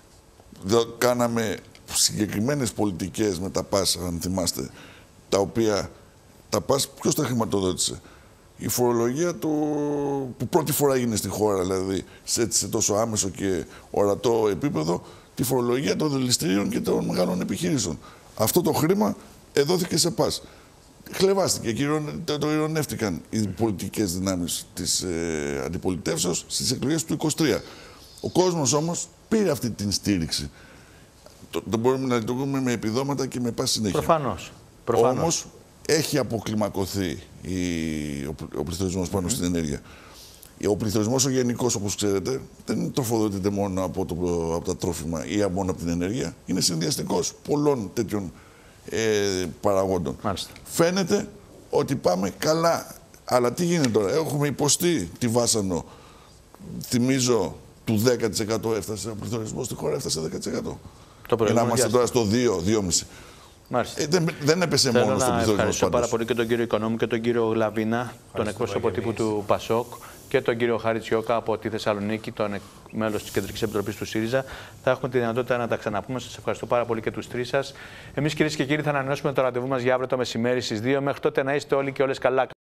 Κάναμε συγκεκριμένες πολιτικές με τα ΠΑΣ, αν θυμάστε, τα οποία τα ΠΑΣ ποιος τα χρηματοδότησε? Η φορολογία που πρώτη φορά έγινε στη χώρα, δηλαδή σε τόσο άμεσο και ορατό επίπεδο, τη φορολογία των δηληστηρίων και των μεγάλων επιχειρήσεων. Αυτό το χρήμα δόθηκε σε ΠΑΣ. Χλεβάστηκε και το ειρωνεύτηκαν οι πολιτικές δυνάμεις της αντιπολιτεύσεως στις εκλογές του 2023. Ο κόσμος όμως πήρε αυτή την στήριξη. Δεν μπορούμε να λειτουργούμε με επιδόματα και με πάση συνέχεια. Προφανώς. Όμως έχει αποκλιμακωθεί ο πληθωρισμός πάνω στην ενέργεια. Ο πληθωρισμός ο γενικός, όπως ξέρετε, δεν τροφοδοτείται μόνο από τα τρόφιμα ή μόνο από την ενέργεια. Είναι συνδυαστικός πολλών τέτοιων παραγόντων. Μάλιστα. Φαίνεται ότι πάμε καλά. Αλλά τι γίνεται τώρα? Έχουμε υποστεί τη βάσανο, θυμίζω, του 10% έφτασε ο πληθωρισμός στη χώρα, έφτασε 10%. Και να είμαστε τώρα στο 2-2,5%. Δεν έπεσε μόνο στον πληθωρισμό. Ευχαριστώ πάρα πολύ και τον κύριο Οικονόμου και τον κύριο Γλαβίνα, τον εκπρόσωπο τύπου του ΠΑΣΟΚ, και τον κύριο Χάρη Τσιόκα από τη Θεσσαλονίκη, τον μέλος της Κεντρικής Επιτροπής του ΣΥΡΙΖΑ. Θα έχουμε τη δυνατότητα να τα ξαναπούμε. Σας ευχαριστώ πάρα πολύ και τους τρεις σας. Εμείς, κυρίες και κύριοι, θα ανανεώσουμε το ραντεβού μας για αύριο το μεσημέρι στις 2. Μέχρι τότε να είστε όλοι και όλες καλά.